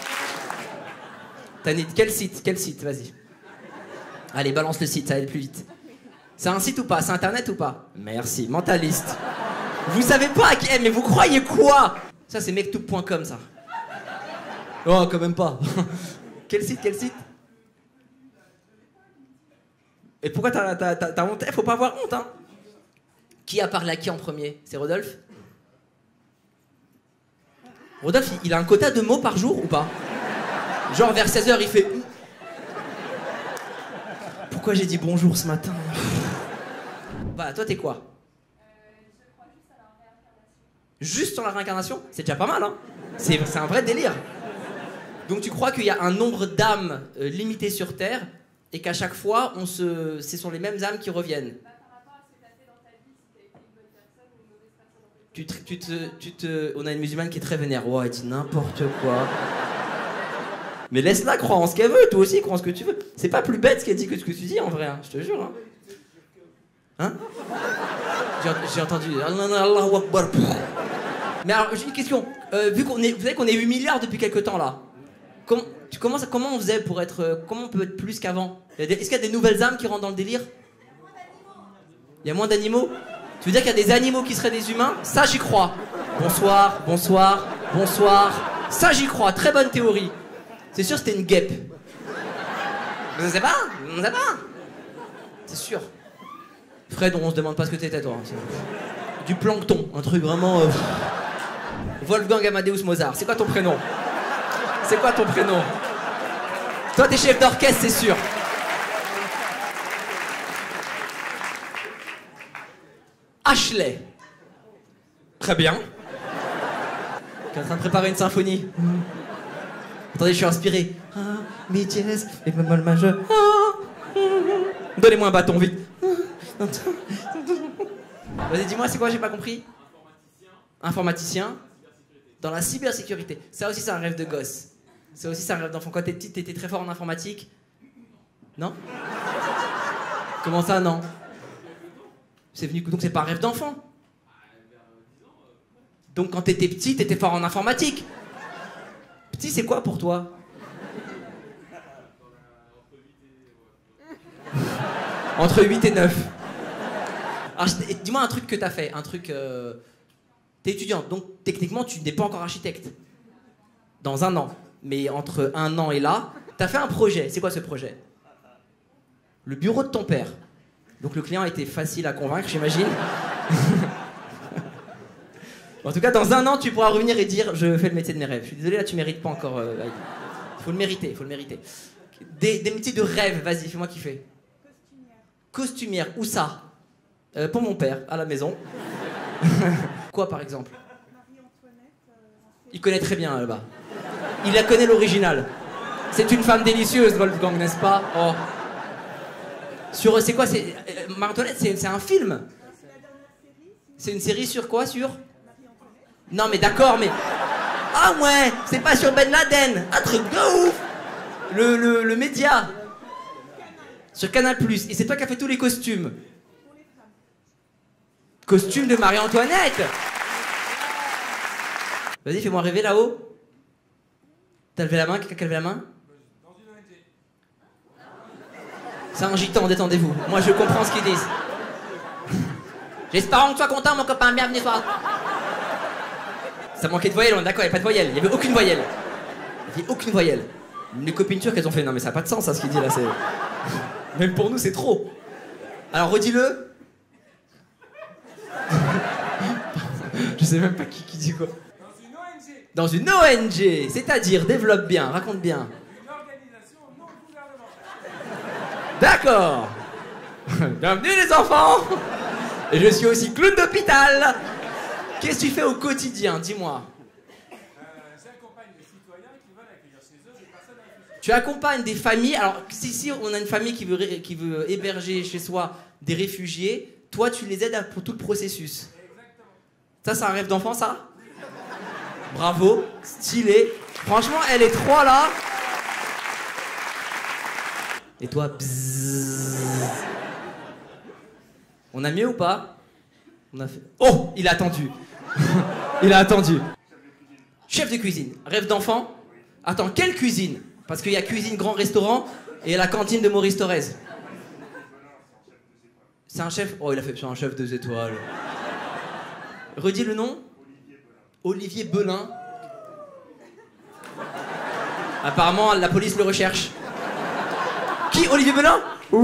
Tanit, quel site? Quel site? Vas-y. Allez, balance le site, ça va aller plus vite. C'est un site ou pas? C'est internet ou pas? Merci, mentaliste. Vous savez pas à qui... Eh, mais vous croyez quoi? Ça, c'est mectube point com, ça. Oh, quand même pas. Quel site? Quel site? Et pourquoi t'as, t'as, t'as, t'as honte? Eh, faut pas avoir honte, hein. Qui a parlé à qui en premier? C'est Rodolphe? Rodolphe, il a un quota de mots par jour ou pas? Genre vers seize heures, il fait... Pourquoi j'ai dit bonjour ce matin? Bah, toi, t'es quoi? Juste sur la réincarnation? C'est déjà pas mal, hein? C'est, c'est un vrai délire. Donc tu crois qu'il y a un nombre d'âmes euh, limité sur Terre et qu'à chaque fois, on se... ce sont les mêmes âmes qui reviennent? Tu te, tu, te, tu te... On a une musulmane qui est très vénère. Ouais, elle dit n'importe quoi. Mais laisse-la croire en ce qu'elle veut, toi aussi, crois en ce que tu veux. C'est pas plus bête ce qu'elle dit que ce que tu dis, en vrai, hein, je te jure. Hein, hein? J'ai, j'ai entendu... Allahu Akbar. Mais alors, j'ai une question. Euh, vu qu'on est... Vous savez qu'on est huit milliards depuis quelques temps, là. Comment, tu, comment, ça, comment on faisait pour être... Euh, comment on peut être plus qu'avant? Est-ce qu'il y a des nouvelles âmes qui rentrent dans le délire? Il y a moins d'animaux? Tu veux dire qu'il y a des animaux qui seraient des humains? Ça, j'y crois. Bonsoir, bonsoir, bonsoir. Ça, j'y crois. Très bonne théorie. C'est sûr, c'était une guêpe. Vous ne savez pas? Vous ne savez pas? C'est sûr. Fred, on se demande pas ce que t'étais, toi. C'est du plancton. Un truc vraiment... Euh... Wolfgang Amadeus Mozart. C'est quoi ton prénom? C'est quoi ton prénom? Toi, t'es chef d'orchestre, c'est sûr. Ashley. Très bien. Qui est en train de préparer une symphonie. Attendez, je suis inspiré. Ah, mi dièse, et bémol majeur. Ah, donnez-moi un bâton, vite. Vas-y, dis-moi, c'est quoi, j'ai pas compris? Informaticien. Informaticien. Dans la cybersécurité. Ça aussi, c'est un rêve de gosse. C'est aussi ça un rêve d'enfant. Quand t'es petite, t'étais très fort en informatique? Non? Comment ça, non? C'est venu... Donc c'est pas un rêve d'enfant? Donc quand t'étais petit, t'étais fort en informatique? Petit, c'est quoi pour toi? Entre huit et neuf. Alors, dis-moi un truc que t'as fait, un truc... Euh... T'es étudiante, donc techniquement tu n'es pas encore architecte. Dans un an. Mais entre un an et là, t'as fait un projet. C'est quoi ce projet? Le bureau de ton père. Donc le client était facile à convaincre, j'imagine. En tout cas, dans un an, tu pourras revenir et dire « Je fais le métier de mes rêves ». Je suis désolé, là, tu mérites pas encore... Il euh, faut le mériter, il faut le mériter. Des, des métiers de rêve, vas-y, fais-moi kiffer. Costumière. Costumière, où ça? euh, Pour mon père, à la maison. Quoi, par exemple? Il connaît très bien, là-bas. Il la connaît l'original. C'est une femme délicieuse, Wolfgang, n'est-ce pas? Oh. Sur... C'est quoi? C'est euh, Marie-Antoinette, c'est un film? C'est une série sur quoi? Sur... Non mais d'accord, mais... Ah ouais, c'est pas sur Ben Laden. Un truc de ouf. Le, le, le média. Sur Canal plus. Et c'est toi qui as fait tous les costumes. Costume de Marie-Antoinette. Vas-y, fais-moi rêver là-haut. T'as levé la main? Quelqu'un a levé la main? C'est un gitan, détendez-vous. Moi je comprends ce qu'ils disent. J'espère que tu sois content, mon copain. Bienvenue toi. Ça manquait de voyelles, on est d'accord, il n'y avait pas de voyelle. Il n'y avait aucune voyelle. Il n'y avait aucune voyelle. Les copines turques, elles ont fait non mais ça n'a pas de sens ça, ce qu'il dit là. Même pour nous c'est trop. Alors redis-le. Je sais même pas qui, qui dit quoi. Dans une O N G. Dans une O N G, c'est-à-dire, développe bien, raconte bien. Une organisation non gouvernementale. D'accord. Bienvenue les enfants. Et je suis aussi clown d'hôpital. Qu'est-ce que tu fais au quotidien? Dis-moi. Euh, J'accompagne les citoyens qui veulent accueillir chez eux des personnes réfugiées. Tu accompagnes des familles. Alors, si, si on a une famille qui veut, qui veut héberger chez soi des réfugiés, toi, tu les aides pour tout le processus. Exactement. Ça, c'est un rêve d'enfant, ça? Bravo, stylé. Franchement, elle est trois là. Et toi, bzzz. On a mieux ou pas? On a fait... Oh, il a attendu. Il a attendu. Chef de cuisine. Rêve d'enfant? Attends, quelle cuisine? Parce qu'il y a cuisine grand restaurant et la cantine de Maurice Thorez. C'est un chef... Oh, il a fait sur un chef deux étoiles. Redis le nom? Olivier Belin. Apparemment, la police le recherche. Qui? Olivier Belin?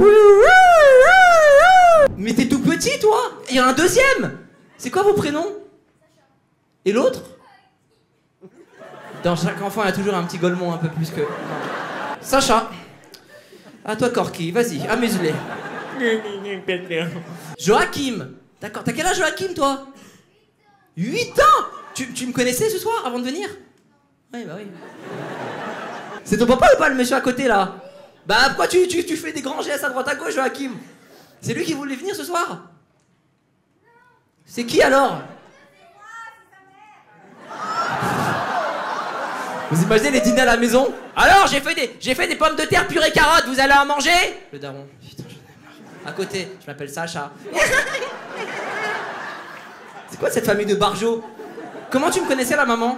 Mais t'es tout petit, toi? Il y a un deuxième. C'est quoi vos prénoms? Et l'autre? Dans chaque enfant, il y a toujours un petit golemon un peu plus que... Non. Sacha. À toi, Corky. Vas-y, amuse-les. Joachim. D'accord. T'as quel âge, Joachim, toi? huit ans. Tu, tu me connaissais ce soir, avant de venir? Oui, bah oui. C'est ton papa ou pas, le monsieur à côté, là? Bah, pourquoi tu, tu, tu fais des grands gestes à droite à gauche, Joachim? C'est lui qui voulait venir ce soir? C'est qui, alors? Vous imaginez les dîners à la maison? Alors, j'ai fait des, j'ai fait des pommes de terre purée carottes, vous allez en manger? Le daron. Putain, j'en ai marre. À côté, je m'appelle Sacha. C'est quoi cette famille de barjots? Comment tu me connaissais, la maman?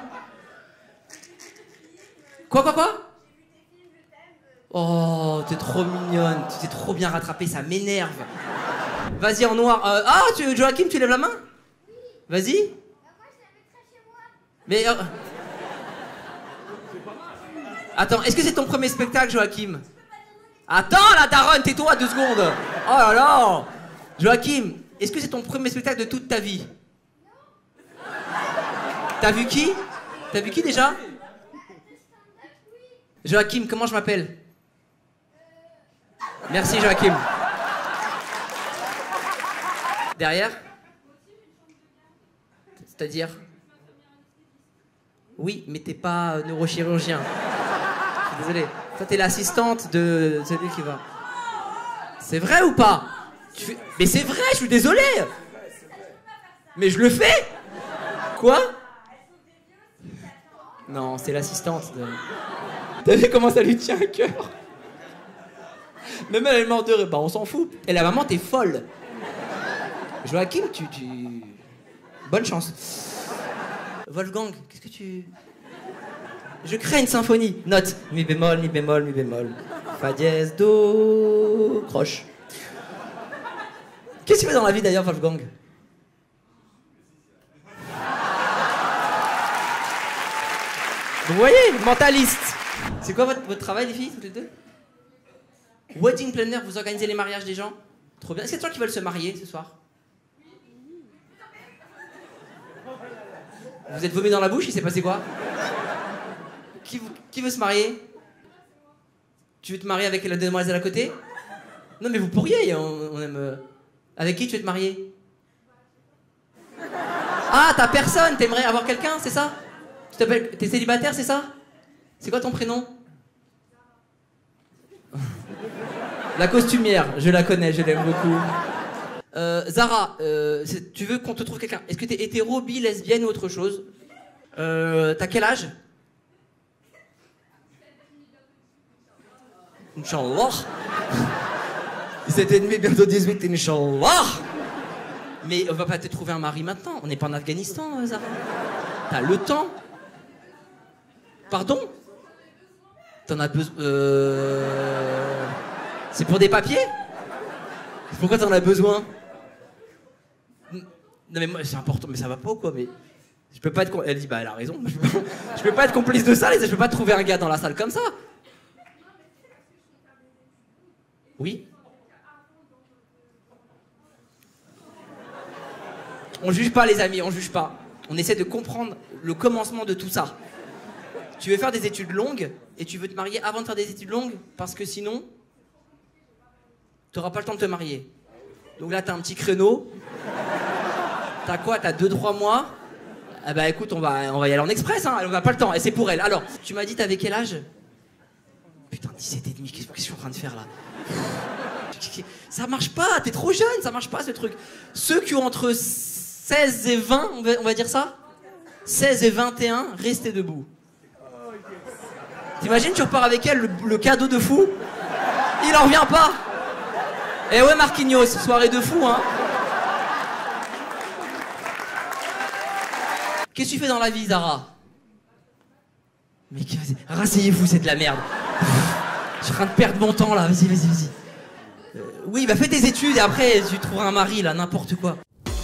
Quoi, quoi, quoi? Oh, t'es trop mignonne, tu t'es trop bien rattrapée, ça m'énerve. Vas-y, en noir. Euh, ah, tu, Joachim, tu lèves la main? Vas-y. Mais... Euh... Attends, est-ce que c'est ton premier spectacle, Joachim? Attends, la daronne, tais-toi deux secondes. Oh là là. Joachim, est-ce que c'est ton premier spectacle de toute ta vie? T'as vu qui? T'as vu qui déjà? Joachim, comment je m'appelle? Merci, Joachim. Derrière? C'est-à-dire? Oui, mais t'es pas neurochirurgien. Je suis désolé. Toi, t'es l'assistante de celui qui va. C'est vrai ou pas? Tu fais... Mais c'est vrai, je suis désolé. Mais je le fais. Quoi? Non, c'est l'assistante de... T'as vu comment ça lui tient à cœur? Même elle est morte de rire. Bah on s'en fout. Et la maman, t'es folle. Joachim, tu, tu... Bonne chance. Wolfgang, qu'est-ce que tu... Je crée une symphonie. Note. Mi bémol, mi bémol, mi bémol. Fa dièse, do... croche. Qu'est-ce que tu fais dans la vie d'ailleurs, Wolfgang? Vous voyez, mentaliste. C'est quoi votre, votre travail, les filles, toutes les deux? Wedding planner, vous organisez les mariages des gens? Trop bien. Est-ce qu'il y a des gens qui veulent se marier ce soir? Vous êtes vomi dans la bouche, il s'est passé quoi? qui, qui veut se marier? Tu veux te marier avec la demoiselle à côté? Non mais vous pourriez, on, on aime... Euh... Avec qui tu veux te marier? Ah, t'as personne, t'aimerais avoir quelqu'un, c'est ça? Tu t'appelles... T'es célibataire, c'est ça? C'est quoi ton prénom? La costumière, je la connais, je l'aime beaucoup. Euh, Zara, euh, tu veux qu'on te trouve quelqu'un? Est-ce que t'es hétéro, bi, lesbienne ou autre chose? euh, T'as quel âge? Inch'Allah. dix-sept et demi, bientôt dix-huit, Inch'Allah. Mais on va pas te trouver un mari maintenant. On n'est pas en Afghanistan, Zara. T'as le temps. Pardon? T'en as besoin... Euh... C'est pour des papiers? Pourquoi t'en as besoin? Non mais moi, c'est important, mais ça va pas ou quoi? Mais je peux pas être... Elle dit, bah elle a raison. Je peux pas, je peux pas être complice de ça, je peux pas trouver un gars dans la salle comme ça. Oui? On juge pas les amis, on juge pas. On essaie de comprendre le commencement de tout ça. Tu veux faire des études longues et tu veux te marier avant de faire des études longues parce que sinon, t'auras pas le temps de te marier. Donc là, t'as un petit créneau. T'as quoi? T'as deux trois mois. Ah bah écoute, on va, on va y aller en express, hein. On n'a pas le temps, et c'est pour elle. Alors, tu m'as dit t'avais quel âge? Putain, dix-sept et demi, qu'est-ce que je suis en train de faire là? Ça marche pas, t'es trop jeune, ça marche pas ce truc. Ceux qui ont entre seize et vingt, on va, on va dire ça? seize et vingt et un, restez debout. T'imagines, tu repars avec elle, le, le cadeau de fou? Il en revient pas. Eh ouais, Marquinhos, soirée de fou, hein. Qu'est-ce que tu fais dans la vie, Zara? Mais rasseyez-vous, c'est de la merde. Je suis en train de perdre mon temps, là. Vas-y, vas-y, vas-y. Euh, oui, bah fais tes études et après, tu trouveras un mari, là, n'importe quoi.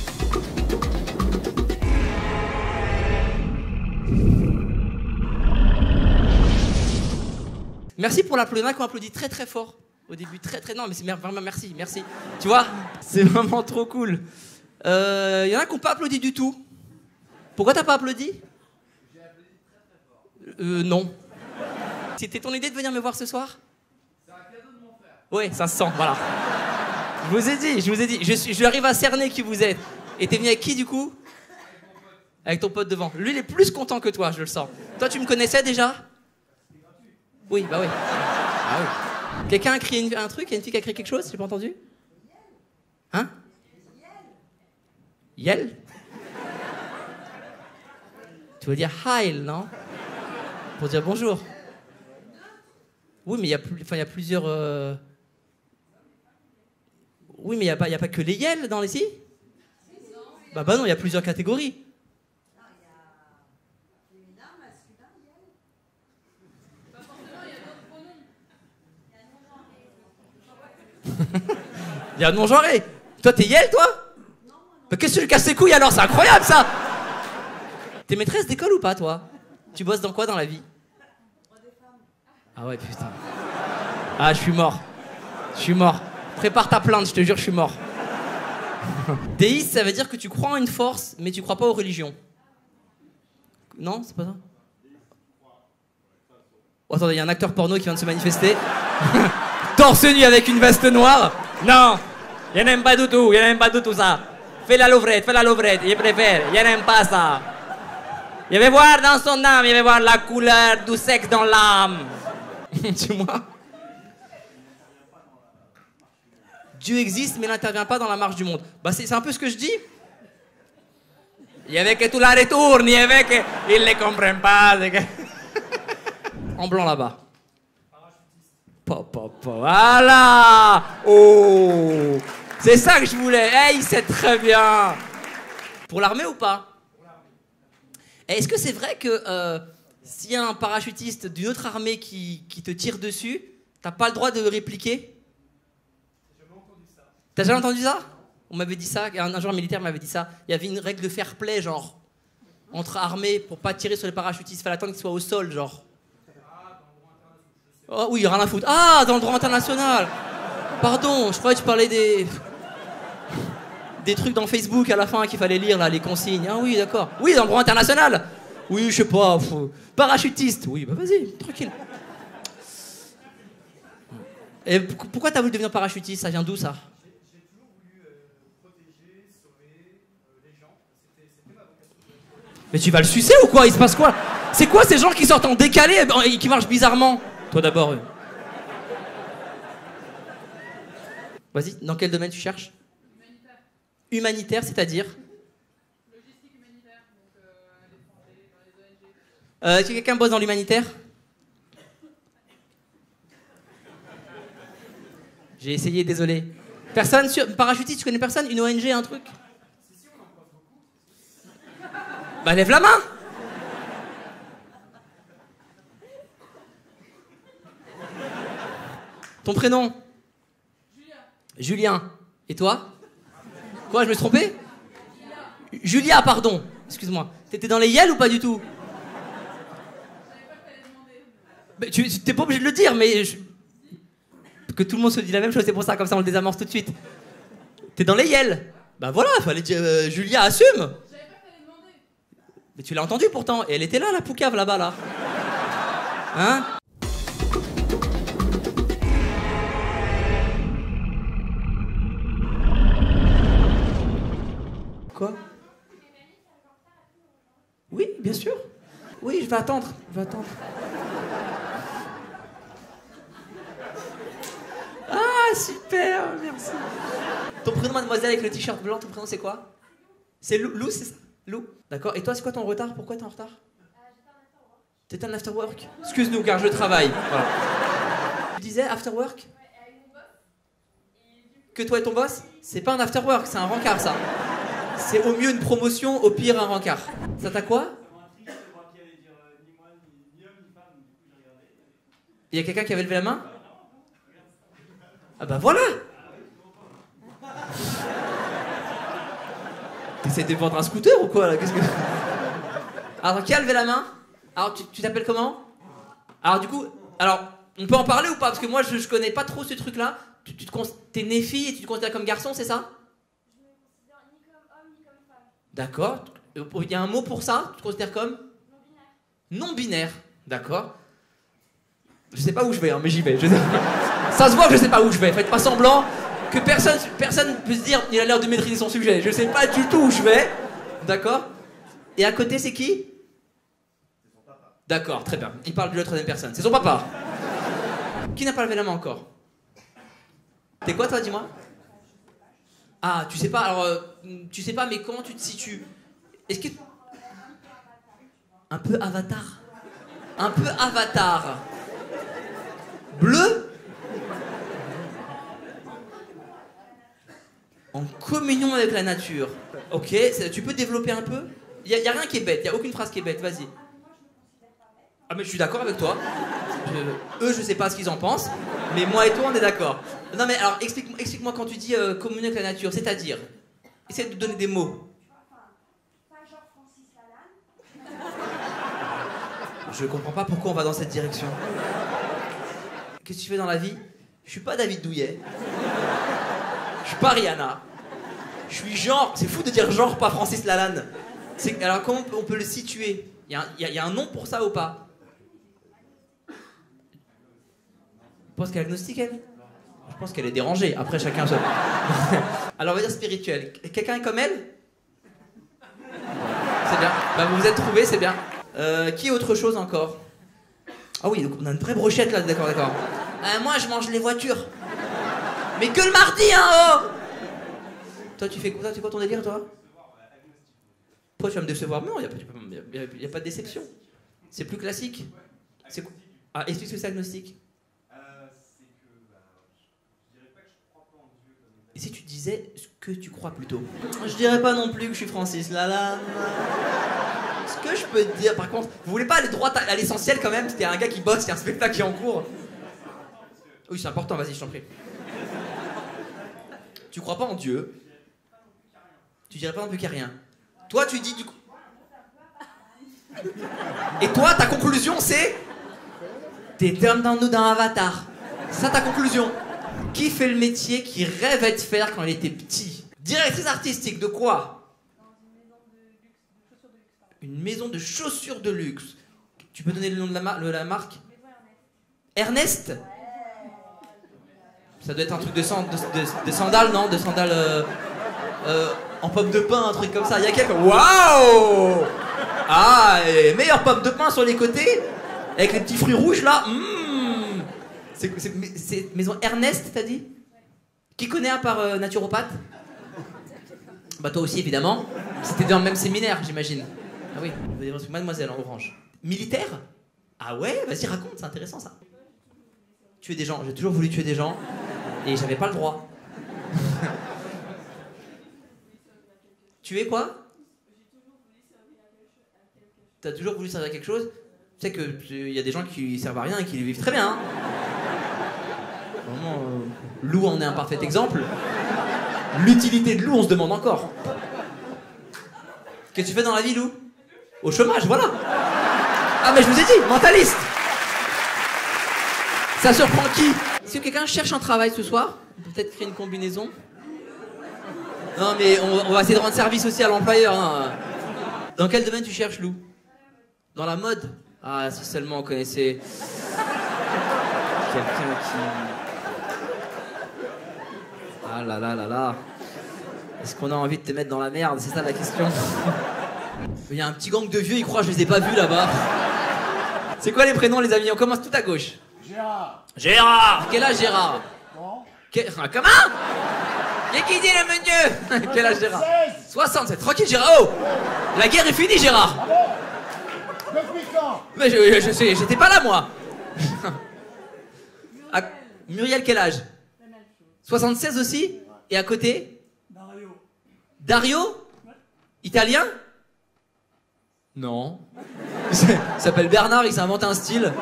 Merci pour l'applaudissement, qu'on applaudit très très fort. Au début, très très... Non, mais c'est vraiment merci, merci. Tu vois, c'est vraiment trop cool. Il euh, y en a qui n'ont pas applaudi du tout. Pourquoi t'as pas applaudi? J'ai applaudi très très fort. Euh, non. C'était ton idée de venir me voir ce soir? C'est un cadeau de mon frère. Oui, ça se sent, voilà. Je vous ai dit, je vous ai dit. Je, suis, je arrive à cerner qui vous êtes. Et t'es venu avec qui, du coup? Avec mon pote. Avec ton pote devant. Lui, il est plus content que toi, je le sens. Toi, tu me connaissais déjà? C'était gratuit. Oui, bah oui. Ah oui. Quelqu'un a crié une, un truc? Il y a une fille qui a crié quelque chose? J'ai pas entendu? Hein? Yel? Tu veux dire Heil, non? Pour dire bonjour. Oui, mais il y a, plus, enfin, il y a plusieurs... Euh... Oui, mais il n'y a, a pas que les Yel dans les si? Bah, bah non, il y a plusieurs catégories. Non, il y a féminin, masculin, Yel. Pas forcément, il y a d'autres pronoms. Il y a non-genré. Toi, t'es Yel, toi? Non, moi non. Bah, qu'est-ce que tu lui casses les couilles alors? C'est incroyable, ça! T'es maîtresse d'école ou pas, toi? Tu bosses dans quoi dans la vie? Ah ouais, putain. Ah, je suis mort. Je suis mort. Prépare ta plainte, je te jure, je suis mort. Déiste, ça veut dire que tu crois en une force, mais tu crois pas aux religions. Non, c'est pas ça? Oh, attendez, il y a un acteur porno qui vient de se manifester. Torse nu avec une veste noire. Non, il n'aime pas du tout, il n'aime pas du tout ça. Fais la lauvrette, fais la lauvrette, il préfère, il n'aime pas ça. Il veut voir dans son âme, il veut voir la couleur du sexe dans l'âme. Tu vois? Dieu existe, mais il n'intervient pas dans la marche du monde. Bah c'est un peu ce que je dis. Il veut que tu la retournes, il veut que... Il ne comprend pas. En blanc là-bas. Pop, pop, pop. Voilà. Oh. C'est ça que je voulais. Hey, il sait très bien. Pour l'armée ou pas? Et est-ce que c'est vrai que euh, s'il y a un parachutiste d'une autre armée qui, qui te tire dessus, t'as pas le droit de répliquer? J'ai jamais entendu ça. T'as jamais entendu ça? On m'avait dit ça, un, un joueur militaire m'avait dit ça. Il y avait une règle de fair play, genre, entre armées pour pas tirer sur les parachutistes. Il fallait attendre qu'ils soient au sol, genre. Oh oui, rien à foutre. Ah, dans le droit international. Pardon, je croyais que tu parlais des... des trucs dans Facebook à la fin qu'il fallait lire, là, les consignes. Ah oui, d'accord. Oui, dans le droit international. Oui, je sais pas. Faut... Parachutiste. Oui, bah vas-y, tranquille. Et pourquoi t'as voulu devenir parachutiste? Ça vient d'où, ça? J'ai toujours voulu euh, protéger, sauver euh, les gens. C'était ma vocation. Mais tu vas le sucer ou quoi? Il se passe quoi? C'est quoi ces gens qui sortent en décalé et qui marchent bizarrement? Toi d'abord. Vas-y, dans quel domaine tu cherches? Humanitaire. Humanitaire, c'est-à-dire? Logistique humanitaire, donc euh, à l'étranger, dans les O N G. Euh, Est-ce que quelqu'un bosse dans l'humanitaire? J'ai essayé, désolé. Personne sur... Parachutiste, tu connais personne? Une O N G, un truc? Bah lève la main! Ton prénom? Julia. Julien. Et toi? Quoi, je me suis trompé? Julia. Julia, pardon. Excuse-moi. T'étais dans les Yel ou pas du tout? Je savais pas que t'allais demander. Mais tu t'es pas obligé de le dire, mais... Je... Que tout le monde se dit la même chose, c'est pour ça, comme ça on le désamorce tout de suite. T'es dans les Yel. Bah voilà, fallait dire... Euh, Julia, assume. Je savais pas que t'allais demander. Mais tu l'as entendu pourtant, et elle était là, la poucave, là-bas, là. Hein? Quoi? Oui, bien sûr. Oui, je vais attendre, je vais attendre. Ah, super, merci. Ton prénom, mademoiselle, avec le t-shirt blanc, ton prénom, c'est quoi? C'est Lou, Lou, c'est ça? Lou? D'accord. Et toi, c'est quoi ton retard? Pourquoi t'es en retard? T'étais en after work? Excuse-nous, car je travaille. Voilà. Tu disais after work? Que toi et ton boss? C'est pas un after work, c'est un rencard, ça. C'est au mieux une promotion, au pire un rencard. Ça t'a quoi? Il y a quelqu'un qui avait levé la main? Ah bah voilà! T'essaies de vendre un scooter ou quoi là? Qu'est-ce que... Alors qui a levé la main? Alors tu, tu t'appelles comment? Alors du coup, alors on peut en parler ou pas? Parce que moi je, je connais pas trop ce truc là. Tu, tu te cons... T'es né fille et tu te considères comme garçon, c'est ça? Je me considère ni comme homme ni comme femme. D'accord. Il y a un mot pour ça? Tu te considères comme? Non-binaire. Non-binaire. D'accord. Je sais pas où je vais, hein, mais j'y vais. Je... Ça se voit que je sais pas où je vais. Faites pas semblant que personne personne peut se dire il a l'air de maîtriser son sujet. Je sais pas du tout où je vais. D'accord. Et à côté, c'est qui? C'est son papa. D'accord, très bien. Il parle de la troisième personne. C'est son papa. Qui n'a pas levé la main encore? T'es quoi, toi, dis-moi? Ah, tu sais pas, alors, euh, tu sais pas, mais comment tu te situes? Est-ce que... Un peu avatar. Un peu avatar. Bleu? En communion avec la nature. Ok, tu peux développer un peu? Il n'y a, a rien qui est bête, il n'y a aucune phrase qui est bête, vas-y. Ah mais je suis d'accord avec toi. Je, eux, je sais pas ce qu'ils en pensent, mais moi et toi, on est d'accord. Non mais alors, explique-moi explique quand tu dis euh, communion avec la nature, c'est-à-dire? Essaie de donner des mots. Pas genre Francis Lalanne. Je comprends pas pourquoi on va dans cette direction. Qu'est-ce que tu fais dans la vie? Je suis pas David Douillet. Je suis pas Rihanna. Je suis genre... C'est fou de dire genre, pas Francis Lalanne. Alors comment on peut le situer? Il y, y, y a un nom pour ça ou pas? Tu penses qu'elle est agnostique, elle? Je pense qu'elle est dérangée. Après, chacun se... Alors, on va dire spirituel. Quelqu'un est comme elle? C'est bien. Bah, vous vous êtes trouvés, c'est bien. Euh, qui est autre chose encore? Ah oui, donc on a une vraie brochette là, d'accord, d'accord. Euh, moi, je mange les voitures. Mais que le mardi, hein, oh! Toi, tu fais quoi? Tu fais quoi ton délire, toi? Pourquoi tu vas me décevoir? Non, il n'y a, a, a pas de déception. C'est plus classique. C'est quoi? Ah, explique ce que c'est agnostique. Euh, c'est Et si tu disais ce que tu crois plutôt? Je dirais pas non plus que je suis Francis Lalanne. Ce que je peux te dire, par contre, vous voulez pas aller droit à l'essentiel quand même? C'était un gars qui bosse, il y a un spectacle qui est en cours. Oui, c'est important, vas-y, je t'en prie. Tu crois pas en Dieu? Tu dirais pas non plus qu'il n'y a rien. Toi, tu dis du coup... Et toi, ta conclusion, c'est... T'es comme dans nous dans Avatar. C'est ça ta conclusion. Qui fait le métier qu'il rêvait de faire quand il était petit? Directrice artistique, de quoi? Une maison de chaussures de luxe. Tu peux donner le nom de la, mar de la marque? Ernest? Ça doit être un truc de, sand de, de, de sandales, non? De sandales euh, euh, en pomme de pin, un truc comme ça. Il y a quelques... Waouh! Ah, et meilleure pomme de pin sur les côtés, avec les petits fruits rouges là. Mmh. C'est maison Ernest, t'as dit? Qui connaît à part euh, naturopathe? Bah toi aussi évidemment. C'était dans le même séminaire, j'imagine. Ah oui, mademoiselle en orange. Militaire? Ah ouais, vas-y raconte, c'est intéressant ça. Tuer des gens, j'ai toujours voulu tuer des gens et j'avais pas le droit. Tuer quoi? T'as toujours voulu servir à quelque chose? Tu sais qu'il y a des gens qui servent à rien et qui vivent très bien. Hein. Vraiment, euh, Lou en est un parfait exemple. L'utilité de Lou, on se demande encore. Qu'est-ce que tu fais dans la vie, Lou? Au chômage, voilà. Ah mais je vous ai dit, mentaliste. Ça surprend qui? Est-ce que quelqu'un cherche un travail ce soir? Peut-être créer une combinaison? Non mais on, on va essayer de rendre service aussi à l'employeur. Hein. Dans quel domaine tu cherches, Lou? Dans la mode? Ah, si seulement on connaissait quelqu'un qui... Ah là là là là. Est-ce qu'on a envie de te mettre dans la merde? C'est ça la question. Il y a un petit gang de vieux, ils croient que je les ai pas vus là-bas. C'est quoi les prénoms, les amis? On commence tout à gauche. Gérard. Gérard. Quel âge Gérard? Bon. Que... Comment? Et qui dit le monsieur? Quel âge Gérard? soixante-sept. Tranquille Gérard. Oh, la guerre est finie Gérard. Ah bon? Depuis quand? Mais je, je sais, j'étais pas là moi. À... Muriel, quel âge? soixante-seize aussi? Et à côté? Dario. Dario? Ouais. Italien? Non. Il s'appelle Bernard, il s'est inventé un style.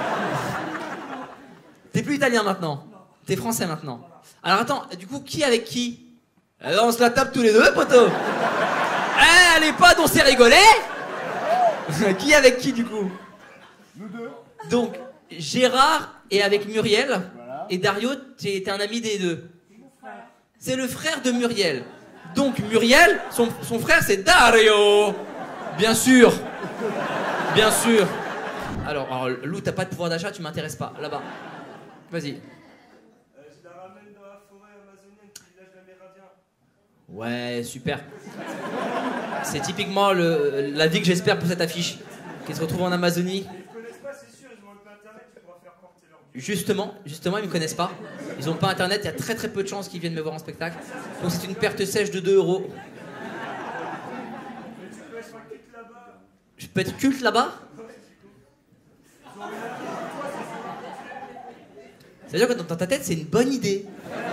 T'es plus italien maintenant? T'es français maintenant? Alors attends, du coup, qui avec qui? Alors on se la tape tous les deux, poteau. Eh, les potes, on s'est rigolé. Qui avec qui du coup? Nous deux. Donc, Gérard est avec Muriel. Voilà. Et Dario, t'es un ami des deux. C'est le frère de Muriel. Donc Muriel, son, son frère c'est Dario. Bien sûr. Bien sûr. Alors, alors Lou, t'as pas de pouvoir d'achat, tu m'intéresses pas. Là-bas. Vas-y. Euh, je la ramène dans la forêt amazonienne du village d'Amérindien. Ouais, super. C'est typiquement le, la vie que j'espère pour cette affiche. Qui se retrouve en Amazonie. Ils ne connaissent pas, c'est sûr, ils ont pas internet, tu pourras faire porter leur... Justement, justement, ils me connaissent pas. Ils ont pas internet, il y a très très peu de chances qu'ils viennent me voir en spectacle. Donc c'est une perte sèche de deux euros. Mais tu peux être culte là-bas. Je peux être culte là-bas? C'est-à-dire que dans ta tête, c'est une bonne idée.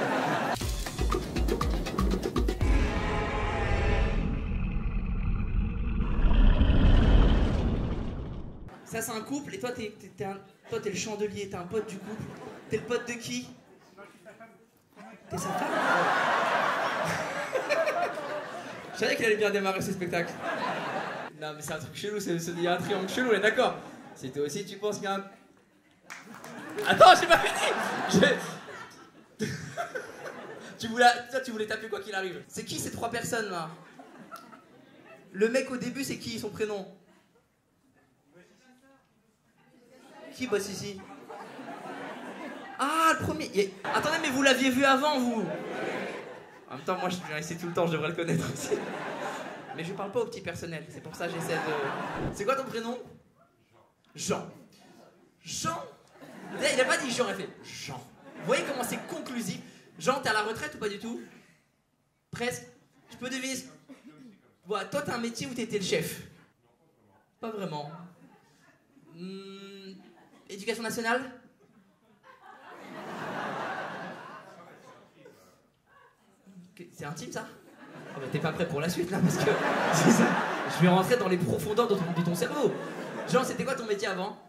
Ça, c'est un couple, et toi, t'es t'es un... toi, t'es le chandelier, t'es un pote du couple. T'es le pote de qui? T'es sa femme? Je savais qu'il allait bien démarrer ce spectacle. Non, mais c'est un truc chelou, il y a un triangle chelou, on est d'accord? Si toi aussi, tu penses qu'il y a un... Attends, j'ai pas fini. Je... tu, voulais... Toi, tu voulais taper quoi qu'il arrive. C'est qui ces trois personnes là? Le mec au début, c'est qui son prénom? Qui bosse ici? Ah, le premier. A... Attendez, mais vous l'aviez vu avant, vous? En même temps, moi je viens ici tout le temps, je devrais le connaître aussi. Mais je parle pas au petit personnel, c'est pour ça que j'essaie de... C'est quoi ton prénom? Jean. Jean? Il a pas dit Jean, il a fait Jean. Vous voyez comment c'est conclusif? Jean, t'es à la retraite ou pas du tout? Presque. Je peux deviner. Ouais, toi, t'as un métier où t'étais le chef? Pas vraiment. Hum... Éducation nationale? Que- C'est intime ça? Oh, bah, t'es pas prêt pour la suite là parce que c'est ça. Je vais rentrer dans les profondeurs de ton, de ton cerveau. Jean, c'était quoi ton métier avant?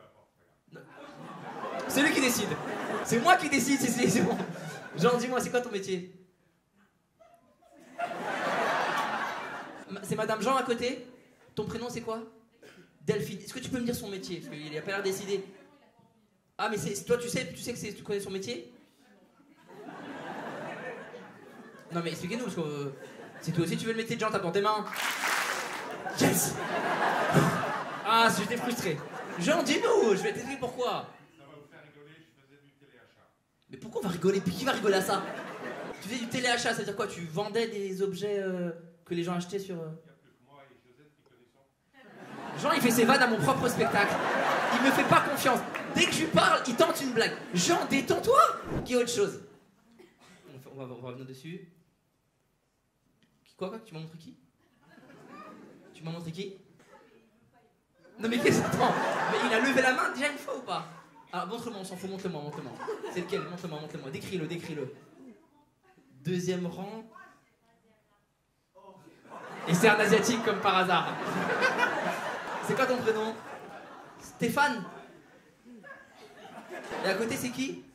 C'est lui qui décide. C'est moi qui décide, c'est- c'est c'est bon. Jean, dis-moi, c'est quoi ton métier? Ma- C'est Madame Jean à côté? Ton prénom c'est quoi? Delphine. Est-ce que tu peux me dire son métier? Parce qu'il a pas l'air décidé. Ah mais c'est toi tu sais, tu sais que c'est, tu connais son métier? Non mais expliquez-nous parce que euh, c'est toi aussi tu veux le métier de Jean, tape dans tes mains. Yes. Ah j'étais frustré. Jean dis-nous, je vais t'expliquer pourquoi. Ça va vous faire rigoler, je faisais du téléachat. Mais pourquoi on va rigoler? Puis qui va rigoler à ça? Tu fais du téléachat, ça veut dire quoi? Tu vendais des objets euh, que les gens achetaient sur... euh... Il n'y a plus que moi et Josette qui connaissons. Jean il fait ses vannes à mon propre spectacle. Il me fait pas confiance. Dès que je lui parle, il tente une blague. Jean, détends-toi. Qui est autre chose? On va, on va, on va revenir dessus. Qui- Quoi, quoi? Tu m'as montré qui? Tu m'as montré qui? Non mais qu'est-ce que... Attends, mais il a levé la main déjà une fois ou pas? Ah, montre-moi, on s'en fout, montre-moi, montre-moi. C'est lequel? Montre-moi, montre-moi. Décris-le, décris-le. Deuxième rang. Et c'est un asiatique comme par hasard. C'est quoi ton prénom? Stéphane? Et à côté c'est qui?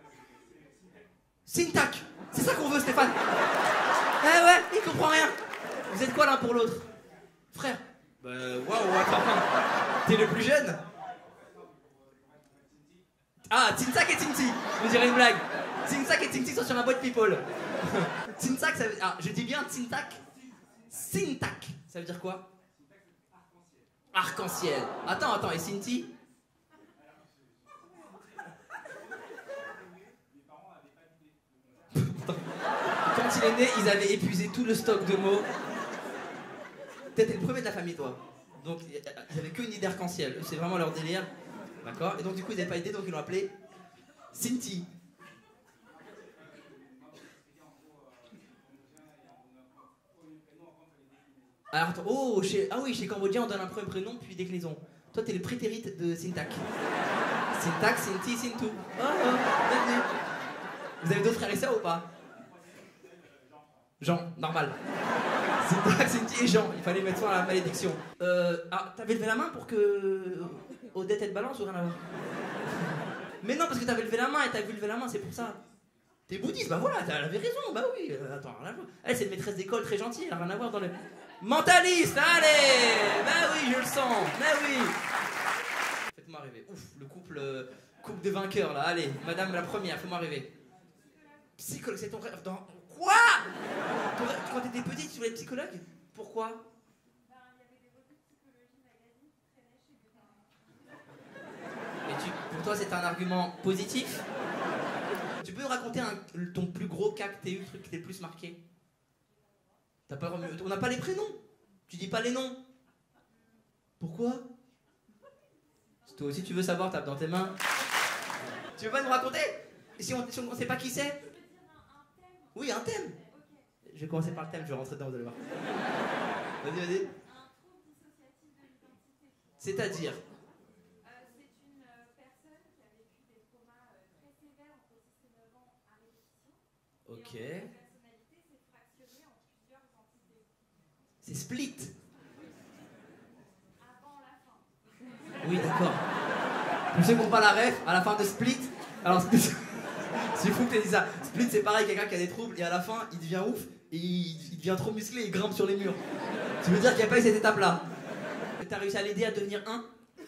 Syntac. C'est ça qu'on veut Stéphane. Eh ouais, il comprend rien. Vous êtes quoi l'un pour l'autre? Frère. Bah waouh, attends. T'es le plus jeune? Ah, Tintak et Tinti. Vous direz une blague. Tintak et Tinti sont sur un boîte people. Tintak ça veut... Ah, je dis bien Tintak. Syntac. Ça veut dire quoi? Arc-en-ciel. Attends, attends, et Cinti? Quand il est né, ils avaient épuisé tout le stock de mots. T'étais le premier de la famille, toi. Donc, ils avaient que une idée d'arc-en-ciel. C'est vraiment leur délire. D'accord? Et donc, du coup, ils n'avaient pas idée, donc ils l'ont appelé Cinti. Alors, attends, oh, chez, ah oui, chez Cambodgien, on donne un premier prénom, puis déclinaison. Toi, t'es le prétérite de Syntac. Syntac, Cinti, Cintou. Oh, oh, bienvenue. Vous avez d'autres frères et sœurs ou pas? Jean, normal. Syntac, Cinti et Jean. Il fallait mettre fin à la malédiction. Euh, ah, t'avais levé la main pour que Odette elle balance ou rien à voir? Mais non, parce que t'avais levé la main et t'as vu lever la main, c'est pour ça. T'es bouddhiste, bah voilà, elle avait raison, bah oui. Euh, attends, rien à voir. Elle, c'est une maîtresse d'école très gentille, elle a rien à voir dans le... Mentaliste, allez! Bah oui, je le sens, bah oui! Faites-moi rêver. Ouf, le couple, euh, couple de vainqueurs là, allez, madame la première, fais-moi rêver. Psychologue, c'est ton rêve dans... Quoi? Ton rêve, quand t'étais petite, tu voulais être psychologue? Pourquoi? Mais tu, pour toi, c'est un argument positif? Tu peux nous raconter un, ton plus gros cas que t'aies eu, le truc qui t'est le plus marqué? T'as pas, on n'a pas les prénoms. Tu dis pas les noms. Pourquoi? Si toi aussi tu veux savoir, tape dans tes mains. Tu veux pas nous raconter? Si on, si on sait pas qui c'est? Oui, un thème. Je vais commencer par le thème, je vais rentrer dedans, vous allez voir. Vas-y, vas-y. C'est-à-dire? Ok. C'est Split. Oui, d'accord. Pour ceux qui n'ont pas la ref, à la fin de Split, alors Split, c'est fou que t'aies dit ça. Split, c'est pareil, quelqu'un qui a des troubles et à la fin, il devient ouf et il, il devient trop musclé et il grimpe sur les murs. Tu veux dire qu'il n'y a pas eu cette étape-là? T'as réussi à l'aider à devenir un?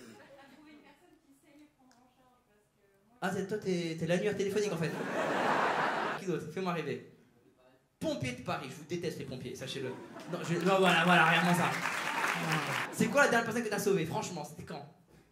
Ah, c'est toi, t'es, t'es l'annuaire téléphonique en fait. Qui d'autre? Fais-moi rêver. Pompier de Paris, je vous déteste les pompiers, sachez-le. Non, je... non voilà, voilà, rien moins ça. C'est quoi la dernière personne que t'as sauvée? Franchement, c'était quand?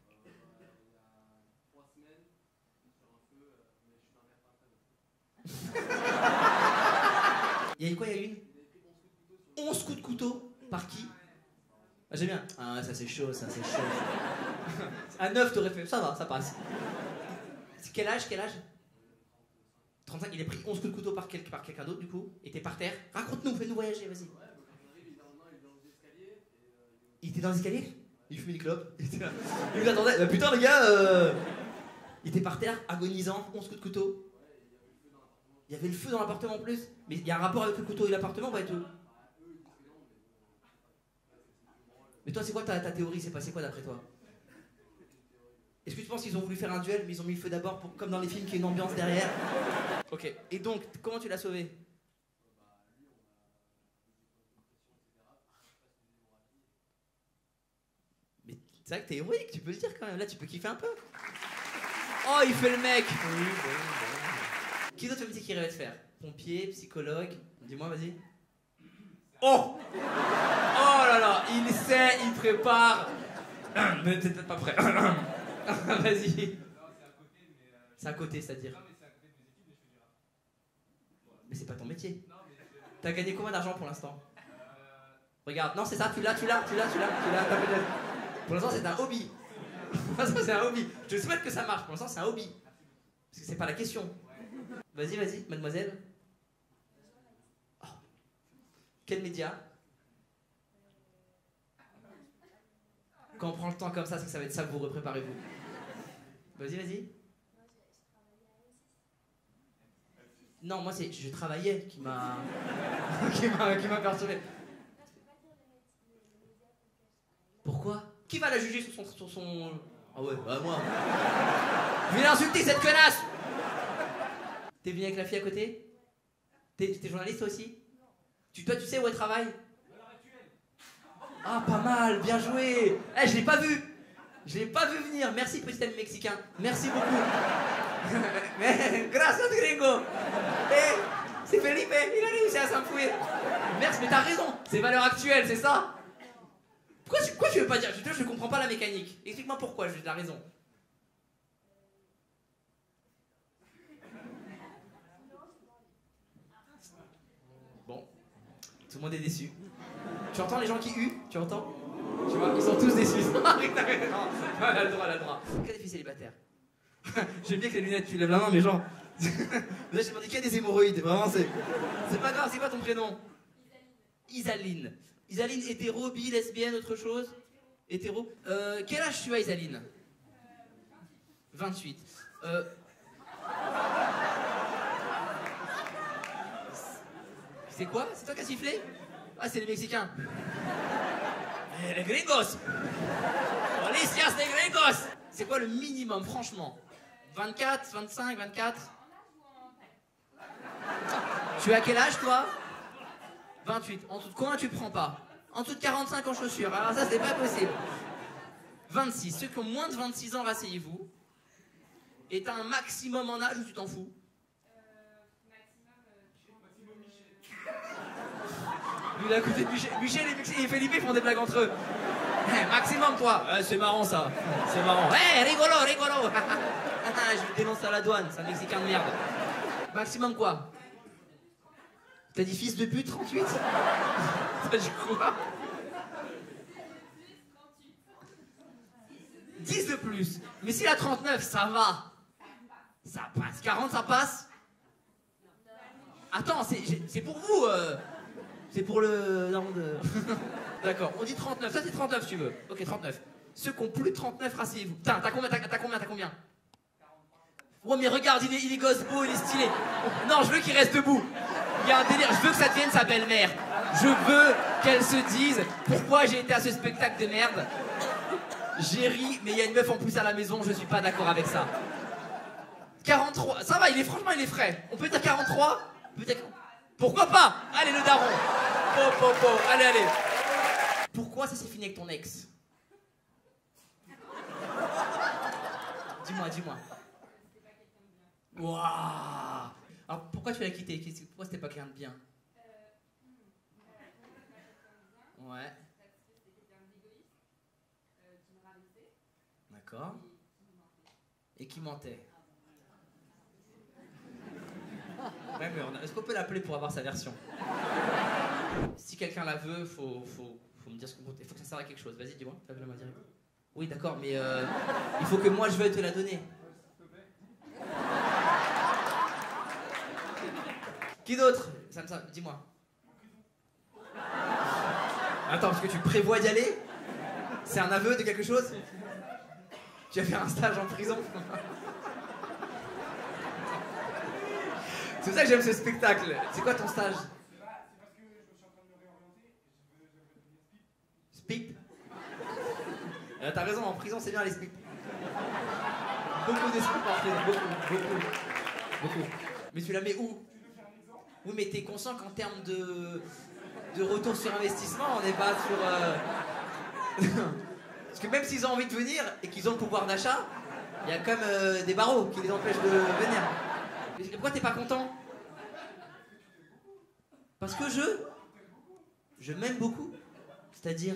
Il y a eu quoi? Il y a eu une onze coups de couteau. Par qui? Ah, j'aime bien. Ah, ça c'est chaud, ça c'est chaud. À neuf, t'aurais fait. Ça va, ça passe. Quel âge? Quel âge? trente-cinq, il a pris onze coups de couteau par, quel, par quelqu'un d'autre, du coup. Et t'es par terre. Raconte-nous, fais-nous voyager, vas-y. Il était dans les escaliers? Il fumait une clope. Il était là. Il vous attendait. Bah, putain, les gars, euh... il était par terre, agonisant, onze coups de couteau. Il y avait le feu dans l'appartement en plus. Mais il y a un rapport avec le couteau et l'appartement, pas tout. Mais toi, c'est quoi ta, ta théorie? C'est passé quoi d'après toi? Est-ce que tu penses qu'ils ont voulu faire un duel, mais ils ont mis le feu d'abord, pour, comme dans les films, qu'il y ait une ambiance derrière? Ok. Et donc, comment tu l'as sauvé? Mais c'est vrai que t'es héroïque, tu peux le dire quand même. Là, tu peux kiffer un peu. Oh, il fait le mec. Oui, bon, bon. Qui d'autre fait le métier qu'il rêvait de faire? Pompier, psychologue. Dis-moi, vas-y. Oh! Oh là là, il sait, il prépare. Mais t'es peut-être pas prêt. Vas-y. C'est à côté, c'est-à-dire. Mais c'est pas ton métier. T'as gagné combien d'argent pour l'instant? Regarde, non, c'est ça, tu l'as, tu l'as, tu l'as, tu l'as, tu l'as. Pour l'instant, c'est un hobby. Pour l'instant, c'est un hobby. Je te souhaite que ça marche. Pour l'instant, c'est un hobby. Parce que c'est pas la question. Vas-y, vas-y, mademoiselle. Oh. Quel média? Quand on prend le temps comme ça, c'est que ça va être savoureux, préparez-vous. Vas-y, vas-y. Non, moi, c'est je travaillais qui m'a qui m'a qui m'a perturbé. Pourquoi? Qui va la juger sur son... Sur son... Ah ouais, bah moi. Je vais l'insulter, cette connasse. T'es venu avec la fille à côté? T'es journaliste toi aussi? Tu, toi, tu sais où elle travaille? Ah, pas mal, bien joué. Eh, je l'ai pas vu. Je l'ai pas vu venir. Merci, petit ami mexicain. Merci beaucoup. Gracias, gringo. Eh, c'est Felipe, il a réussi à s'enfuir. Merci, mais t'as raison. C'est valeur actuelle, c'est ça? Pourquoi tu, pourquoi tu veux pas dire? Je ne comprends pas la mécanique. Explique-moi pourquoi, j'ai de la raison. Bon, tout le monde est déçu. Tu entends les gens qui huent? Tu entends? Tu vois, ils sont tous déçus. Elle a le droit, elle a le droit. Quel est célibataire? J'aime bien que les lunettes, tu lèves la main, mais genre... Déjà, j'ai demandé qu'il y a des hémorroïdes, vraiment, c'est... C'est pas grave, c'est quoi ton prénom? Isaline. Isaline, hétéro, bi, lesbienne, autre chose? Hétéro. Euh, quel âge tu as, Isaline? vingt-huit. Euh... C'est quoi? C'est toi qui as sifflé? Ah, c'est les Mexicains. Eh, les gringos! Policias de gringos! C'est quoi le minimum, franchement? vingt-quatre, vingt-cinq, vingt-quatre? Tu as quel âge, toi? vingt-huit. En dessous de combien tu prends pas? En dessous de quarante-cinq en chaussures. Alors ça, c'est pas possible. vingt-six. Ceux qui ont moins de vingt-six ans, rasseyez-vous. Et t'as un maximum en âge ou tu t'en fous? Lui, à côté de Michel, Michel et Felipe font des blagues entre eux. Hey, maximum, toi. Eh, c'est marrant, ça. C'est marrant. Eh, hey, rigolo, rigolo. Je vais dénoncer à la douane, c'est un Mexicain de merde. Maximum, quoi? T'as dit fils de pute, trente-huit? T'as dit quoi? dix de plus. Mais s'il a trente-neuf, ça va. Ça passe. quarante, ça passe? Attends, c'est pour vous. Euh... C'est pour le... Non, de... D'accord, on dit trente-neuf. Ça, c'est trente-neuf, si tu veux. Ok, trente-neuf. Ceux qui ont plus de trente-neuf, rasseyez-vous. Putain, t'as combien? T'as combien? T'as combien? Ouais, mais regarde, il est, il est gosse beau, il est stylé. Non, je veux qu'il reste debout. Il y a un délire. Je veux que ça devienne sa belle-mère. Je veux qu'elle se dise pourquoi j'ai été à ce spectacle de merde. J'ai ri, mais il y a une meuf en plus à la maison, je suis pas d'accord avec ça. quarante-trois, ça va, il est franchement, il est frais. On peut dire quarante-trois? Peut-être. Pourquoi pas? Allez, le daron. Po, po, po. Allez, allez. Pourquoi ça s'est fini avec ton ex? Dis-moi, dis-moi. Waouh. Alors, pourquoi tu l'as quitté? Pourquoi c'était pas quelqu'un de bien? Ouais. D'accord. Et qui mentait? Ouais, mais est-ce qu'on peut l'appeler pour avoir sa version? Si quelqu'un la veut, faut, faut, faut me dire ce qu'on compte. Il faut que ça serve à quelque chose. Vas-y, dis-moi. Lève la main direct. Oui, d'accord, mais euh, il faut que moi je veuille te la donner. Qui d'autre? Ça me ça, dis-moi. Attends, parce que tu prévois d'y aller? C'est un aveu de quelque chose? Tu vas faire un stage en prison? C'est pour ça que j'aime ce spectacle. C'est quoi ton stage? Spip. Euh, T'as raison, en prison c'est bien les spips. Beaucoup de spips en prison, beaucoup, beaucoup, beaucoup. Mais tu la mets où? Oui, mais t'es conscient qu'en termes de, de retour sur investissement, on n'est pas sur... Euh... Parce que même s'ils ont envie de venir et qu'ils ont le pouvoir d'achat, il y a quand même euh, des barreaux qui les empêchent de venir. Et pourquoi t'es pas content? Parce que je... Je m'aime beaucoup. C'est-à-dire...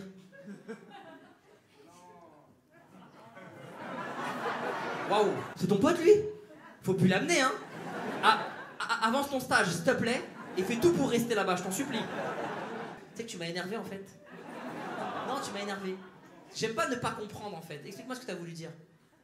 Waouh, c'est ton pote lui? Faut plus l'amener, hein. Ah, ah, avance ton stage, s'il te plaît, et fais tout pour rester là-bas, je t'en supplie. Tu sais que tu m'as énervé en fait. Non, tu m'as énervé. J'aime pas ne pas comprendre en fait. Explique-moi ce que t'as voulu dire.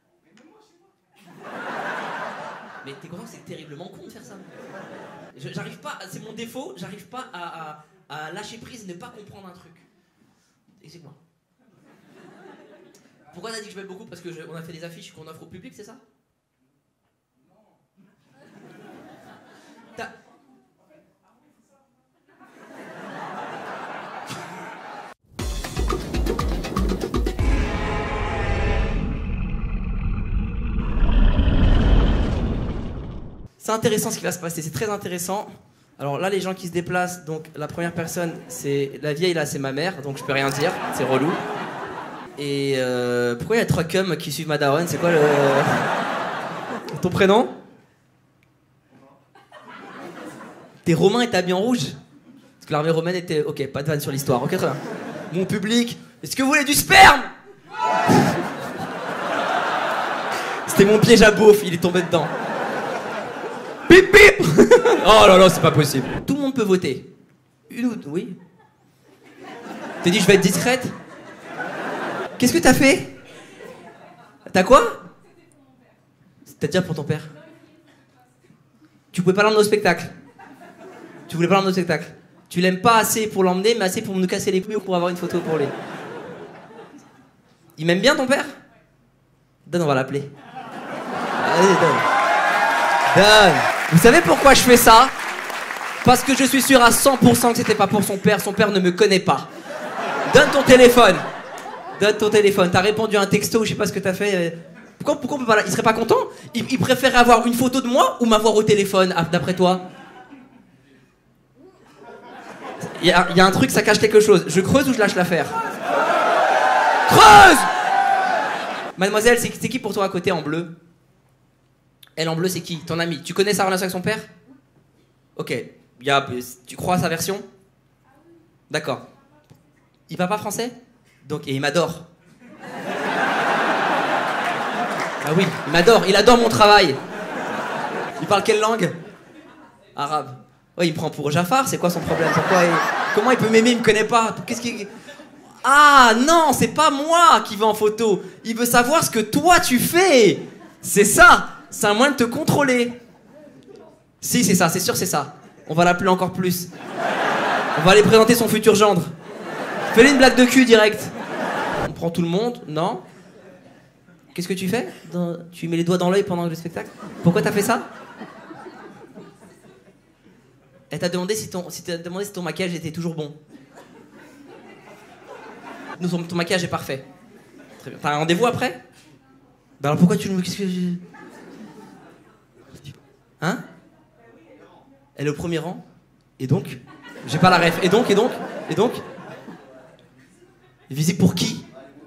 Mais t'es conscient que c'est terriblement con de faire ça. J'arrive pas, c'est mon défaut, j'arrive pas à, à, à lâcher prise et ne pas comprendre un truc. Explique-moi. Pourquoi t'as dit que je m'aime beaucoup? Parce qu'on a fait des affiches qu'on offre au public, c'est ça? T'as... C'est intéressant ce qui va se passer, c'est très intéressant. Alors là, les gens qui se déplacent, donc la première personne, c'est la vieille là, c'est ma mère, donc je peux rien dire, c'est relou. Et euh, pourquoi il y a trois cums qui suivent ma daronne? C'est quoi le... Ton prénom? T'es romain et t'es habillé en rouge? Parce que l'armée romaine était... Ok, pas de vanne sur l'histoire, ok, très bien. Mon public, est-ce que vous voulez du sperme? C'était mon piège à beauf, il est tombé dedans. Pip pip. Oh là là, c'est pas possible. Tout le monde peut voter. Une ou deux, oui. T'as dit je vais être discrète? Qu'est-ce que t'as fait? T'as quoi? C'est-à-dire pour ton père? Tu pouvais pas l'emmener au spectacle? Tu voulais pas l'emmener au spectacle? Tu l'aimes pas assez pour l'emmener, mais assez pour nous casser les couilles ou pour avoir une photo pour lui? Il m'aime bien ton père? Donne, on va l'appeler. Allez, donne. Donne. Vous savez pourquoi je fais ça? Parce que je suis sûr à cent pour cent que c'était pas pour son père. Son père ne me connaît pas. Donne ton téléphone. Donne ton téléphone. T'as répondu à un texto, je sais pas ce que t'as fait. Pourquoi, pourquoi on peut pas là? Il serait pas content? il, il préférerait avoir une photo de moi ou m'avoir au téléphone, d'après toi? Il y, y a un truc, ça cache quelque chose. Je creuse ou je lâche l'affaire? Creuse! Mademoiselle, c'est qui pour toi à côté en bleu? Elle en bleu, c'est qui? Ton ami. Tu connais sa relation avec son père? Ok. Y a, tu crois à sa version? D'accord. Il parle pas français? Donc, et il m'adore. Ah oui, il m'adore. Il adore mon travail. Il parle quelle langue? Arabe. Ouais, il me prend pour Jafar. C'est quoi son problème? Pourquoi il... Comment il peut m'aimer? Il me connaît pas. Qu'est-ce qu'il... Ah non, c'est pas moi qui veux en photo. Il veut savoir ce que toi tu fais. C'est ça. C'est un moyen de te contrôler. Si, c'est ça, c'est sûr, c'est ça. On va l'appeler encore plus. On va aller présenter son futur gendre. Fais-lui une blague de cul direct. On prend tout le monde, non? Qu'est-ce que tu fais? Dans... Tu mets les doigts dans l'œil pendant le spectacle? Pourquoi t'as fait ça? Elle t'a demandé si ton, si t'as demandé si ton maquillage était toujours bon. Nous, ton, ton maquillage est parfait. Très bien. T'as un rendez-vous après? Bah alors pourquoi tu nous... Qu'est-ce que je... Hein? Elle est au premier rang? Et donc? J'ai pas la ref. Et donc? Et donc? Et donc? Visible pour qui?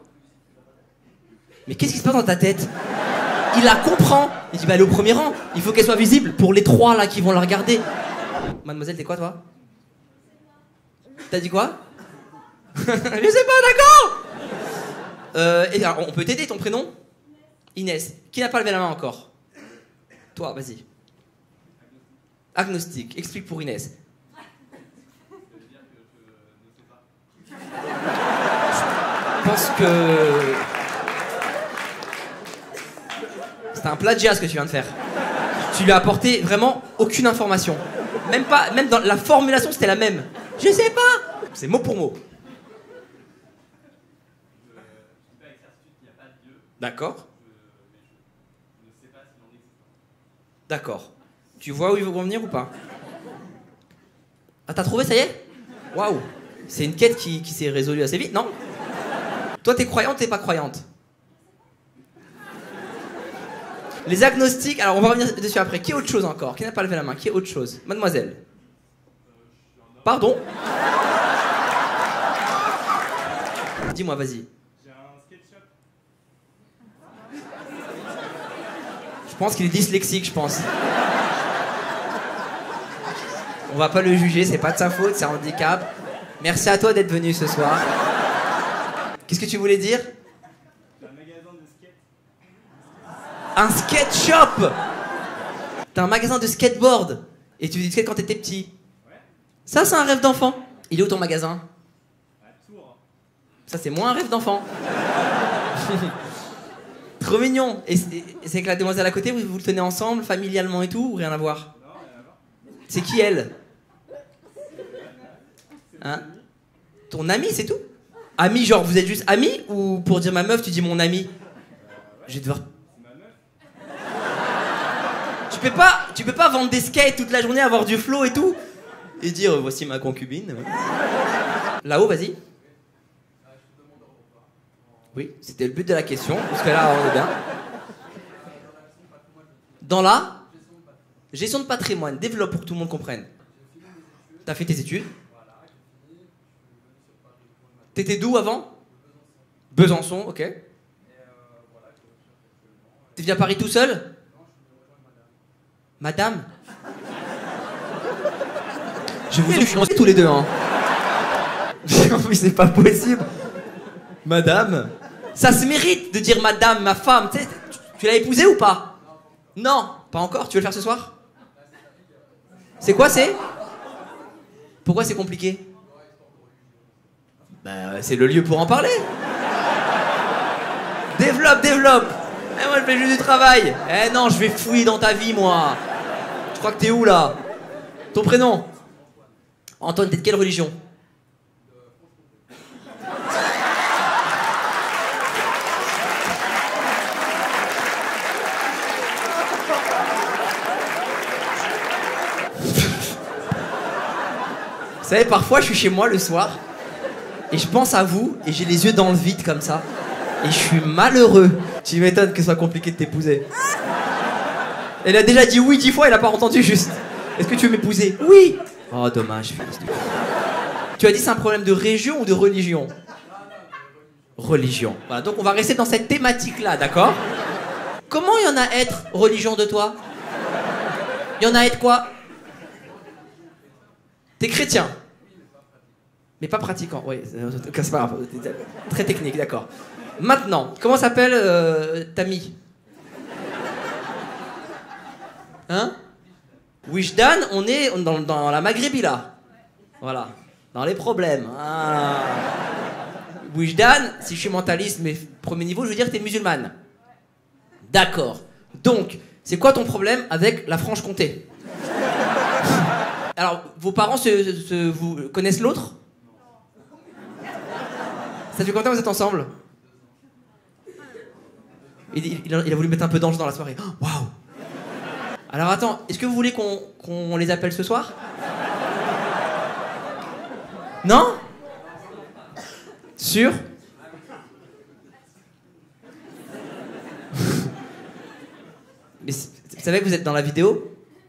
Mais qu'est-ce qui se passe dans ta tête? Il la comprend. Il dit bah elle est au premier rang. Il faut qu'elle soit visible pour les trois là qui vont la regarder. Mademoiselle, t'es quoi toi? T'as dit quoi? Je sais pas, d'accord. euh, et alors, on peut t'aider, ton prénom? Inès. Qui n'a pas levé la main encore? Toi, vas-y. Agnostique. Explique pour Inès. Je pense que... C'est un plagiat ce que tu viens de faire. Tu lui as apporté vraiment aucune information. Même pas, même dans la formulation, c'était la même. Je sais pas. C'est mot pour mot. D'accord. D'accord. Tu vois où ils vont venir ou pas? Ah, t'as trouvé, ça y est? Waouh! C'est une quête qui, qui s'est résolue assez vite, non? Toi, t'es croyante, t'es pas croyante? Les agnostiques, alors on va revenir dessus après. Qui est autre chose encore? Qui n'a pas levé la main? Qui est autre chose? Mademoiselle. Pardon? Dis-moi, vas-y. J'ai un SketchUp. Je pense qu'il est dyslexique, je pense. On va pas le juger, c'est pas de sa faute, c'est un handicap. Merci à toi d'être venu ce soir. Qu'est-ce que tu voulais dire? J'ai un magasin de skate. Un skate shop! T'as un magasin de skateboard et tu faisais du skate quand t'étais petit. Ouais. Ça, c'est un rêve d'enfant. Il est où ton magasin? À Tours. Ça, c'est moins un rêve d'enfant. Trop mignon. Et c'est et c'est que la demoiselle à côté, vous, vous le tenez ensemble, familialement et tout, ou rien à voir? Non, rien à voir. C'est qui elle? Hein? Ton ami, c'est tout? Ami, genre vous êtes juste amis? Ou pour dire ma meuf, tu dis mon ami? Je vais devoir. C'est ma meuf. Tu peux pas, tu peux pas vendre des skates toute la journée, avoir du flow et tout, et dire voici ma concubine. Là-haut, vas-y. Oui, c'était le but de la question, parce que là, on est bien. Dans la gestion de patrimoine, développe pour que tout le monde comprenne. T'as fait tes études? T'étais d'où avant? Besançon, ok. T'es venu à Paris tout seul? Madame? Je vous jure, je suis tous les deux, hein. Mais c'est pas possible. Madame? Ça se mérite de dire madame, ma femme. Tu sais, tu, tu l'as épousée ou pas? Non, pas encore. Tu veux le faire ce soir? C'est quoi, c'est? Pourquoi c'est compliqué? Bah, c'est le lieu pour en parler. Développe, développe. Eh, moi, je fais juste du travail. Eh non, je vais fouiller dans ta vie, moi. Je crois que t'es où, là? Ton prénom? Antoine, t'es de quelle religion? Vous savez, parfois, je suis chez moi le soir et je pense à vous et j'ai les yeux dans le vide comme ça et je suis malheureux. Tu m'étonnes que ce soit compliqué de t'épouser. Elle a déjà dit oui dix fois, elle a pas entendu juste. Est-ce que tu veux m'épouser? Oui. Oh, dommage, fils de... Tu as dit c'est un problème de région ou de religion? Religion. Voilà, donc on va rester dans cette thématique-là, d'accord? Comment il y en a être religion de toi? Il y en a être quoi? T'es chrétien? Mais pas pratiquant, oui, c'est pas grave, très technique, d'accord. Maintenant, comment s'appelle euh, Tammy? Hein? Wijdan, on est dans, dans la Maghrébi là. Voilà, dans les problèmes. Ah. Wijdan, si je suis mentaliste, mais premier niveau, je veux dire que t'es musulmane. D'accord. Donc, c'est quoi ton problème avec la Franche-Comté? Alors, vos parents se, se, vous connaissent l'autre? Ça fait combien de temps que vous êtes ensemble? il, il, il a voulu mettre un peu d'ange dans la soirée. Waouh! Wow. Alors attends, est-ce que vous voulez qu'on qu'on les appelle ce soir? Non? Sûr? Mais vous savez que vous êtes dans la vidéo?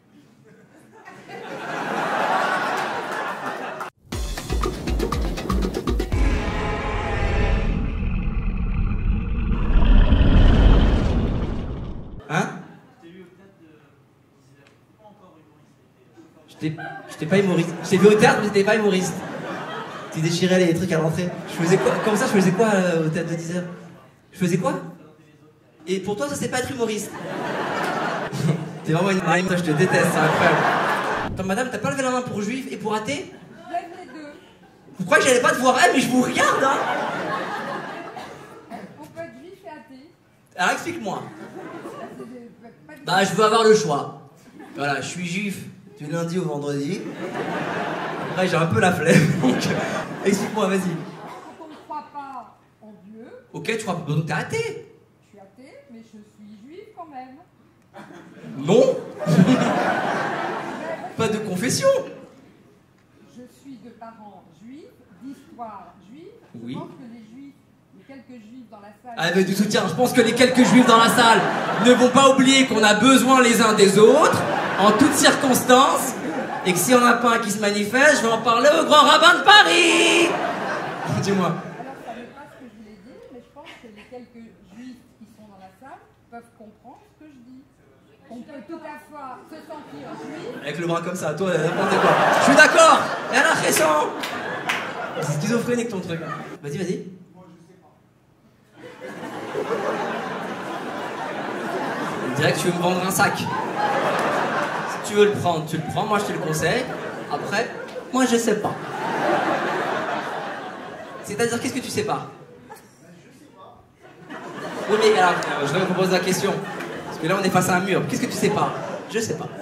Hein? Je t'ai pas humoriste. Je t'ai vu au théâtre, mais t'étais pas humoriste. Tu déchirais les trucs à l'entrée. Je faisais quoi? Comme ça, je faisais quoi euh, au théâtre de dix heures? Je faisais quoi? Et pour toi, ça c'est pas être humoriste. T'es vraiment une rime, toi je te déteste, c'est incroyable. Attends, madame, t'as pas levé la main pour juif et pour athée? Lève les deux. Vous croyez que j'allais pas te voir elle, mais je vous regarde, hein? On peut être juif et athée. Alors explique-moi. Bah, je veux avoir le choix. Voilà, je suis juif du lundi au vendredi. Après, j'ai un peu la flemme, donc explique-moi, vas-y. Quand on ne croit pas en Dieu. Ok, tu crois pas, donc t'es athée? Je suis athée, mais je suis juive quand même. Non. Pas de confession. Je suis de parents juifs, d'histoire juive. Oui. Je pense que les juifs, les quelques juifs dans la salle... Ah mais du soutien, je pense que les quelques juifs dans la salle ne vont pas oublier qu'on a besoin les uns des autres, en toutes circonstances, et que si on n'a pas un qui se manifeste, je vais en parler au grand rabbin de Paris. Dis-moi. Alors ça n'est pas ce que je voulais dire, mais je pense que les quelques juifs qui sont dans la salle peuvent comprendre ce que je dis. On peut tout à fois se sentir juif... Avec le bras comme ça, toi, n'importe quoi. Je suis d'accord. Et alors, récent. C'est schizophrénique ton truc. Vas-y, vas-y. On dirait que tu veux me vendre un sac. Si tu veux le prendre, tu le prends. Moi, je te le conseille. Après, moi, je sais pas. C'est-à-dire, qu'est-ce que tu sais pas? Oui, mais alors, je vais vous poser la question. Parce que là, on est face à un mur. Qu'est-ce que tu sais pas? Je sais pas.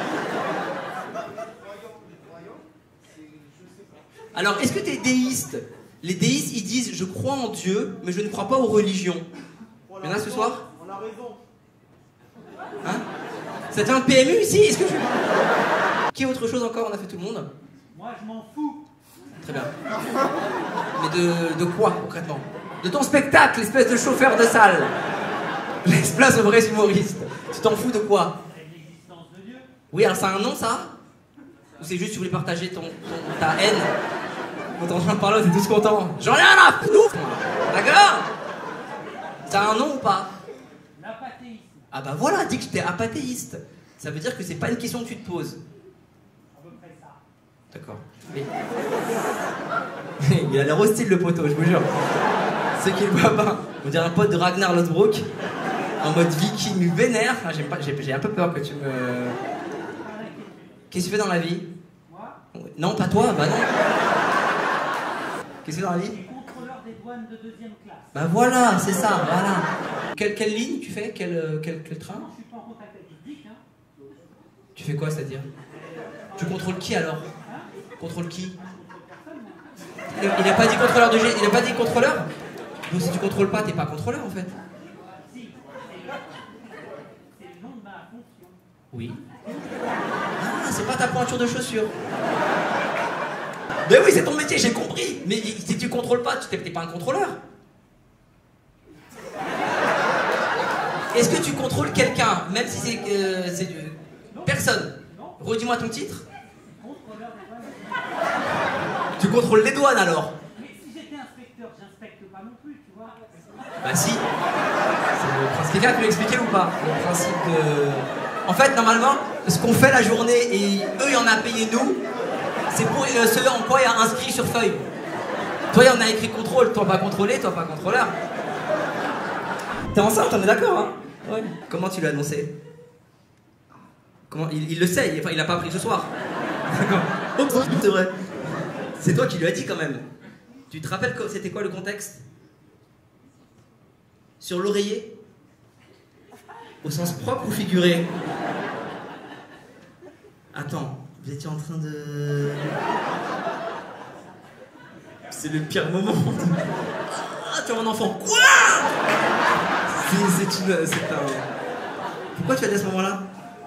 Alors, est-ce que tu es déiste? Les déistes, ils disent « Je crois en Dieu, mais je ne crois pas aux religions ». Il y en a ce soir? On a raison. Hein? Ça devient un P M U ici? Est-ce que je... Qui a autre chose encore? On a fait tout le monde? Moi, je m'en fous. Très bien. Mais de, de quoi, concrètement? De ton spectacle, espèce de chauffeur de salle. Laisse place aux vrais humoristes. Tu t'en fous de quoi? L'existence de Dieu. Oui, alors c'est un nom, ça? Ou c'est juste que tu voulais partager ton, ton, ta haine? Quand t'es en train de parler, t'es tous contents. J'en ai un à foutre. D'accord? Ça a un nom ou pas? L'apathéisme. Ah bah voilà, dis que t'es apathéiste. Ça veut dire que c'est pas une question que tu te poses. À peu près ça. D'accord. Mais... Il a l'air hostile le poteau, je vous jure. Ceux qui le voient pas, on dirait un pote de Ragnar Lothbrok, en mode viking vénère. Ah, j'ai, pas, j'ai, j'ai un peu peur que tu me... Qu'est-ce que tu fais dans la vie? Moi? Non, pas toi, bah non. Qu'est-ce que tu fais dans la vie? Je suis contrôleur des douanes de deuxième classe. Bah voilà, c'est ça, voilà. Quelle, quelle ligne tu fais? Quel, quel, quel train? Non, je suis pas en contact avec le public, hein. Tu fais quoi, c'est-à-dire? Tu contrôles qui alors? Hein? Contrôle qui? Je contrôle personne, moi. Il a, il a pas dit contrôleur de G... Il a pas dit contrôleur? Donc si tu contrôles pas, t'es pas contrôleur en fait. Si, c'est le nom de ma fonction. Oui. Ah, c'est pas ta pointure de chaussure. Ben oui, c'est ton métier, j'ai compris. Mais si tu contrôles pas, tu t'es, t'es pas un contrôleur. Est-ce que tu contrôles quelqu'un, même si c'est, euh, c'est du... Personne. Redis-moi ton titre. Contrôleur des douanes. Tu contrôles les douanes alors? Mais si j'étais inspecteur, j'inspecte pas non plus, tu vois. Bah si. C'est le principe. Quelqu'un peut m'expliquer ou pas? Le principe de... En fait, normalement, ce qu'on fait la journée et eux, ils en a payé nous, c'est pour euh, ce en quoi il y a inscrit sur feuille. Toi, il y en a écrit contrôle, toi pas contrôlé, toi pas contrôleur. T'es enceinte, on est d'accord, hein? Ouais. Comment tu l'as annoncé? Comment il, il le sait, il, enfin, il a pas appris ce soir. D'accord. Oh, c'est vrai. C'est toi qui lui as dit quand même. Tu te rappelles que c'était quoi le contexte? Sur l'oreiller? Au sens propre ou figuré? Attends, vous étiez en train de... C'est le pire moment. Ah, tu es un enfant. Quoi? C'est, c'est une... C'est un... Pourquoi tu as dit à ce moment-là?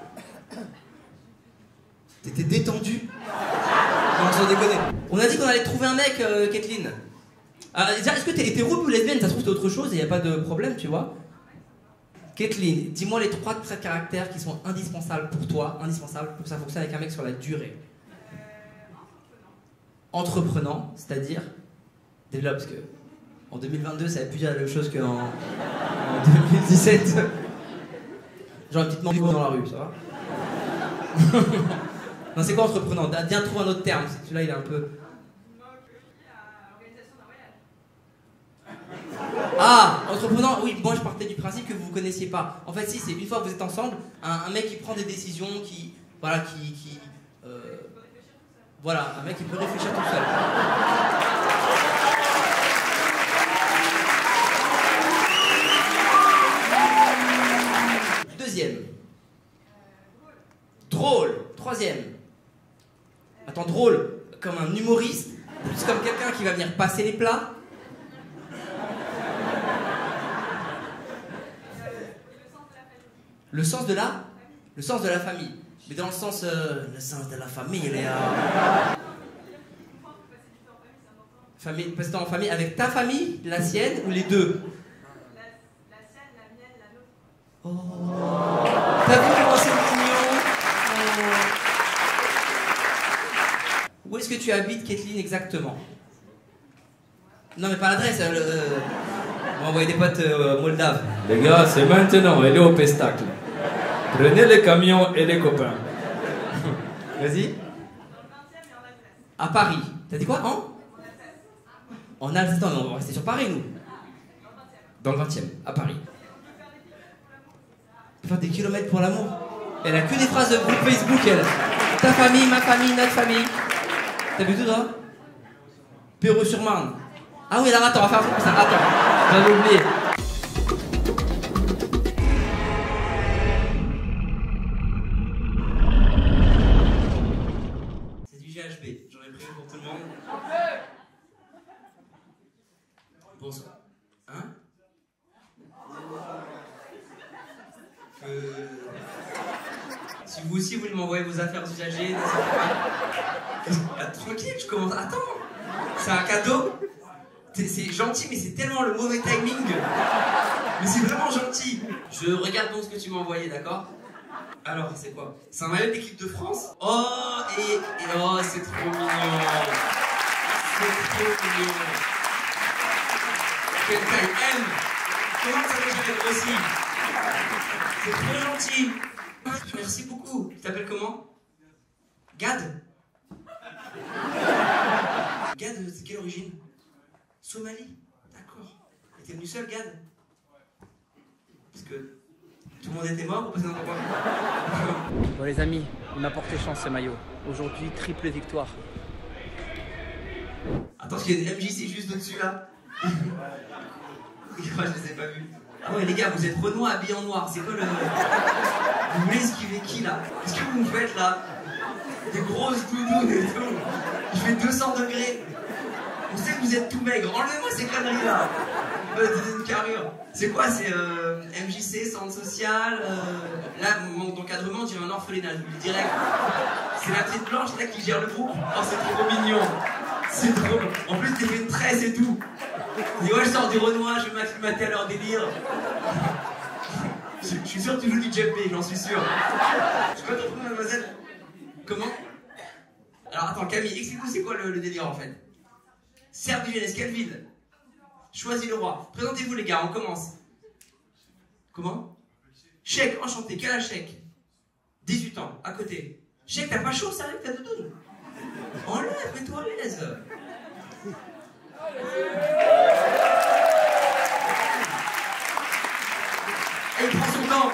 T'étais détendu. Non, sans déconner. On a dit qu'on allait trouver un mec, euh, Kathleen. Ah, est-ce que t'es hétéro ou lesbienne? Ça se trouve c'est autre chose et y a pas de problème, tu vois. Kathleen, dis-moi les trois traits de caractère qui sont indispensables pour toi, indispensables pour que ça fonctionne avec un mec sur la durée. Entreprenant, c'est-à-dire développe, parce que en deux mille vingt-deux, ça avait plus dire la même chose qu'en en deux mille dix-sept. Genre une petite mendie dans la rue, ça va? Non, c'est quoi entreprenant? Viens trouver un autre terme, celui-là il est un peu... Ah, entreprenant, oui, moi je partais du principe que vous vous connaissiez pas. En fait, si, c'est une fois que vous êtes ensemble, un, un mec qui prend des décisions, qui... Voilà, qui... qui euh, voilà, un mec qui peut réfléchir tout seul. Deuxième. Drôle. Troisième. Attends, drôle, comme un humoriste, plus comme quelqu'un qui va venir passer les plats. Le sens de la Le sens de la famille. Mais dans le sens... Euh, le sens de la famille, Léa. Famille, passer du temps en famille avec ta famille, la sienne ou les deux? La, la sienne, la mienne, la nôtre. Oh. T'as vu comment c'est mignon? Oh. Où est-ce que tu habites, Kathleen, exactement? Non, mais pas l'adresse. Euh, euh, on va envoyer des potes euh, moldaves. Les gars, c'est maintenant, elle est au pestacle. Prenez les camions et les copains. Vas-y. À Paris. T'as dit quoi? En En Alsace. Attends, mais on va rester sur Paris, nous. Dans le vingtième, à Paris. Faire des kilomètres pour l'amour. Elle a que des phrases de groupe Facebook, elle. Ta famille, ma famille, notre famille. T'as vu tout, toi? Pérou-sur-Marne. Ah oui, alors attends, on va faire un truc comme ça. Attends, j'avais oublié. C'est du G H B. J'en ai pris pour tout le monde. Bonsoir. Hein? Euh... Si vous aussi vous voulez m'envoyer vos affaires usagées, n'hésitez pas. Ah, tranquille, je commence. Attends, c'est un cadeau. C'est gentil, mais c'est tellement le mauvais timing. Mais c'est vraiment gentil. Je regarde donc ce que tu m'as envoyé, d'accord? Alors, c'est quoi? C'est un maillot d'équipe de France? Oh, et, et oh, c'est trop mignon. C'est trop mignon. Quelle taille M? Comment ça fait jamais grossi? C'est trop gentil. Merci beaucoup. Tu t'appelles comment? Gad? Gad, c'est quelle origine? Somalie? D'accord. Et t'es venu seul, Gad? Parce que tout le monde était mort pour passer dans ton coin. Bon les amis, il m'a porté chance ce maillot. Aujourd'hui, triple victoire. Attends, parce qu'il y a une M J C juste au-dessus là. Moi je les ai pas vus. Ah ouais les gars, vous êtes Renoir habillé en noir, c'est quoi le... Vous voulez esquiver qui là? Qu'est-ce que vous me faites là? Des grosses doudounes et tout. Il fait deux cents degrés. On sait que vous êtes tout maigre, enlevez-moi ces conneries là. Euh, une carrure. C'est quoi? C'est euh, M J C, centre social. Euh... Là, mon encadrement, j'ai un orphelinat, je vous le dis direct. C'est la petite blanche là qui gère le groupe. Oh, c'est trop mignon. C'est trop. En plus, t'es fait une tresse et tout. Et ouais, je sors du Renoir, je vais m'acclimater à leur délire. Je, je suis sûr que tu joues du djembé, j'en suis sûr. Je peux pas te prendre, mademoiselle? Comment? Alors attends, Camille, explique-nous c'est quoi le, le délire en fait. Cercle de jeunesse, quelle ville? Choisis le roi. Présentez-vous les gars, on commence. Comment? Chèque, enchanté, quel âge Chèque? dix-huit ans, à côté. Chèque, t'as pas chaud, sérieux, t'as doudoune? Enlève, mets-toi à l'aise. Et il prend son temps.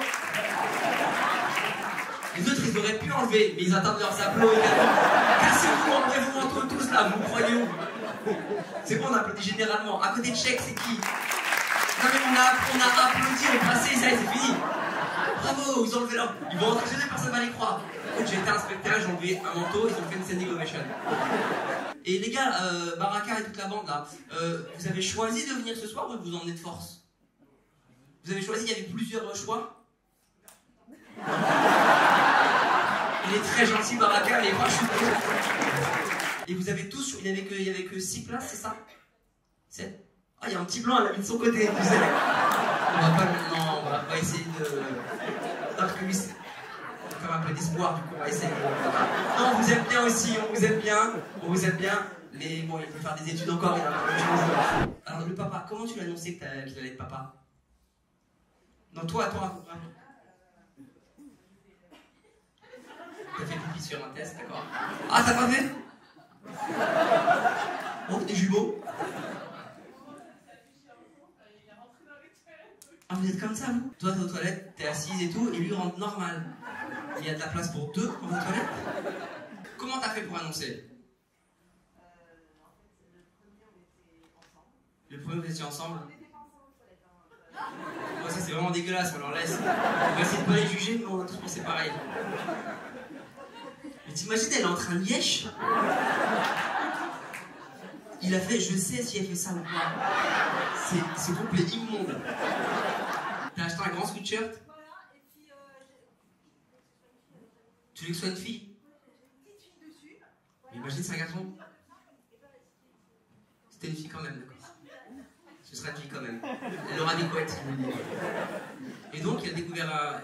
Les autres, ils auraient pu enlever, mais ils attendent leurs applaudissements également. Cassez-vous, enlevez vos manteaux tous là, vous croyez où? C'est bon, on applaudit généralement. À côté de Chèque, c'est qui? Non mais on a, on a applaudi, on est passé, ça y est, c'est fini. Bravo, ils ont enlevé leur... Ils vont rentrer chez eux, personne va les croire. J'ai été inspecteur, j'ai enlevé un manteau, ils ont fait une standing ovation. Et les gars, euh, Baraka et toute la bande là, euh, vous avez choisi de venir ce soir ou vous en emmenez de force? Vous avez choisi, il y avait plusieurs choix. Il est très gentil, Baraka, mais moi je suis... Et vous avez tous, il n'y avait que, il y avait que six places, c'est ça? sept? Ah, il y a un petit blanc, elle a mis de son côté, tu sais. On va pas, non, on va pas essayer de... Alors que lui, c'est comme un peu d'espoir, du coup, on va essayer. Non, on vous aime bien aussi, on vous aime bien, on vous aime bien. Mais bon, il peut faire des études encore, il a plein de choses. Alors, le papa, comment tu lui as annoncé qu'il allait être papa? Non, toi, toi, t'as fait pipi sur un test, d'accord. Ah, t'as pas fait? Oh, des jumeaux. Ah, vous êtes comme ça, vous? Toi, t'es aux toilettes, t'es assise et tout, et lui rentre normal. Il y a de la place pour deux dans vos toilettes? Comment t'as fait pour annoncer? Le premier, vous étiez ensemble? Oh, ça, c'est vraiment dégueulasse, on leur laisse. On va essayer de pas les juger, mais on a tous pensé pareil. Mais t'imagines, elle est en train de lièche? Il a fait, je sais si elle fait ça ou pas. C'est complet immonde. T'as acheté un grand sweatshirt? Tu veux que ce soit une fille? Mais imagine, c'est un garçon. C'était une fille quand même, d'accord. Ce sera une fille quand même. Elle aura des couettes. Et donc, il a découvert un...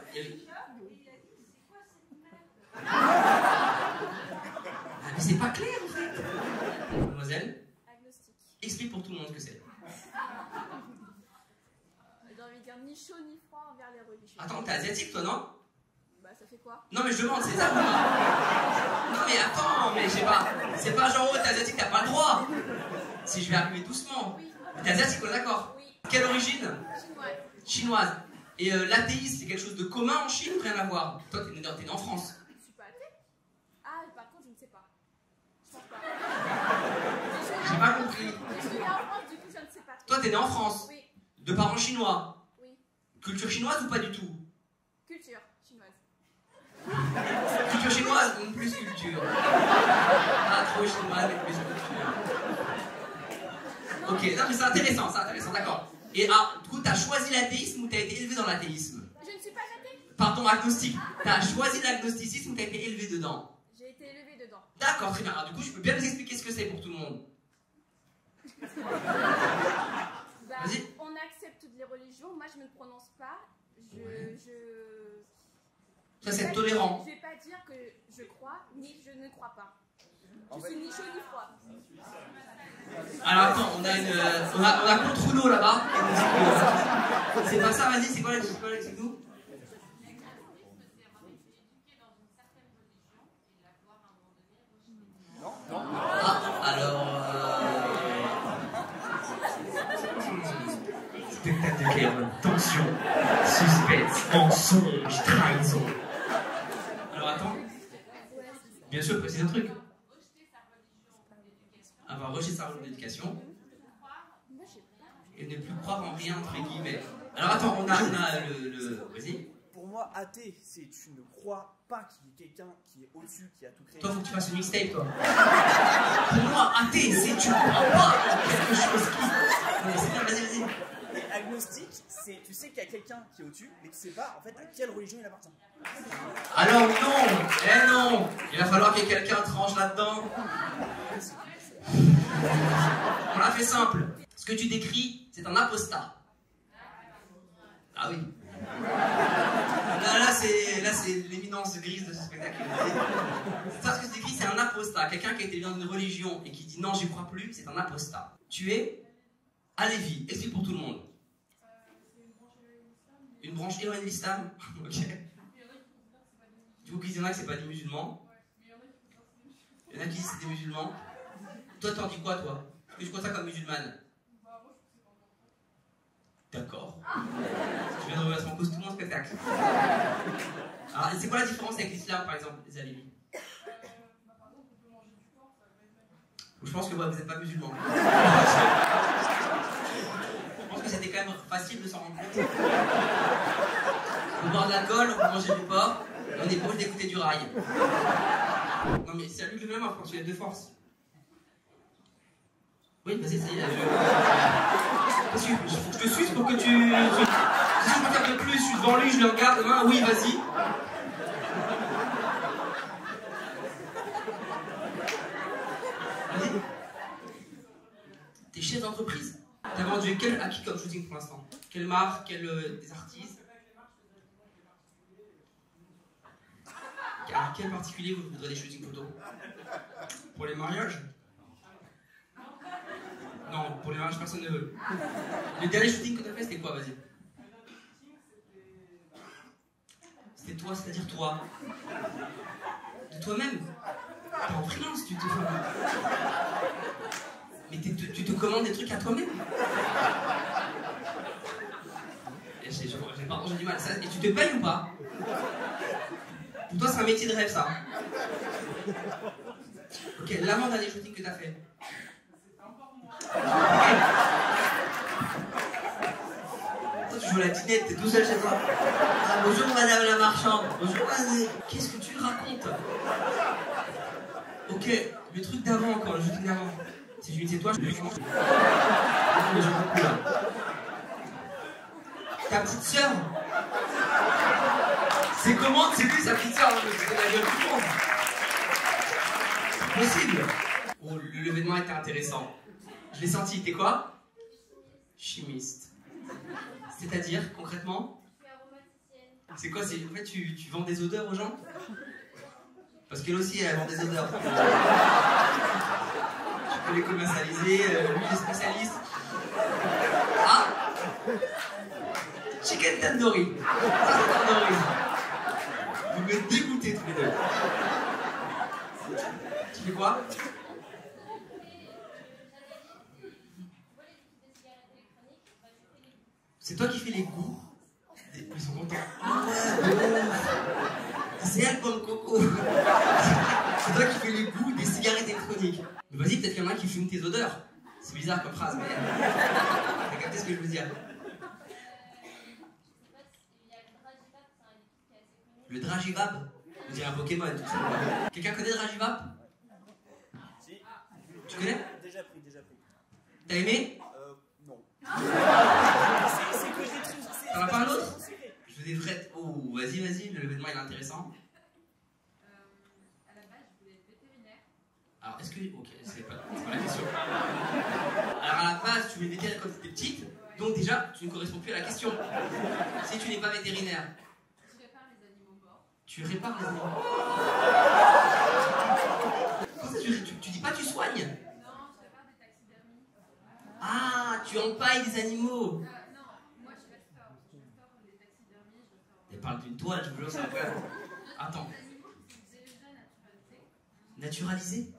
Ah, mais c'est pas clair, en fait. Mademoiselle? Agnostique. Explique pour tout le monde ce que c'est. J'ai envie de dire ni chaud ni froid envers les religions. Attends, t'es asiatique, toi, non? Bah, ça fait quoi? Non, mais je demande, c'est ça ou pas? Non, mais attends, mais je sais pas. C'est pas genre, oh, t'es asiatique, t'as pas le droit. Si je vais arriver doucement. Oui. T'es asiatique, on est d'accord? Oui. Quelle origine? Chinoise. Chinoise. Et euh, l'athéisme, c'est quelque chose de commun en Chine ou rien à voir? Toi, t'es né, t'es né en France. Je suis pas athée? Ah, par contre, je ne sais pas. Je pense pas. J'ai pas compris. Je suis née en France, du coup, je ne sais pas. Toi, t'es né en France? Oui. De parents chinois? Oui. Culture chinoise ou pas du tout? Culture chinoise. Culture chinoise ou plus culture? Pas trop chinoise, mais plus culture. Ok, non mais c'est intéressant, c'est intéressant, d'accord. Et ah, du coup, t'as choisi l'athéisme ou t'as été élevé dans l'athéisme? Je ne suis pas athée. Pardon, agnostique. T'as choisi l'agnosticisme ou t'as été élevé dedans? J'ai été élevée dedans. D'accord, très bien. Alors du coup, je peux bien vous expliquer ce que c'est pour tout le monde. Bah, Vas-y. on accepte toutes les religions. Moi, je ne me prononce pas. Je... Ouais. je... Ça, c'est je vais tolérant. Pas, je vais pas dire que je crois, ni je ne crois pas. Je En suis fait... ni chaud ni froid. Alors attends, on a une, euh, on a, on a Controuleau là-bas. C'est pas ça, vas-y, c'est quoi la, c'est quoi la, c'est nous? Ah, alors... Euh... Spectacle de guerre, tension, suspense, mensonge, trahison. Alors attends. Bien sûr, précise un truc. Avoir rejeté sa religion d'éducation et ne plus croire en rien, entre guillemets. Alors attends, on a, on a le... le... Vas-y. Pour moi, athée, c'est tu ne crois pas qu'il y ait quelqu'un qui est au-dessus, qui a tout créé. Toi, faut que tu fasses une mixtape, toi. Pour moi, athée, c'est tu ne crois pas en quelque chose qui... Non, c'est bien, vas-y, vas-y. Et agnostique, c'est tu sais qu'il y a quelqu'un qui est au-dessus, mais tu sais pas, en fait, à quelle religion il appartient. Alors non, eh non, il va falloir que quelqu'un tranche là-dedans. On l'a fait simple. Ce que tu décris, c'est un apostat. Ah oui. Là, là c'est là, c'est l'éminence grise de ce spectacle. Ça, ce que tu décris, c'est un apostat. Quelqu'un qui a été dans une religion et qui dit non, j'y crois plus, c'est un apostat. Tu es Alevi. Explique pour tout le monde. Une branche éloignée de l'islam. Ok. Du coup, il y en a que c'est pas des musulmans. Il y en a qui disent que c'est des musulmans. Toi, t'en dis quoi, toi? Est-ce que tu crois ça comme musulmane? D'accord. Tu viens de remettre en cause tout mon spectacle. Alors, c'est quoi la différence avec l'islam, par exemple, les Alevis? Je pense que ouais, vous n'êtes pas musulmans. Je pense que c'était quand même facile de s'en rendre compte. On peut boire de l'alcool, on peut manger du porc, et on est proche d'écouter du rail. Non mais c'est à lui que je veux même, parce qu'il y a deux forces. Oui, vas-y, ça y est. Je... Parce que faut que je te suive pour que tu... Si je me regarde plus, je suis devant lui, je le regarde demain, oui, vas-y. Vas-y. T'es chef d'entreprise. T'as vendu quel, à qui comme shooting pour l'instant? Quelle marque, quel, euh, des artistes? À quel particulier vous voudrez des shootings photos? Pour les mariages? Non, pour les mariages, personne ne veut. Le dernier shooting que t'as fait, c'était quoi? Vas-y. C'était toi, c'est-à-dire toi. De toi-même. T'es en freelance, tu te... Mais tu te, tu te commandes des trucs à toi-même. Pardon, j'ai du mal. Ça, et tu te payes ou pas? Pour toi, c'est un métier de rêve, ça. Ok, l'avant-dernier shooting que t'as fait. Okay. Toi, tu joues à la dinette, t'es tout seul chez toi. Ah, bonjour, madame la marchande. Bonjour, vas-y. Qu'est-ce que tu racontes? Ok, le truc d'avant encore, le shooting d'avant. Si je lui dis toi, je peux commencer. Mais je comprends plus là. Ta petite sœur? C'est comment de c'est lui sa petite soeur, c'est la gueule du monde. C'est possible. Bon, l'événement était intéressant. Je l'ai senti, t'es quoi? Chimiste. C'est-à-dire, concrètement? C'est quoi? C'est en fait, tu, tu vends des odeurs aux gens? Parce qu'elle aussi, elle vend des odeurs. Tu peux les commercialiser, euh, lui, il est spécialiste. Ah! Chicken tandoori. Ça, c'est tandoori. Vous me dégoûtez tous les deux. Tu fais quoi? C'est toi qui fais les goûts? Ils sont contents. Ah ouais, c'est elle comme coco. C'est toi qui fais les goûts des cigarettes électroniques. Mais vas-y, peut-être qu'il y en a un qui fume tes odeurs. C'est bizarre comme phrase, mais t'as capté ce que je veux dire. Le Dragivap, on dirait un Pokémon. Quelqu'un connaît Dragivap? Si. Tu connais? Déjà pris, déjà pris. T'as aimé? Euh, non. C'est que des trucs. T'en as pas un autre? Je veux des vrais. Oh, vas-y, vas-y, l'événement il est intéressant. Euh, à la base, je voulais être vétérinaire. Alors, est-ce que. Ok, c'est pas, c'est pas la question. Alors, à la base, tu voulais être vétérinaire quand tu étais petite, donc déjà, tu ne corresponds plus à la question. Si tu n'es pas vétérinaire. Je répare les animaux morts. Tu répares les animaux morts? tu, tu, tu dis pas tu soignes? Non, je répare des taxidermies. Ah, tu empailles des animaux. Euh, non, moi je restaure. Je restaure les taxidermies, je restaure. Elle parle d'une toile, je vous jure, c'est un peu. Attends. Les animaux qui sont déjà naturalisés. Naturalisé?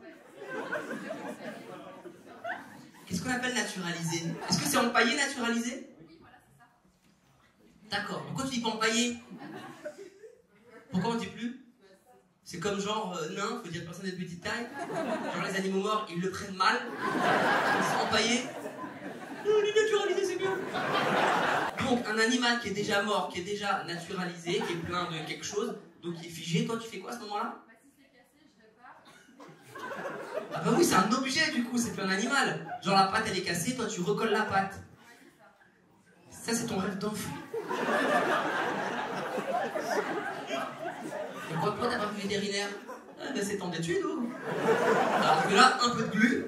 Qu'est-ce qu'on appelle naturalisé? Est-ce que c'est empaillé, naturalisé? Oui, voilà, c'est ça. D'accord. Pourquoi tu dis pas empaillé? Pourquoi on dit plus? C'est comme genre euh, nain, faut dire personne de petite taille. Genre les animaux morts, ils le prennent mal. Ils sont empaillés. Non, on est naturalisé, c'est bien. Donc un animal qui est déjà mort, qui est déjà naturalisé, qui est plein de quelque chose, donc qui est figé, toi tu fais quoi à ce moment-là? Bah, si c'est cassé, je répare. Ah bah oui, c'est un objet du coup, c'est plus un animal. Genre la patte elle est cassée, toi tu recolles la patte. Ça c'est ton rêve d'enfant. Et pourquoi t'as pas vu vétérinaire? Ah bah c'est tant d'études, ou? Alors que là, un peu de glu.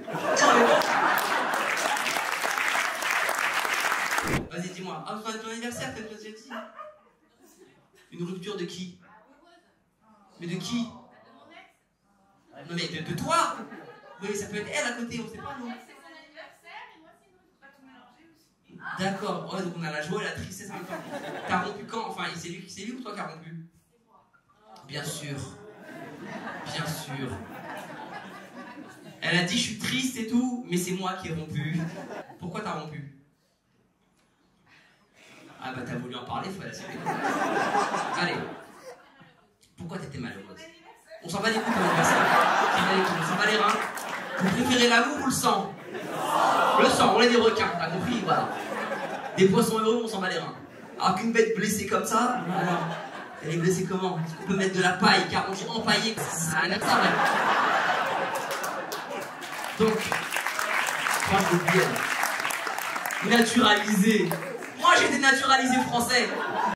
Vas-y, dis-moi. Ah, c'est ton anniversaire, t'as déjà dit? Une rupture de qui? Mais de qui? Non mais de, de toi? Oui, ça peut être elle à côté, on sait pas, non? C'est son anniversaire et moi c'est une autre. Pas tout mélanger aussi. D'accord, ouais, donc on a la joie et la tristesse en même temps. T'as rompu quand? Enfin, c'est lui, c'est lui ou toi qui a rompu? Bien sûr. Bien sûr. Elle a dit je suis triste et tout, mais c'est moi qui ai rompu. Pourquoi t'as rompu? Ah bah t'as voulu en parler, faut l'assumer. Allez. Pourquoi t'étais malheureuse? On s'en bat les couilles ton anniversaire. On s'en bat les reins. Vous préférez l'amour ou le sang? Le sang, on est des requins, t'as compris? Voilà. Des poissons heureux, on s'en bat les reins. Alors qu'une bête blessée comme ça, alors, elle est blessée comment? Est-ce qu'on peut mettre de la paille? Car on dit empaillé, c'est un accent. Donc, moi je veux bien. Naturalisé. Moi j'ai des naturalisés français.